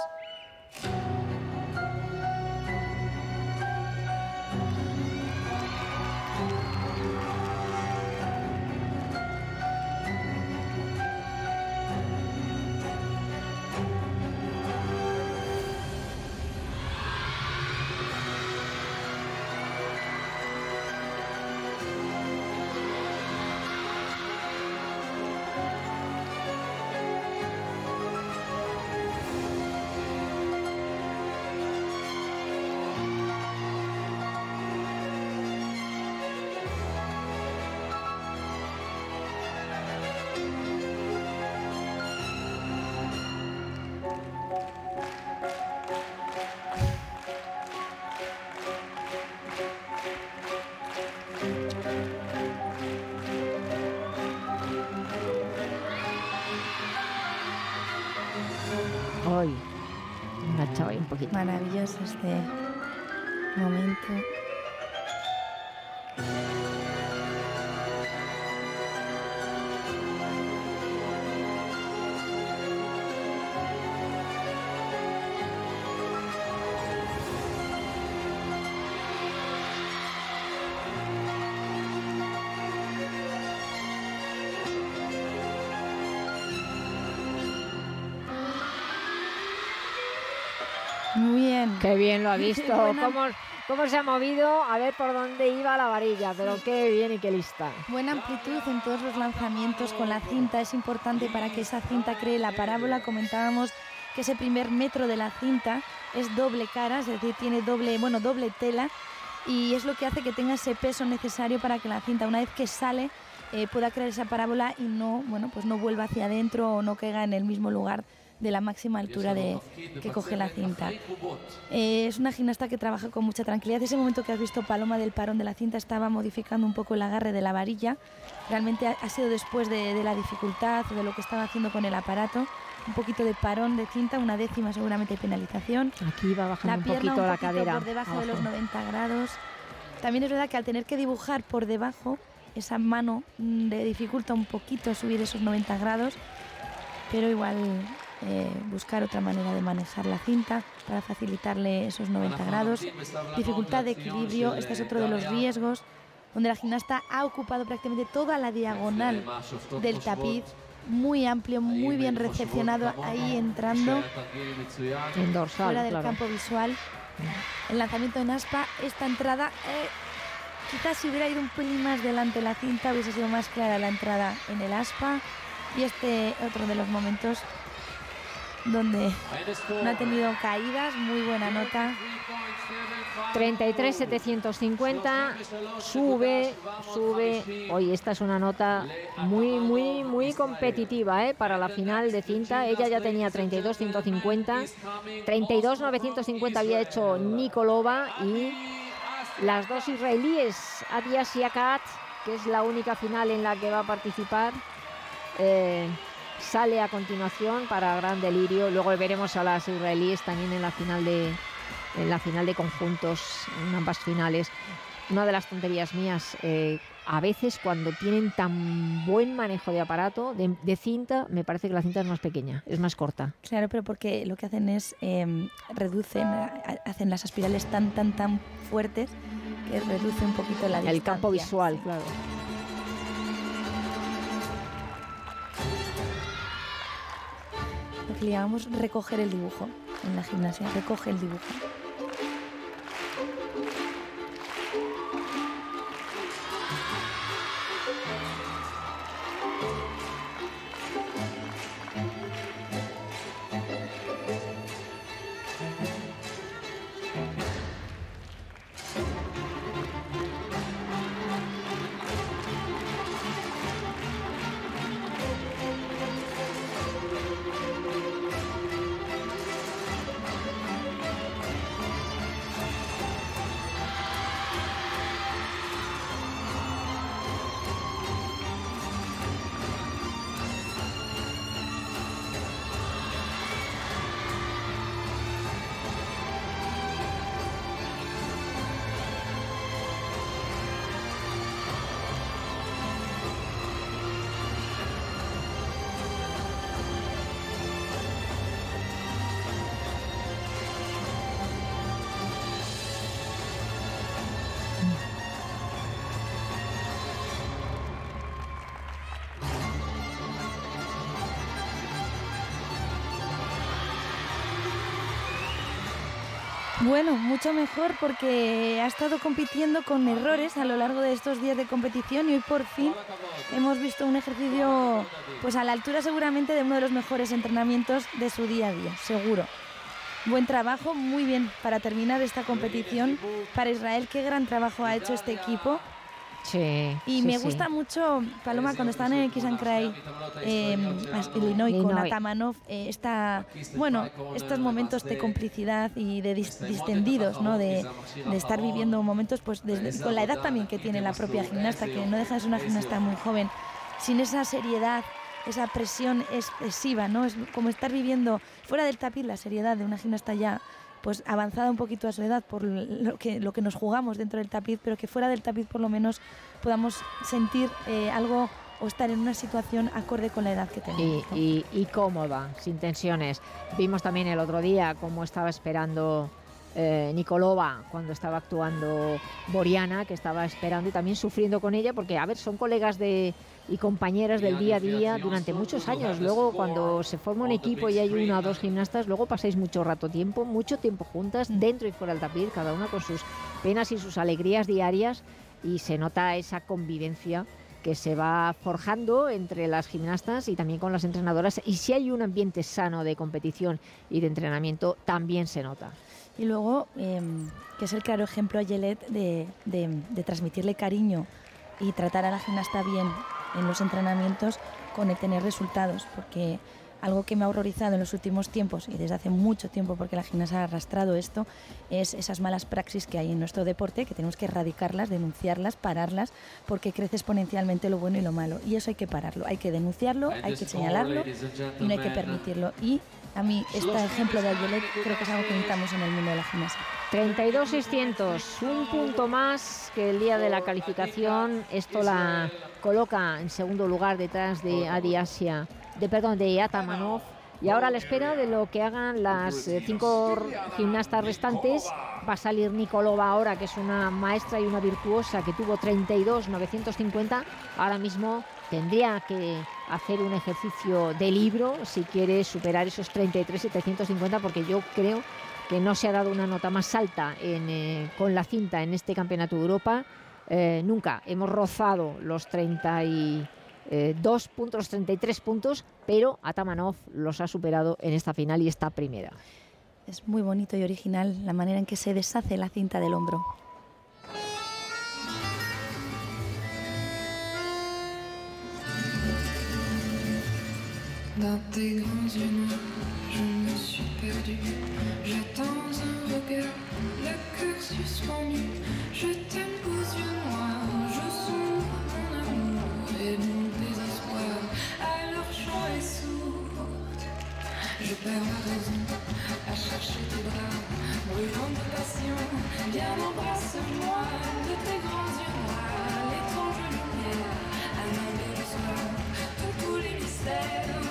Speaker 1: Hoy enganchado ahí un poquito.
Speaker 2: Maravilloso este momento. Muy bien.
Speaker 1: Qué bien lo ha visto. ¿Cómo se ha movido? A ver por dónde iba la varilla, pero qué bien y qué lista.
Speaker 2: Buena amplitud en todos los lanzamientos con la cinta. Es importante para que esa cinta cree la parábola. Comentábamos que ese primer metro de la cinta es doble cara, es decir, tiene doble tela, y es lo que hace que tenga ese peso necesario para que la cinta, una vez que sale, pueda crear esa parábola y no vuelva hacia adentro o no caiga en el mismo lugar de la máxima altura que coge la cinta. Es una gimnasta que trabaja con mucha tranquilidad. Ese momento que has visto, Paloma, del parón de la cinta, estaba modificando un poco el agarre de la varilla. Realmente ha sido después de la dificultad o de lo que estaba haciendo con el aparato. Un poquito de parón de cinta, una décima seguramente de penalización.
Speaker 1: Aquí va bajando
Speaker 2: la pierna
Speaker 1: un poquito la
Speaker 2: poquito
Speaker 1: cadera.
Speaker 2: Por debajo de los 90 grados. También es verdad que al tener que dibujar por debajo, esa mano le dificulta un poquito subir esos 90 grados. pero igual buscar otra manera de manejar la cinta para facilitarle esos 90 grados. Dificultad de equilibrio, este es otro de los riesgos, donde la gimnasta ha ocupado prácticamente toda la diagonal del tapiz, muy amplio, muy bien recepcionado, ahí entrando
Speaker 1: En dorsal,
Speaker 2: fuera del
Speaker 1: claro.
Speaker 2: campo visual. El lanzamiento en aspa, esta entrada, quizás si hubiera ido un pelín más delante la cinta hubiese sido más clara la entrada en el aspa. Y este otro de los momentos donde no ha tenido caídas, muy buena nota.
Speaker 1: 33.750, sube. Hoy esta es una nota muy competitiva, para la final de cinta. Ella ya tenía 32.150, 32.950 había hecho Nikolova, y las dos israelíes, Adia Siakat, que es la única final en la que va a participar, sale a continuación para gran delirio. Luego veremos a las israelíes también en la final de conjuntos, en ambas finales. Una de las tonterías mías, a veces cuando tienen tan buen manejo de aparato, de cinta, me parece que la cinta es más pequeña, es más corta.
Speaker 2: Claro, pero porque lo que hacen es reducen, hacen las espirales tan fuertes que reduce un poquito la distancia.
Speaker 1: El campo visual, claro.
Speaker 2: Lo que le llamamos recoger el dibujo en la gimnasia, recoge el dibujo. Bueno, mucho mejor porque ha estado compitiendo con errores a lo largo de estos días de competición y hoy por fin hemos visto un ejercicio pues a la altura seguramente de uno de los mejores entrenamientos de su día a día, seguro. Buen trabajo, muy bien para terminar esta competición. Para Israel, qué gran trabajo ha hecho este equipo.
Speaker 1: Sí,
Speaker 2: Y me gusta mucho, Paloma, cuando están en el Kiss and Cry, Illinois con Atamanov, estos momentos de complicidad y de distendidos, ¿no? de estar viviendo momentos pues con la edad también que tiene la propia gimnasta, que no deja de ser una gimnasta muy joven, sin esa seriedad, esa presión excesiva, ¿no? Es como estar viviendo fuera del tapiz la seriedad de una gimnasta ya pues avanzada un poquito a su edad por lo que nos jugamos dentro del tapiz, pero que fuera del tapiz por lo menos podamos sentir algo o estar en una situación acorde con la edad que tenemos, ¿no?
Speaker 1: Y cómoda, sin tensiones. Vimos también el otro día cómo estaba esperando Nikolova cuando estaba actuando Boriana, que estaba esperando y también sufriendo con ella, porque, a ver, son colegas y compañeras del día a día durante muchos años. Luego, cuando se forma un equipo y hay una o dos gimnastas, luego pasáis mucho tiempo juntas, dentro y fuera del tapiz, cada una con sus penas y sus alegrías diarias, y se nota esa convivencia que se va forjando entre las gimnastas y también con las entrenadoras, y si hay un ambiente sano de competición y de entrenamiento, también se nota.
Speaker 2: Y luego, que es el claro ejemplo a Yelet de transmitirle cariño y tratar a la gimnasta bien en los entrenamientos con el tener resultados, porque algo que me ha horrorizado en los últimos tiempos y desde hace mucho tiempo, porque la gimnasia ha arrastrado esto, es esas malas praxis que hay en nuestro deporte, que tenemos que erradicarlas, denunciarlas, pararlas, porque crece exponencialmente lo bueno y lo malo, y eso hay que pararlo, hay que denunciarlo, hay que señalarlo y no hay que permitirlo. Y a mí este ejemplo de Ayelet creo que es algo que necesitamos en el mundo de la gimnasia.
Speaker 1: 32.600, un punto más que el día de la calificación. Esto la coloca en segundo lugar detrás de Adi Asia de Atamanov. Y ahora a la espera de lo que hagan las 5 gimnastas restantes, va a salir Nikolova ahora, que es una maestra y una virtuosa, que tuvo 32.950. Ahora mismo tendría que hacer un ejercicio de libro si quiere superar esos 33.750, porque yo creo que no se ha dado una nota más alta con la cinta en este Campeonato de Europa. Nunca hemos rozado los 32 puntos, 33 puntos, pero Atamanov los ha superado en esta final y esta primera.
Speaker 2: Es muy bonito y original la manera en que se deshace la cinta del hombro.
Speaker 5: Dans tes grands yeux noirs, je me suis perdue. J'attends un regard, le cœur suspendu. Je t'aime aux yeux noirs, je sonde mon amour et mon désespoir. À leur chant est sourde. Je perds ma raison à chercher tes bras, brûlant de passion. Viens embrasse-moi de tes grands yeux noirs, l'étrange lumière, un bel soir, tous les mystères.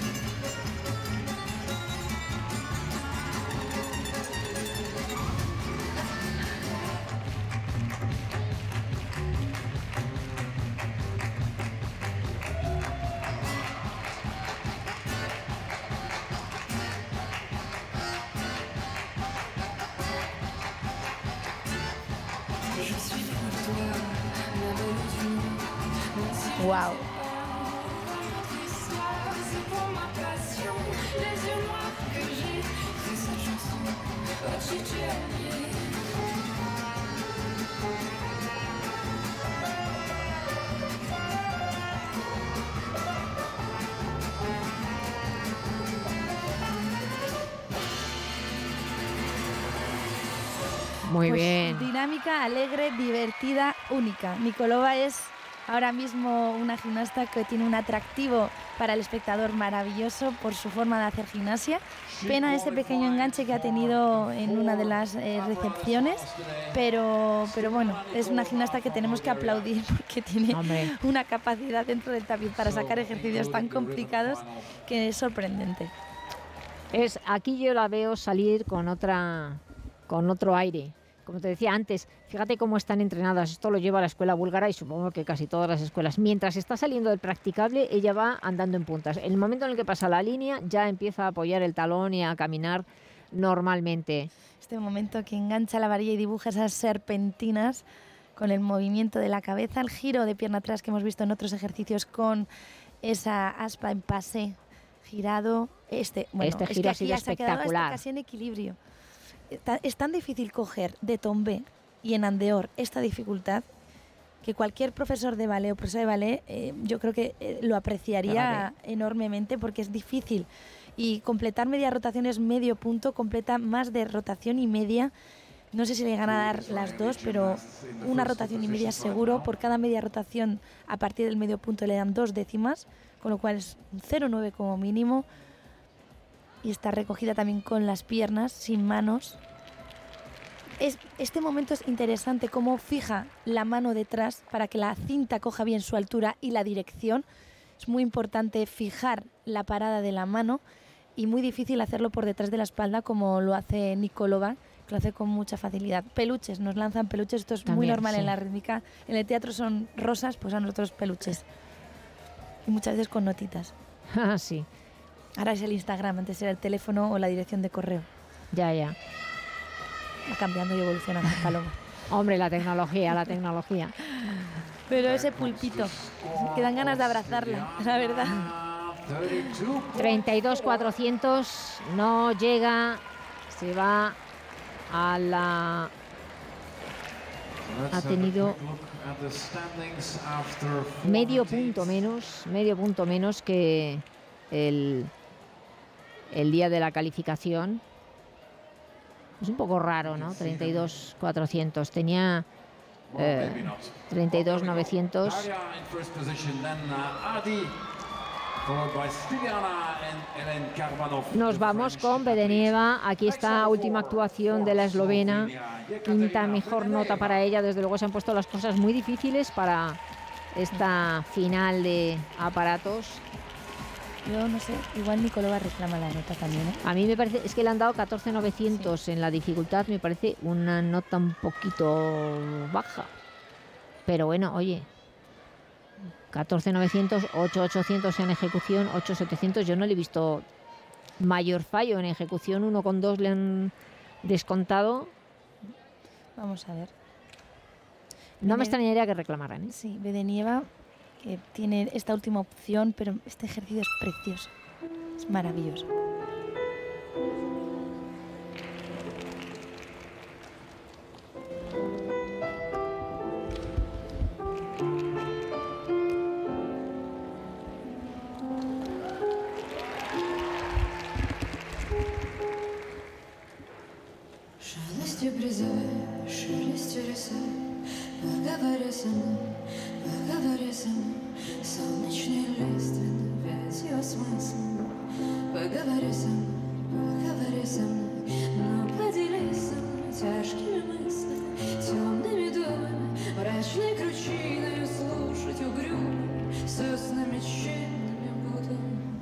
Speaker 2: Wow.
Speaker 1: Muy
Speaker 2: Pues
Speaker 1: bien.
Speaker 2: dinámica, alegre, divertida, única. Nikolova es ahora mismo una gimnasta que tiene un atractivo para el espectador maravilloso por su forma de hacer gimnasia. Pena ese pequeño enganche que ha tenido en una de las recepciones, pero bueno, es una gimnasta que tenemos que aplaudir porque tiene una capacidad dentro del tapiz para sacar ejercicios tan complicados que es sorprendente.
Speaker 1: Aquí yo la veo salir con otro aire. Como te decía antes, fíjate cómo están entrenadas. Esto lo lleva a la escuela búlgara y supongo que casi todas las escuelas. Mientras está saliendo del practicable, ella va andando en puntas. En el momento en el que pasa la línea, ya empieza a apoyar el talón y a caminar normalmente.
Speaker 2: Este momento que engancha la varilla y dibuja esas serpentinas con el movimiento de la cabeza, el giro de pierna atrás que hemos visto en otros ejercicios con esa aspa en pasé girado. Este
Speaker 1: giro ha sido espectacular.
Speaker 2: Casi en equilibrio. Es tan difícil coger de tombé y en andeor esta dificultad que cualquier profesor de ballet o profesor de ballet yo creo que lo apreciaría enormemente, porque es difícil. Y completar media rotación es medio punto, completa más de rotación y media. No sé si le gana a dar las dos, pero una rotación y media seguro. Por cada media rotación a partir del medio punto le dan 2 décimas, con lo cual es 0,9 como mínimo. Y está recogida también con las piernas, sin manos. Este momento es interesante, cómo fija la mano detrás para que la cinta coja bien su altura y la dirección. Es muy importante fijar la parada de la mano y muy difícil hacerlo por detrás de la espalda, como lo hace Nikolova, que lo hace con mucha facilidad. Peluches, nos lanzan peluches, esto es también muy normal en la rítmica. En el teatro son rosas, pues a nosotros peluches. Y muchas veces con notitas.
Speaker 1: Ah, sí.
Speaker 2: Ahora es el Instagram, antes era el teléfono o la dirección de correo.
Speaker 1: Ya.
Speaker 2: Va cambiando y evolucionando, Paloma.
Speaker 1: Hombre, la tecnología.
Speaker 2: Pero ese pulpito, que dan ganas de abrazarla, la verdad.
Speaker 1: 32.400, no llega, se va a la... Ha tenido medio punto menos que el día de la calificación. Es un poco raro, ¿no? 32.400. Tenía 32.900. Nos vamos con Bedenieva. Aquí está, última actuación de la eslovena. Quinta mejor nota para ella. Desde luego se han puesto las cosas muy difíciles para esta final de aparatos.
Speaker 2: Yo no sé, igual Nikolova reclama la nota también, ¿eh?
Speaker 1: A mí me parece, es que le han dado 14.900 en la dificultad, me parece una nota un poquito baja. Pero bueno, oye, 14.900, 8.800 en ejecución, 8.700, yo no le he visto mayor fallo en ejecución, 1,2 le han descontado.
Speaker 2: Vamos a ver.
Speaker 1: No me extrañaría que reclamaran, ¿eh?
Speaker 2: Sí, Vedenieva, que tiene esta última opción, pero este ejercicio es precioso, es maravilloso.
Speaker 5: Шелестью брезой, шелестью рисой, поговори со мной, поговори со мной, солнечный лиственный, весь его смысл. Поговори со мной, но поделись со мной тяжкими мыслями, темными думами, мрачной кручиной слушать угрюмыми, соснами чинными буду.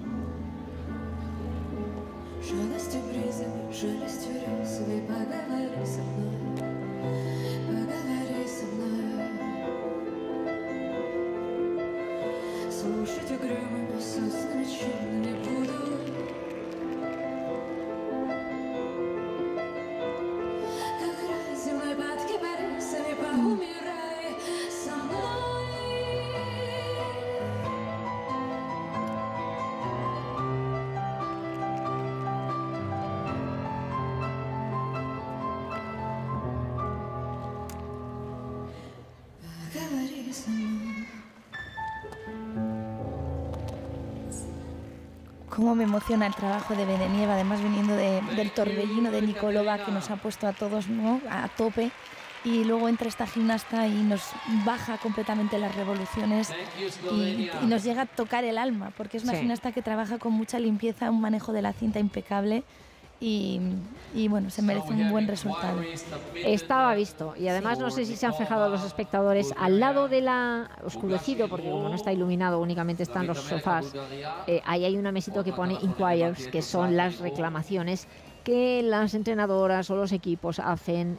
Speaker 5: Шелестью бризами, шелестью рисовой, поговори со мной, поговори со мной. Слушать угрюмыми, соснами чинными буду. Как рай земной под кипарисами, поумирай со мной. Поговори со мной.
Speaker 2: Cómo me emociona el trabajo de Vedenieva, además viniendo del torbellino de Nikolova, que nos ha puesto a todos, ¿no?, a tope. Y luego entra esta gimnasta y nos baja completamente las revoluciones y nos llega a tocar el alma, porque es una
Speaker 1: Sí.
Speaker 2: gimnasta que trabaja con mucha limpieza, un manejo de la cinta impecable y bueno, se merece un buen resultado.
Speaker 1: Estaba visto, y además no sé si se han fijado los espectadores al lado de la oscurecido, porque como no está iluminado, únicamente están los sofás, ahí hay una mesita que pone inquires, que son las reclamaciones que las entrenadoras o los equipos hacen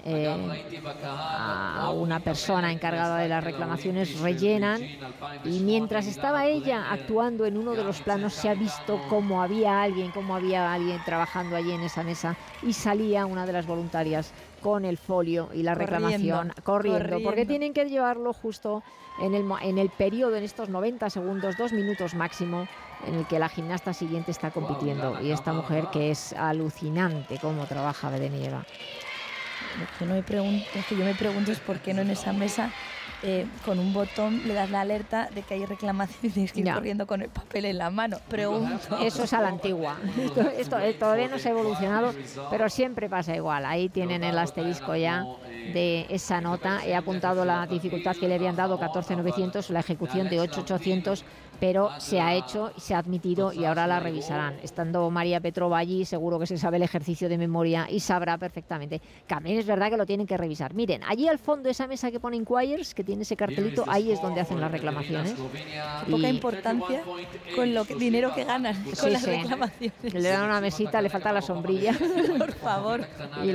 Speaker 1: a una persona encargada de las reclamaciones, rellenan, y mientras estaba ella actuando en uno de los planos se ha visto cómo había alguien trabajando allí en esa mesa, y salía una de las voluntarias con el folio y la reclamación corriendo, porque tienen que llevarlo justo en el periodo, en estos 90 segundos, 2 minutos máximo, en el que la gimnasta siguiente está compitiendo. Y esta mujer, que es alucinante cómo trabaja Vedenieva.
Speaker 2: Lo que yo me pregunto es por qué no en esa mesa, con un botón, le das la alerta de que hay reclamación y tienes que ir corriendo con el papel en la mano. Pregunto.
Speaker 1: Eso es a la antigua. Esto todavía no se ha evolucionado, pero siempre pasa igual. Ahí tienen el asterisco ya de esa nota. He apuntado la dificultad que le habían dado, 14.900, la ejecución de 8.800, pero se ha hecho, se ha admitido y ahora la revisarán. Estando María Petrova allí, seguro que se sabe el ejercicio de memoria y sabrá perfectamente. También es verdad que lo tienen que revisar. Miren, allí al fondo, esa mesa que pone inquires, que tiene ese cartelito, ahí es donde hacen las reclamaciones.
Speaker 2: Poca importancia con lo dinero que ganan con las reclamaciones.
Speaker 1: Le dan una mesita, le falta la sombrilla.
Speaker 2: Por favor.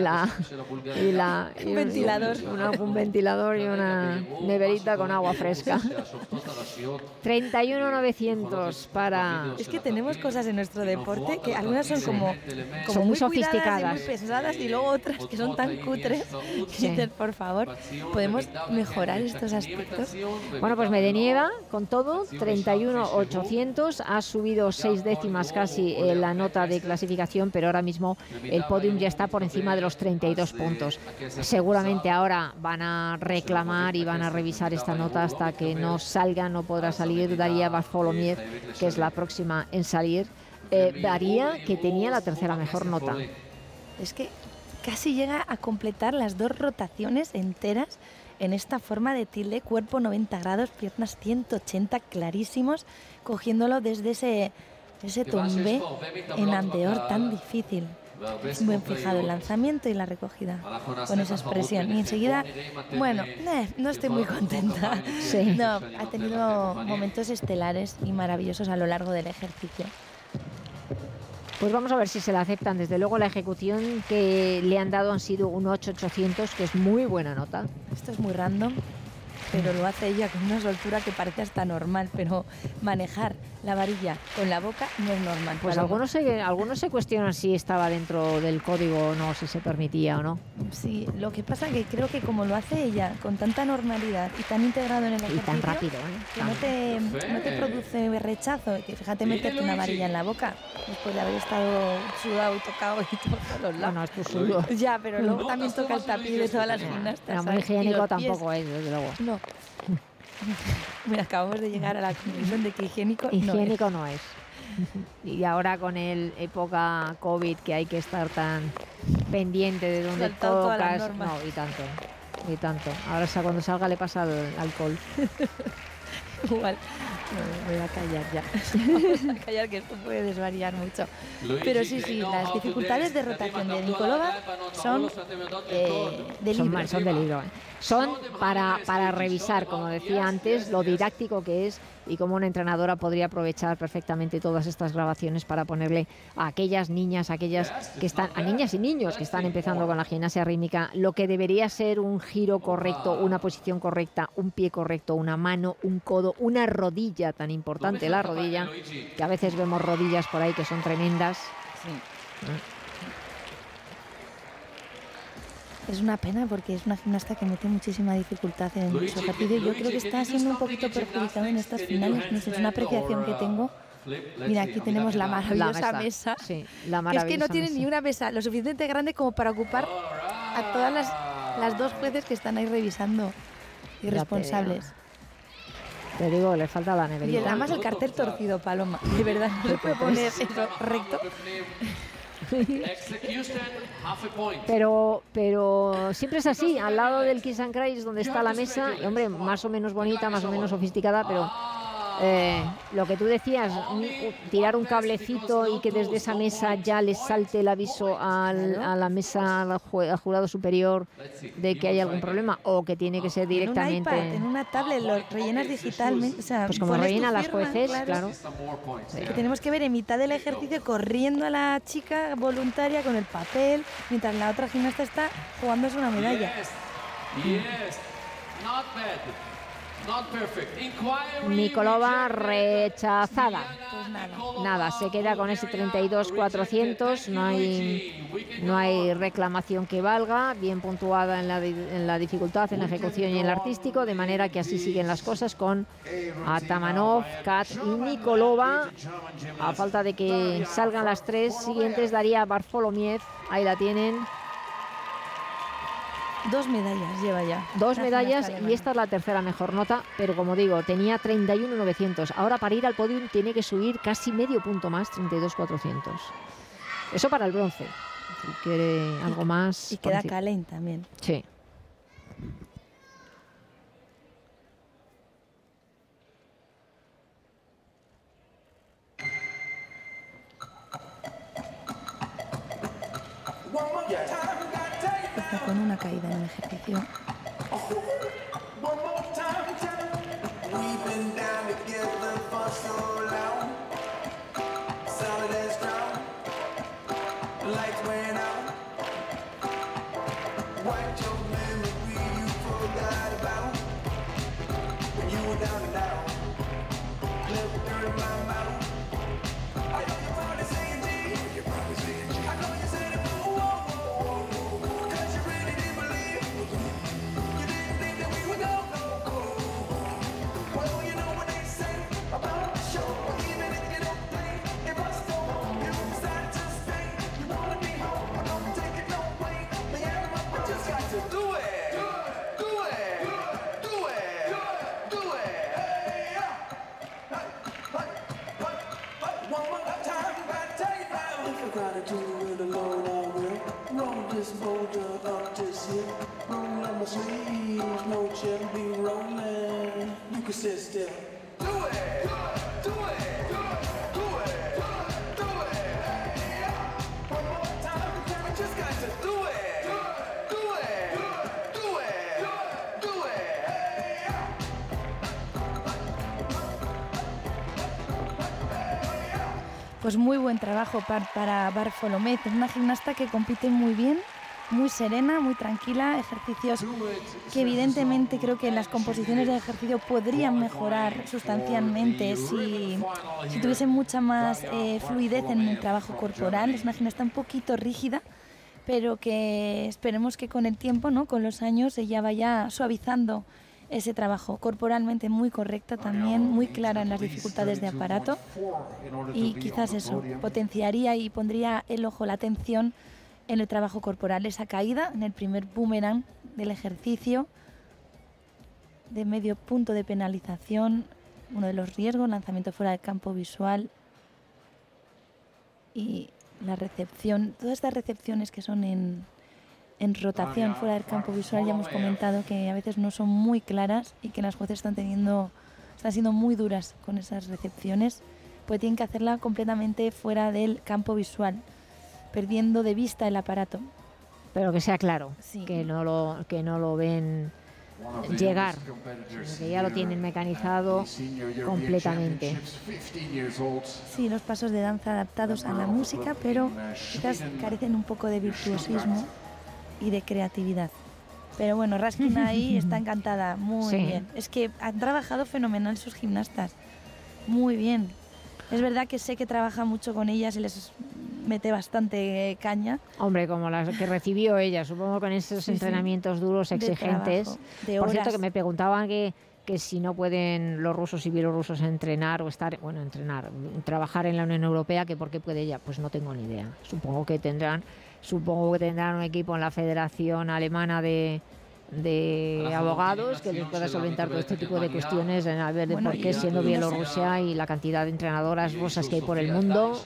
Speaker 1: Un
Speaker 2: ventilador.
Speaker 1: Un ventilador y una neverita con agua fresca. 31.900 para...
Speaker 2: Es que tenemos cosas en nuestro deporte que algunas son como
Speaker 1: son muy
Speaker 2: sofisticadas
Speaker 1: sofisticadas
Speaker 2: y muy pesadas, y luego otras que son tan cutres.
Speaker 1: Sí.
Speaker 2: Por favor, ¿podemos mejorar estos aspectos?
Speaker 1: Bueno, pues Vedenieva, con todo, 31.800, ha subido 6 décimas casi la nota de clasificación, pero ahora mismo el podium ya está por encima de los 32 puntos. Seguramente ahora van a reclamar y van a revisar esta nota hasta que no salga, no podrá salir Daria Bartholomew, que es la próxima en salir. Daria, que tenía la tercera mejor nota.
Speaker 2: Es que casi llega a completar las 2 rotaciones enteras en esta forma de tilde, cuerpo 90 grados, piernas 180 clarísimos, cogiéndolo desde ese tombé en andeor tan difícil. Es muy fijado el lanzamiento y la recogida con esa expresión. Y enseguida, bueno, no estoy muy contenta.
Speaker 1: Sí.
Speaker 2: No, ha tenido momentos estelares y maravillosos a lo largo del ejercicio.
Speaker 1: Pues vamos a ver si se la aceptan. Desde luego la ejecución que le han dado han sido un 8.800, que es muy buena nota.
Speaker 2: Esto es muy random, pero lo hace ella con una soltura que parece hasta normal, pero manejar la varilla con la boca no es normal.
Speaker 1: Pues
Speaker 2: Paloma.
Speaker 1: algunos se cuestionan si estaba dentro del código o no, si se permitía o no.
Speaker 2: Sí, lo que pasa que creo que como lo hace ella con tanta normalidad y tan integrado en el
Speaker 1: Y
Speaker 2: ejercicio,
Speaker 1: tan rápido, ¿eh?
Speaker 2: que no te produce rechazo, que fíjate meterte una varilla en la boca después de haber estado sudado y tocado y todo por los lados.
Speaker 1: Bueno, esto es suyo.
Speaker 2: Ya, pero luego también toca el tapiz de todas las gimnastas.
Speaker 1: Pero muy
Speaker 2: ¿sabes? Y
Speaker 1: higiénico
Speaker 2: los pies.
Speaker 1: tampoco es, desde luego.
Speaker 2: No. Mira, acabamos de llegar a la conclusión de que higiénico,
Speaker 1: Higiénico no es. Y ahora con el época COVID, que hay que estar tan pendiente de dónde
Speaker 2: Saltado todas las
Speaker 1: tocas.
Speaker 2: normas.
Speaker 1: No, y tanto. Ahora cuando salga le pasa el alcohol.
Speaker 2: es igual. No, me voy a callar ya. Vamos a callar, que esto puede desvariar mucho. Pero sí, las dificultades de rotación de Nikolova son de libro.
Speaker 1: Son de libro. Son para revisar, como decía antes, lo didáctico que es y cómo una entrenadora podría aprovechar perfectamente todas estas grabaciones para ponerle a aquellas niñas, a niñas y niños que están empezando con la gimnasia rítmica, lo que debería ser un giro correcto, una posición correcta, un pie correcto, una mano, un codo, una rodilla, tan importante la rodilla, que a veces vemos rodillas por ahí que son tremendas.
Speaker 2: Es una pena porque es una gimnasta que mete muchísima dificultad en su ejercicio. Yo creo que está siendo un poquito perjudicado en estas finales. No sé, es una apreciación que tengo. Mira, aquí tenemos la maravillosa mesa.
Speaker 1: Sí, la
Speaker 2: Que es
Speaker 1: maravillosa
Speaker 2: que no tiene
Speaker 1: mesa.
Speaker 2: ni una mesa lo suficientemente grande como para ocupar a todas las dos jueces que están ahí revisando y responsables.
Speaker 1: Te digo, le falta la
Speaker 2: Y
Speaker 1: neverita.
Speaker 2: además el cartel torcido, Paloma. De verdad, no se puede poner eso recto.
Speaker 1: Pero siempre es así, al lado del Kiss and Cry es donde está la mesa, y hombre, más o menos bonita, más o menos sofisticada, pero lo que tú decías, tirar un cablecito y que desde esa mesa ya les salte el aviso a la mesa, al jurado superior de que hay algún problema, o que tiene que ser directamente...
Speaker 2: En un iPad, en una tablet, lo rellenas digitalmente. O sea,
Speaker 1: Pues como
Speaker 2: pones tu
Speaker 1: rellenan las
Speaker 2: firma,
Speaker 1: jueces, claro.
Speaker 2: Que tenemos que ver en mitad del ejercicio corriendo a la chica voluntaria con el papel, mientras la otra gimnasta está jugándose una medalla.
Speaker 1: Nikolova rechazada.
Speaker 2: Pues nada.
Speaker 1: Nada, se queda con ese 32.400, no hay reclamación que valga, bien puntuada en la dificultad, en la ejecución y en el artístico, de manera que así siguen las cosas con Atamanov, Kat y Nikolova. A falta de que salgan las tres siguientes, daría Barfolomiev, ahí la tienen.
Speaker 2: 2 medallas lleva ya.
Speaker 1: Dos
Speaker 2: La
Speaker 1: medallas
Speaker 2: gimnasta
Speaker 1: y
Speaker 2: alemana.
Speaker 1: esta es la tercera mejor nota, pero como digo, tenía 31.900. Ahora para ir al podium tiene que subir casi medio punto más, 32.400. Eso para el bronce. Si quiere algo más...
Speaker 2: Y
Speaker 1: por
Speaker 2: queda
Speaker 1: encima.
Speaker 2: Kalein también.
Speaker 1: Sí.
Speaker 2: Está con una caída en el ejercicio.
Speaker 6: One more time, we've been down together for so long. Solid and strong. The lights went out. Wiped your memory you forgot about. When you were down and out. Left dirt in my mouth. I know you're probably saying G. I know you said it, whoa. 'Cause you really didn't believe. You didn't think that we would go. Well, you know what they say about the show. Even if you don't play, it must go on. You decide to stay. You wanna be home. Don't take it no way. The animal just got to do it. Do it. Do it. Do it. Hey, one more time, I tell you now. If I gotta do it alone, I will. Roll this boulder up this hill. Roll up my sleeves, no chill, be rolling. You can sit still. Do it. Do it. Do it. Do it. Hey, one more time, I just got to do it. Do it. Do it. Do it. Hey,
Speaker 2: Pues muy buen trabajo para Bartholomew. Es una gimnasta que compite muy bien, muy serena, muy tranquila, ejercicios que evidentemente creo que las composiciones de ejercicio podrían mejorar sustancialmente si tuviese mucha más fluidez en el trabajo corporal. Es una gimnasta un poquito rígida, pero que esperemos que con el tiempo, ¿no?, con los años, ella vaya suavizando ese trabajo. Corporalmente muy correcta también, muy clara en las dificultades de aparato, y quizás eso potenciaría y pondría el ojo, la atención en el trabajo corporal. Esa caída en el primer boomerang del ejercicio de medio punto de penalización, uno de los riesgos, lanzamiento fuera del campo visual y la recepción. Todas estas recepciones que son en rotación fuera del campo visual, ya hemos comentado que a veces no son muy claras y que las jueces están siendo muy duras con esas recepciones, pues tienen que hacerla completamente fuera del campo visual, perdiendo de vista el aparato.
Speaker 1: Pero que sea claro,
Speaker 2: Sí.
Speaker 1: que no lo ven llegar, sino que ya lo tienen mecanizado completamente.
Speaker 2: Sí, los pasos de danza adaptados a la música, pero quizás carecen un poco de virtuosismo y de creatividad. Pero bueno, Raskin ahí está encantada, muy
Speaker 1: Sí.
Speaker 2: bien. Es que han trabajado fenomenal sus gimnastas, muy bien. Es verdad que sé que trabaja mucho con ellas y les mete bastante caña.
Speaker 1: Hombre, como las que recibió ella, supongo, con esos
Speaker 2: Sí, sí.
Speaker 1: entrenamientos duros,
Speaker 2: De
Speaker 1: exigentes.
Speaker 2: trabajo, de
Speaker 1: Por cierto,
Speaker 2: horas.
Speaker 1: que me preguntaban que si no pueden los rusos y bielorrusos entrenar o trabajar en la Unión Europea, que por qué puede ella, pues no tengo ni idea. Supongo que tendrán un equipo en la Federación Alemana de abogados que les pueda solventar todo este tipo de cuestiones, a ver de
Speaker 2: Bueno,
Speaker 1: por qué,
Speaker 2: y
Speaker 1: siendo
Speaker 2: no sé-
Speaker 1: Bielorrusia y la cantidad de entrenadoras rusas que hay por el mundo,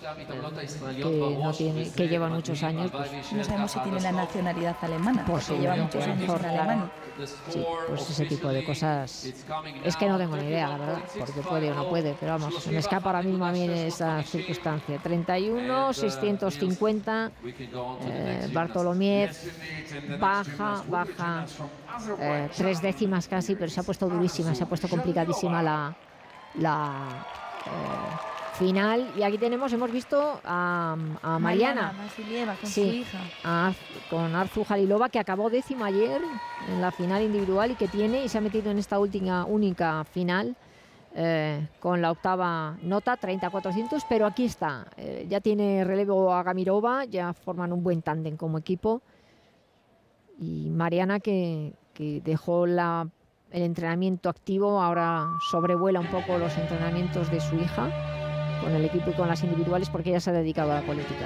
Speaker 1: que llevan muchos años, pues
Speaker 2: No sabemos si tiene la nacionalidad alemana,
Speaker 1: Pues
Speaker 2: porque
Speaker 1: sí,
Speaker 2: lleva
Speaker 1: a lo
Speaker 2: muchos
Speaker 1: mejor,
Speaker 2: años en
Speaker 1: claro.
Speaker 2: Alemania.
Speaker 1: sí, pues ese tipo de cosas es que no tengo ni idea, la verdad, porque puede o no puede, pero vamos, se me escapa ahora mismo a mí esa circunstancia. 31, 650, Bartholomew baja 3 décimas casi, pero se ha puesto durísima, se ha puesto complicadísima la final. Y aquí hemos visto a Mariana
Speaker 2: Vasilieva con
Speaker 1: Sí.
Speaker 2: su hija.
Speaker 1: Con Arzu Jalilova, que acabó décima ayer en la final individual y que se ha metido en esta única final con la octava nota, 30-400, pero aquí está, ya tiene relevo a Gamirova, ya forman un buen tándem como equipo, y Mariana que dejó el entrenamiento activo, ahora sobrevuela un poco los entrenamientos de su hija con el equipo y con las individuales, porque ella se ha dedicado a la política.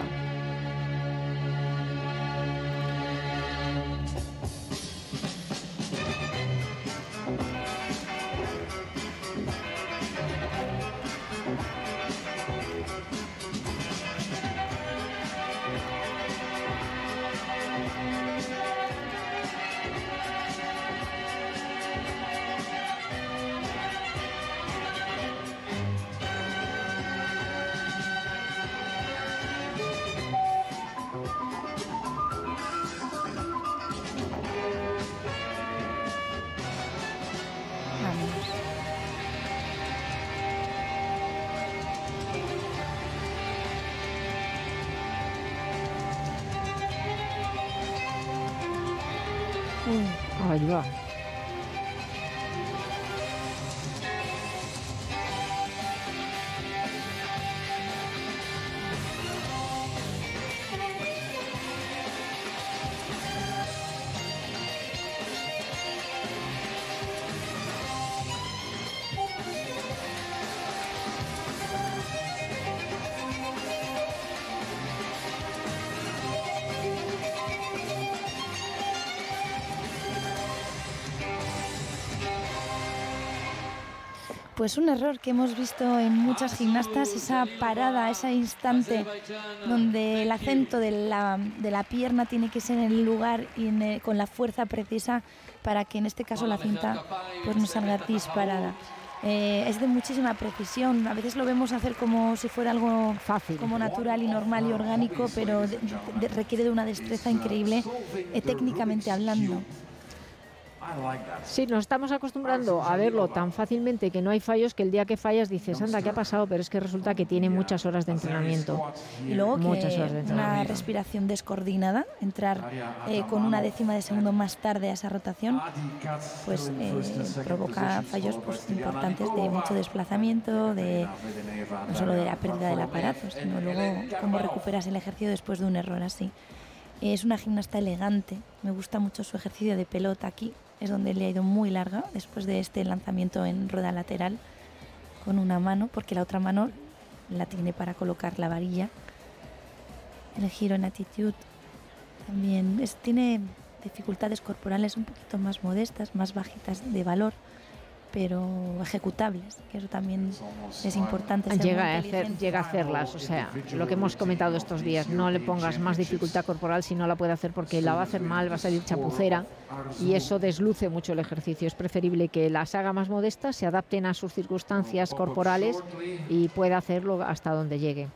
Speaker 2: Vamos.
Speaker 1: Ahí va.
Speaker 2: Pues un error que hemos visto en muchas gimnastas, esa parada, ese instante donde el acento de la pierna tiene que ser en el lugar y con la fuerza precisa para que en este caso la cinta pues no salga disparada. Es de muchísima precisión, a veces lo vemos hacer como si fuera algo
Speaker 1: Fácil.
Speaker 2: como natural y normal y orgánico, pero requiere de una destreza increíble técnicamente hablando.
Speaker 1: Sí, nos estamos acostumbrando a verlo tan fácilmente que no hay fallos, que el día que fallas dices, anda, ¿qué ha pasado? Pero es que resulta que tiene muchas horas de entrenamiento.
Speaker 2: Y luego
Speaker 1: Muchas
Speaker 2: que
Speaker 1: horas de
Speaker 2: una
Speaker 1: entrenamiento.
Speaker 2: respiración descoordinada, entrar con una décima de segundo más tarde a esa rotación, pues provoca fallos pues, importantes de mucho desplazamiento, no solo de la pérdida del aparato, sino luego cómo recuperas el ejercicio después de un error así. Es una gimnasta elegante, me gusta mucho su ejercicio de pelota aquí, es donde le ha ido muy larga después de este lanzamiento en rueda lateral con una mano, porque la otra mano la tiene para colocar la varilla. El giro en attitude también tiene dificultades corporales un poquito más modestas, más bajitas de valor, pero ejecutables, que eso también es importante. ser muy inteligente.
Speaker 1: Llega a hacerlas, o sea, lo que hemos comentado estos días, no le pongas más dificultad corporal si no la puede hacer, porque la va a hacer mal, va a salir chapucera y eso desluce mucho el ejercicio. Es preferible que las haga más modestas, se adapten a sus circunstancias corporales y pueda hacerlo hasta donde llegue.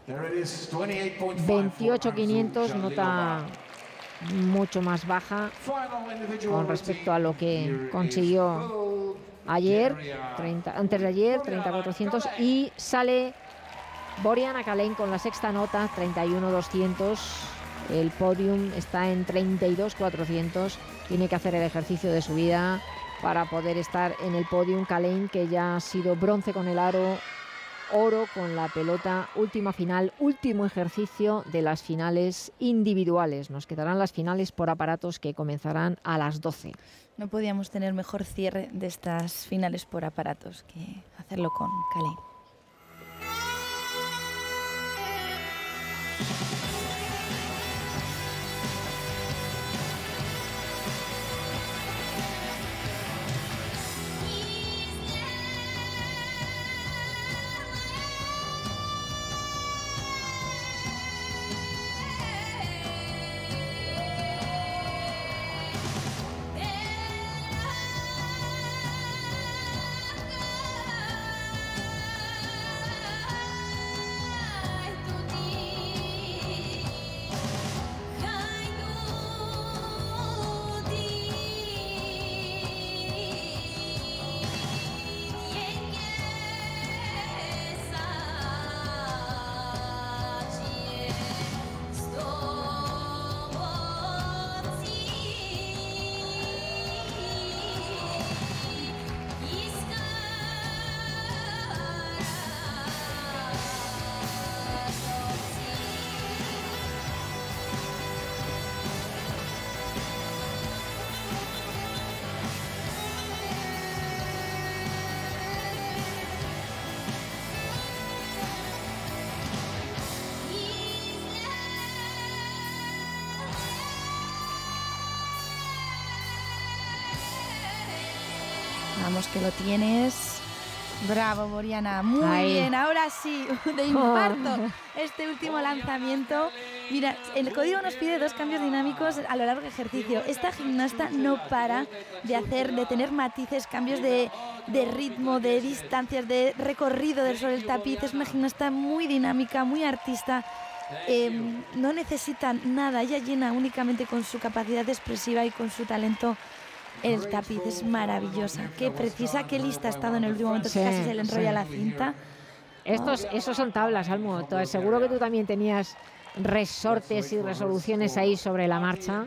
Speaker 1: 28.500, nota mucho más baja con respecto a lo que consiguió ayer, antes de ayer, 30.400, y sale Boriana Calén con la sexta nota, 31.200. El podium está en 32.400. Tiene que hacer el ejercicio de su vida para poder estar en el podium. Calén, que ya ha sido bronce con el aro, oro con la pelota, última final, último ejercicio de las finales individuales. Nos quedarán las finales por aparatos que comenzarán a las 12.
Speaker 2: No podíamos tener mejor cierre de estas finales por aparatos que hacerlo con Calén. Vamos, que lo tienes. Bravo, Boriana. Muy
Speaker 1: Ahí.
Speaker 2: bien, ahora sí, de infarto. Este último lanzamiento. Mira, el código nos pide 2 cambios dinámicos a lo largo del ejercicio. Esta gimnasta no para de tener matices, cambios de ritmo, de distancias, de recorrido sobre el tapiz. Es una gimnasta muy dinámica, muy artista. No necesita nada, ella llena únicamente con su capacidad expresiva y con su talento el tapiz. Es maravillosa, qué precisa, qué lista ha estado en el último momento,
Speaker 1: Sí,
Speaker 2: casi se le enrolla
Speaker 1: sí.
Speaker 2: la cinta.
Speaker 1: Esos son tablas, Almo. Seguro que tú también tenías resortes y resoluciones ahí sobre la marcha.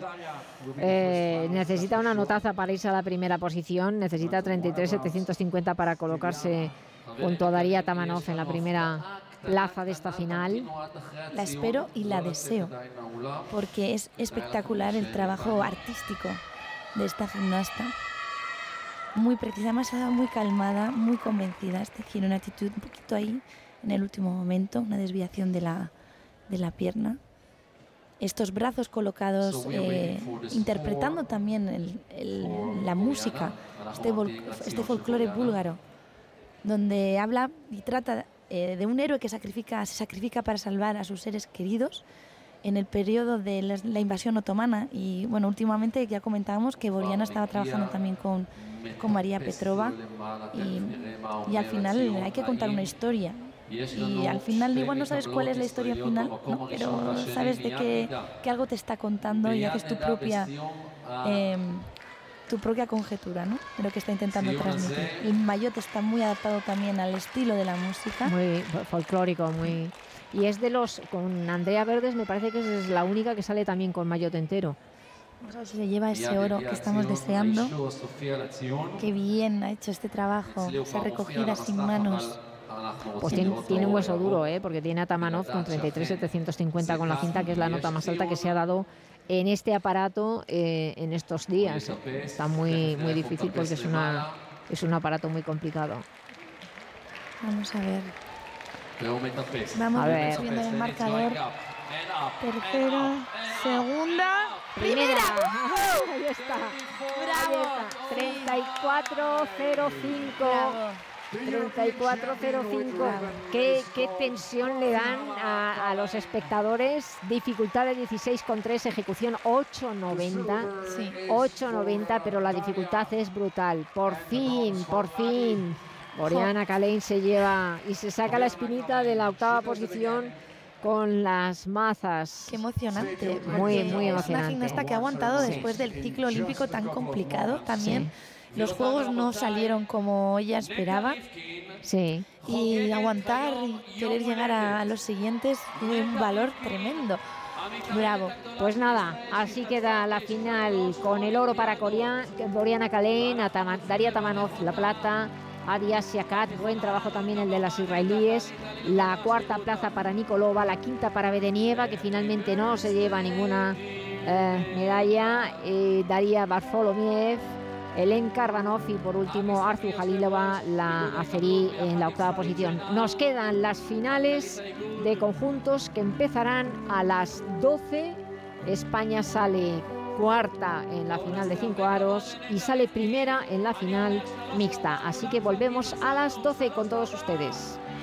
Speaker 1: Necesita una notaza para irse a la primera posición, necesita 33.750 para colocarse junto a Daria Tamanov en la primera plaza de esta final.
Speaker 2: La espero y la deseo, porque es espectacular el trabajo artístico de esta gimnasta. Muy precisa, además muy calmada, muy convencida. Este giro en actitud un poquito ahí en el último momento, una desviación de la pierna. Estos brazos colocados, interpretando también la música, este folclore búlgaro, donde habla y trata de un héroe que se sacrifica para salvar a sus seres queridos en el periodo de la invasión otomana. Y bueno, últimamente ya comentábamos que Boriana estaba trabajando también con María Petrova y al final hay que contar una historia. Y al final igual no sabes cuál es la historia final, ¿no? Pero sabes de que algo te está contando y haces tu tu propia conjetura, ¿no? De lo que está intentando transmitir. El maillot está muy adaptado también al estilo de la música.
Speaker 1: Muy folclórico, muy... Y es de los... Con Andrea Verdes me parece que es la única que sale también con maillot entero.
Speaker 2: Vamos a ver si se lleva ese oro que estamos deseando. Qué bien ha hecho este trabajo, esa recogida sin manos.
Speaker 1: Pues tiene un hueso duro, porque tiene a Tamanov con 33.750 con la cinta, que es la nota más alta que se ha dado en este aparato en estos días. Está muy difícil porque es un aparato muy complicado.
Speaker 2: Vamos a ver. Vamos subiendo el marcador. Tercera, segunda,
Speaker 1: primera. Ahí está.
Speaker 2: ¡Bravo!
Speaker 1: 34-05. ¿Qué tensión le dan a los espectadores? Dificultad de 16,3, ejecución 8,90.
Speaker 2: Sí.
Speaker 1: 8,90, pero la dificultad es brutal. Por fin. Boriana Calén se lleva y se saca la espinita de la octava posición con las mazas.
Speaker 2: Qué emocionante.
Speaker 1: Muy
Speaker 2: Es una
Speaker 1: emocionante.
Speaker 2: gimnasta que ha aguantado después del ciclo olímpico tan complicado también. Los juegos no salieron como ella esperaba.
Speaker 1: Sí.
Speaker 2: Y aguantar y querer llegar a los siguientes tiene un valor tremendo. Bravo.
Speaker 1: Pues nada, así queda la final con el oro para Boriana Calén, a Daria Tamanov la plata, a Diasia Kat, buen trabajo también el de las israelíes, la cuarta plaza para Nikolova, la quinta para Bedenieva, que finalmente no se lleva ninguna medalla, Daria Barfolomiev, Helen Karbanov y por último Arzu Jalilova, la azerí en la octava posición. Nos quedan las finales de conjuntos que empezarán a las 12. España sale cuarta en la final de 5 aros y sale primera en la final mixta. Así que volvemos a las 12 con todos ustedes.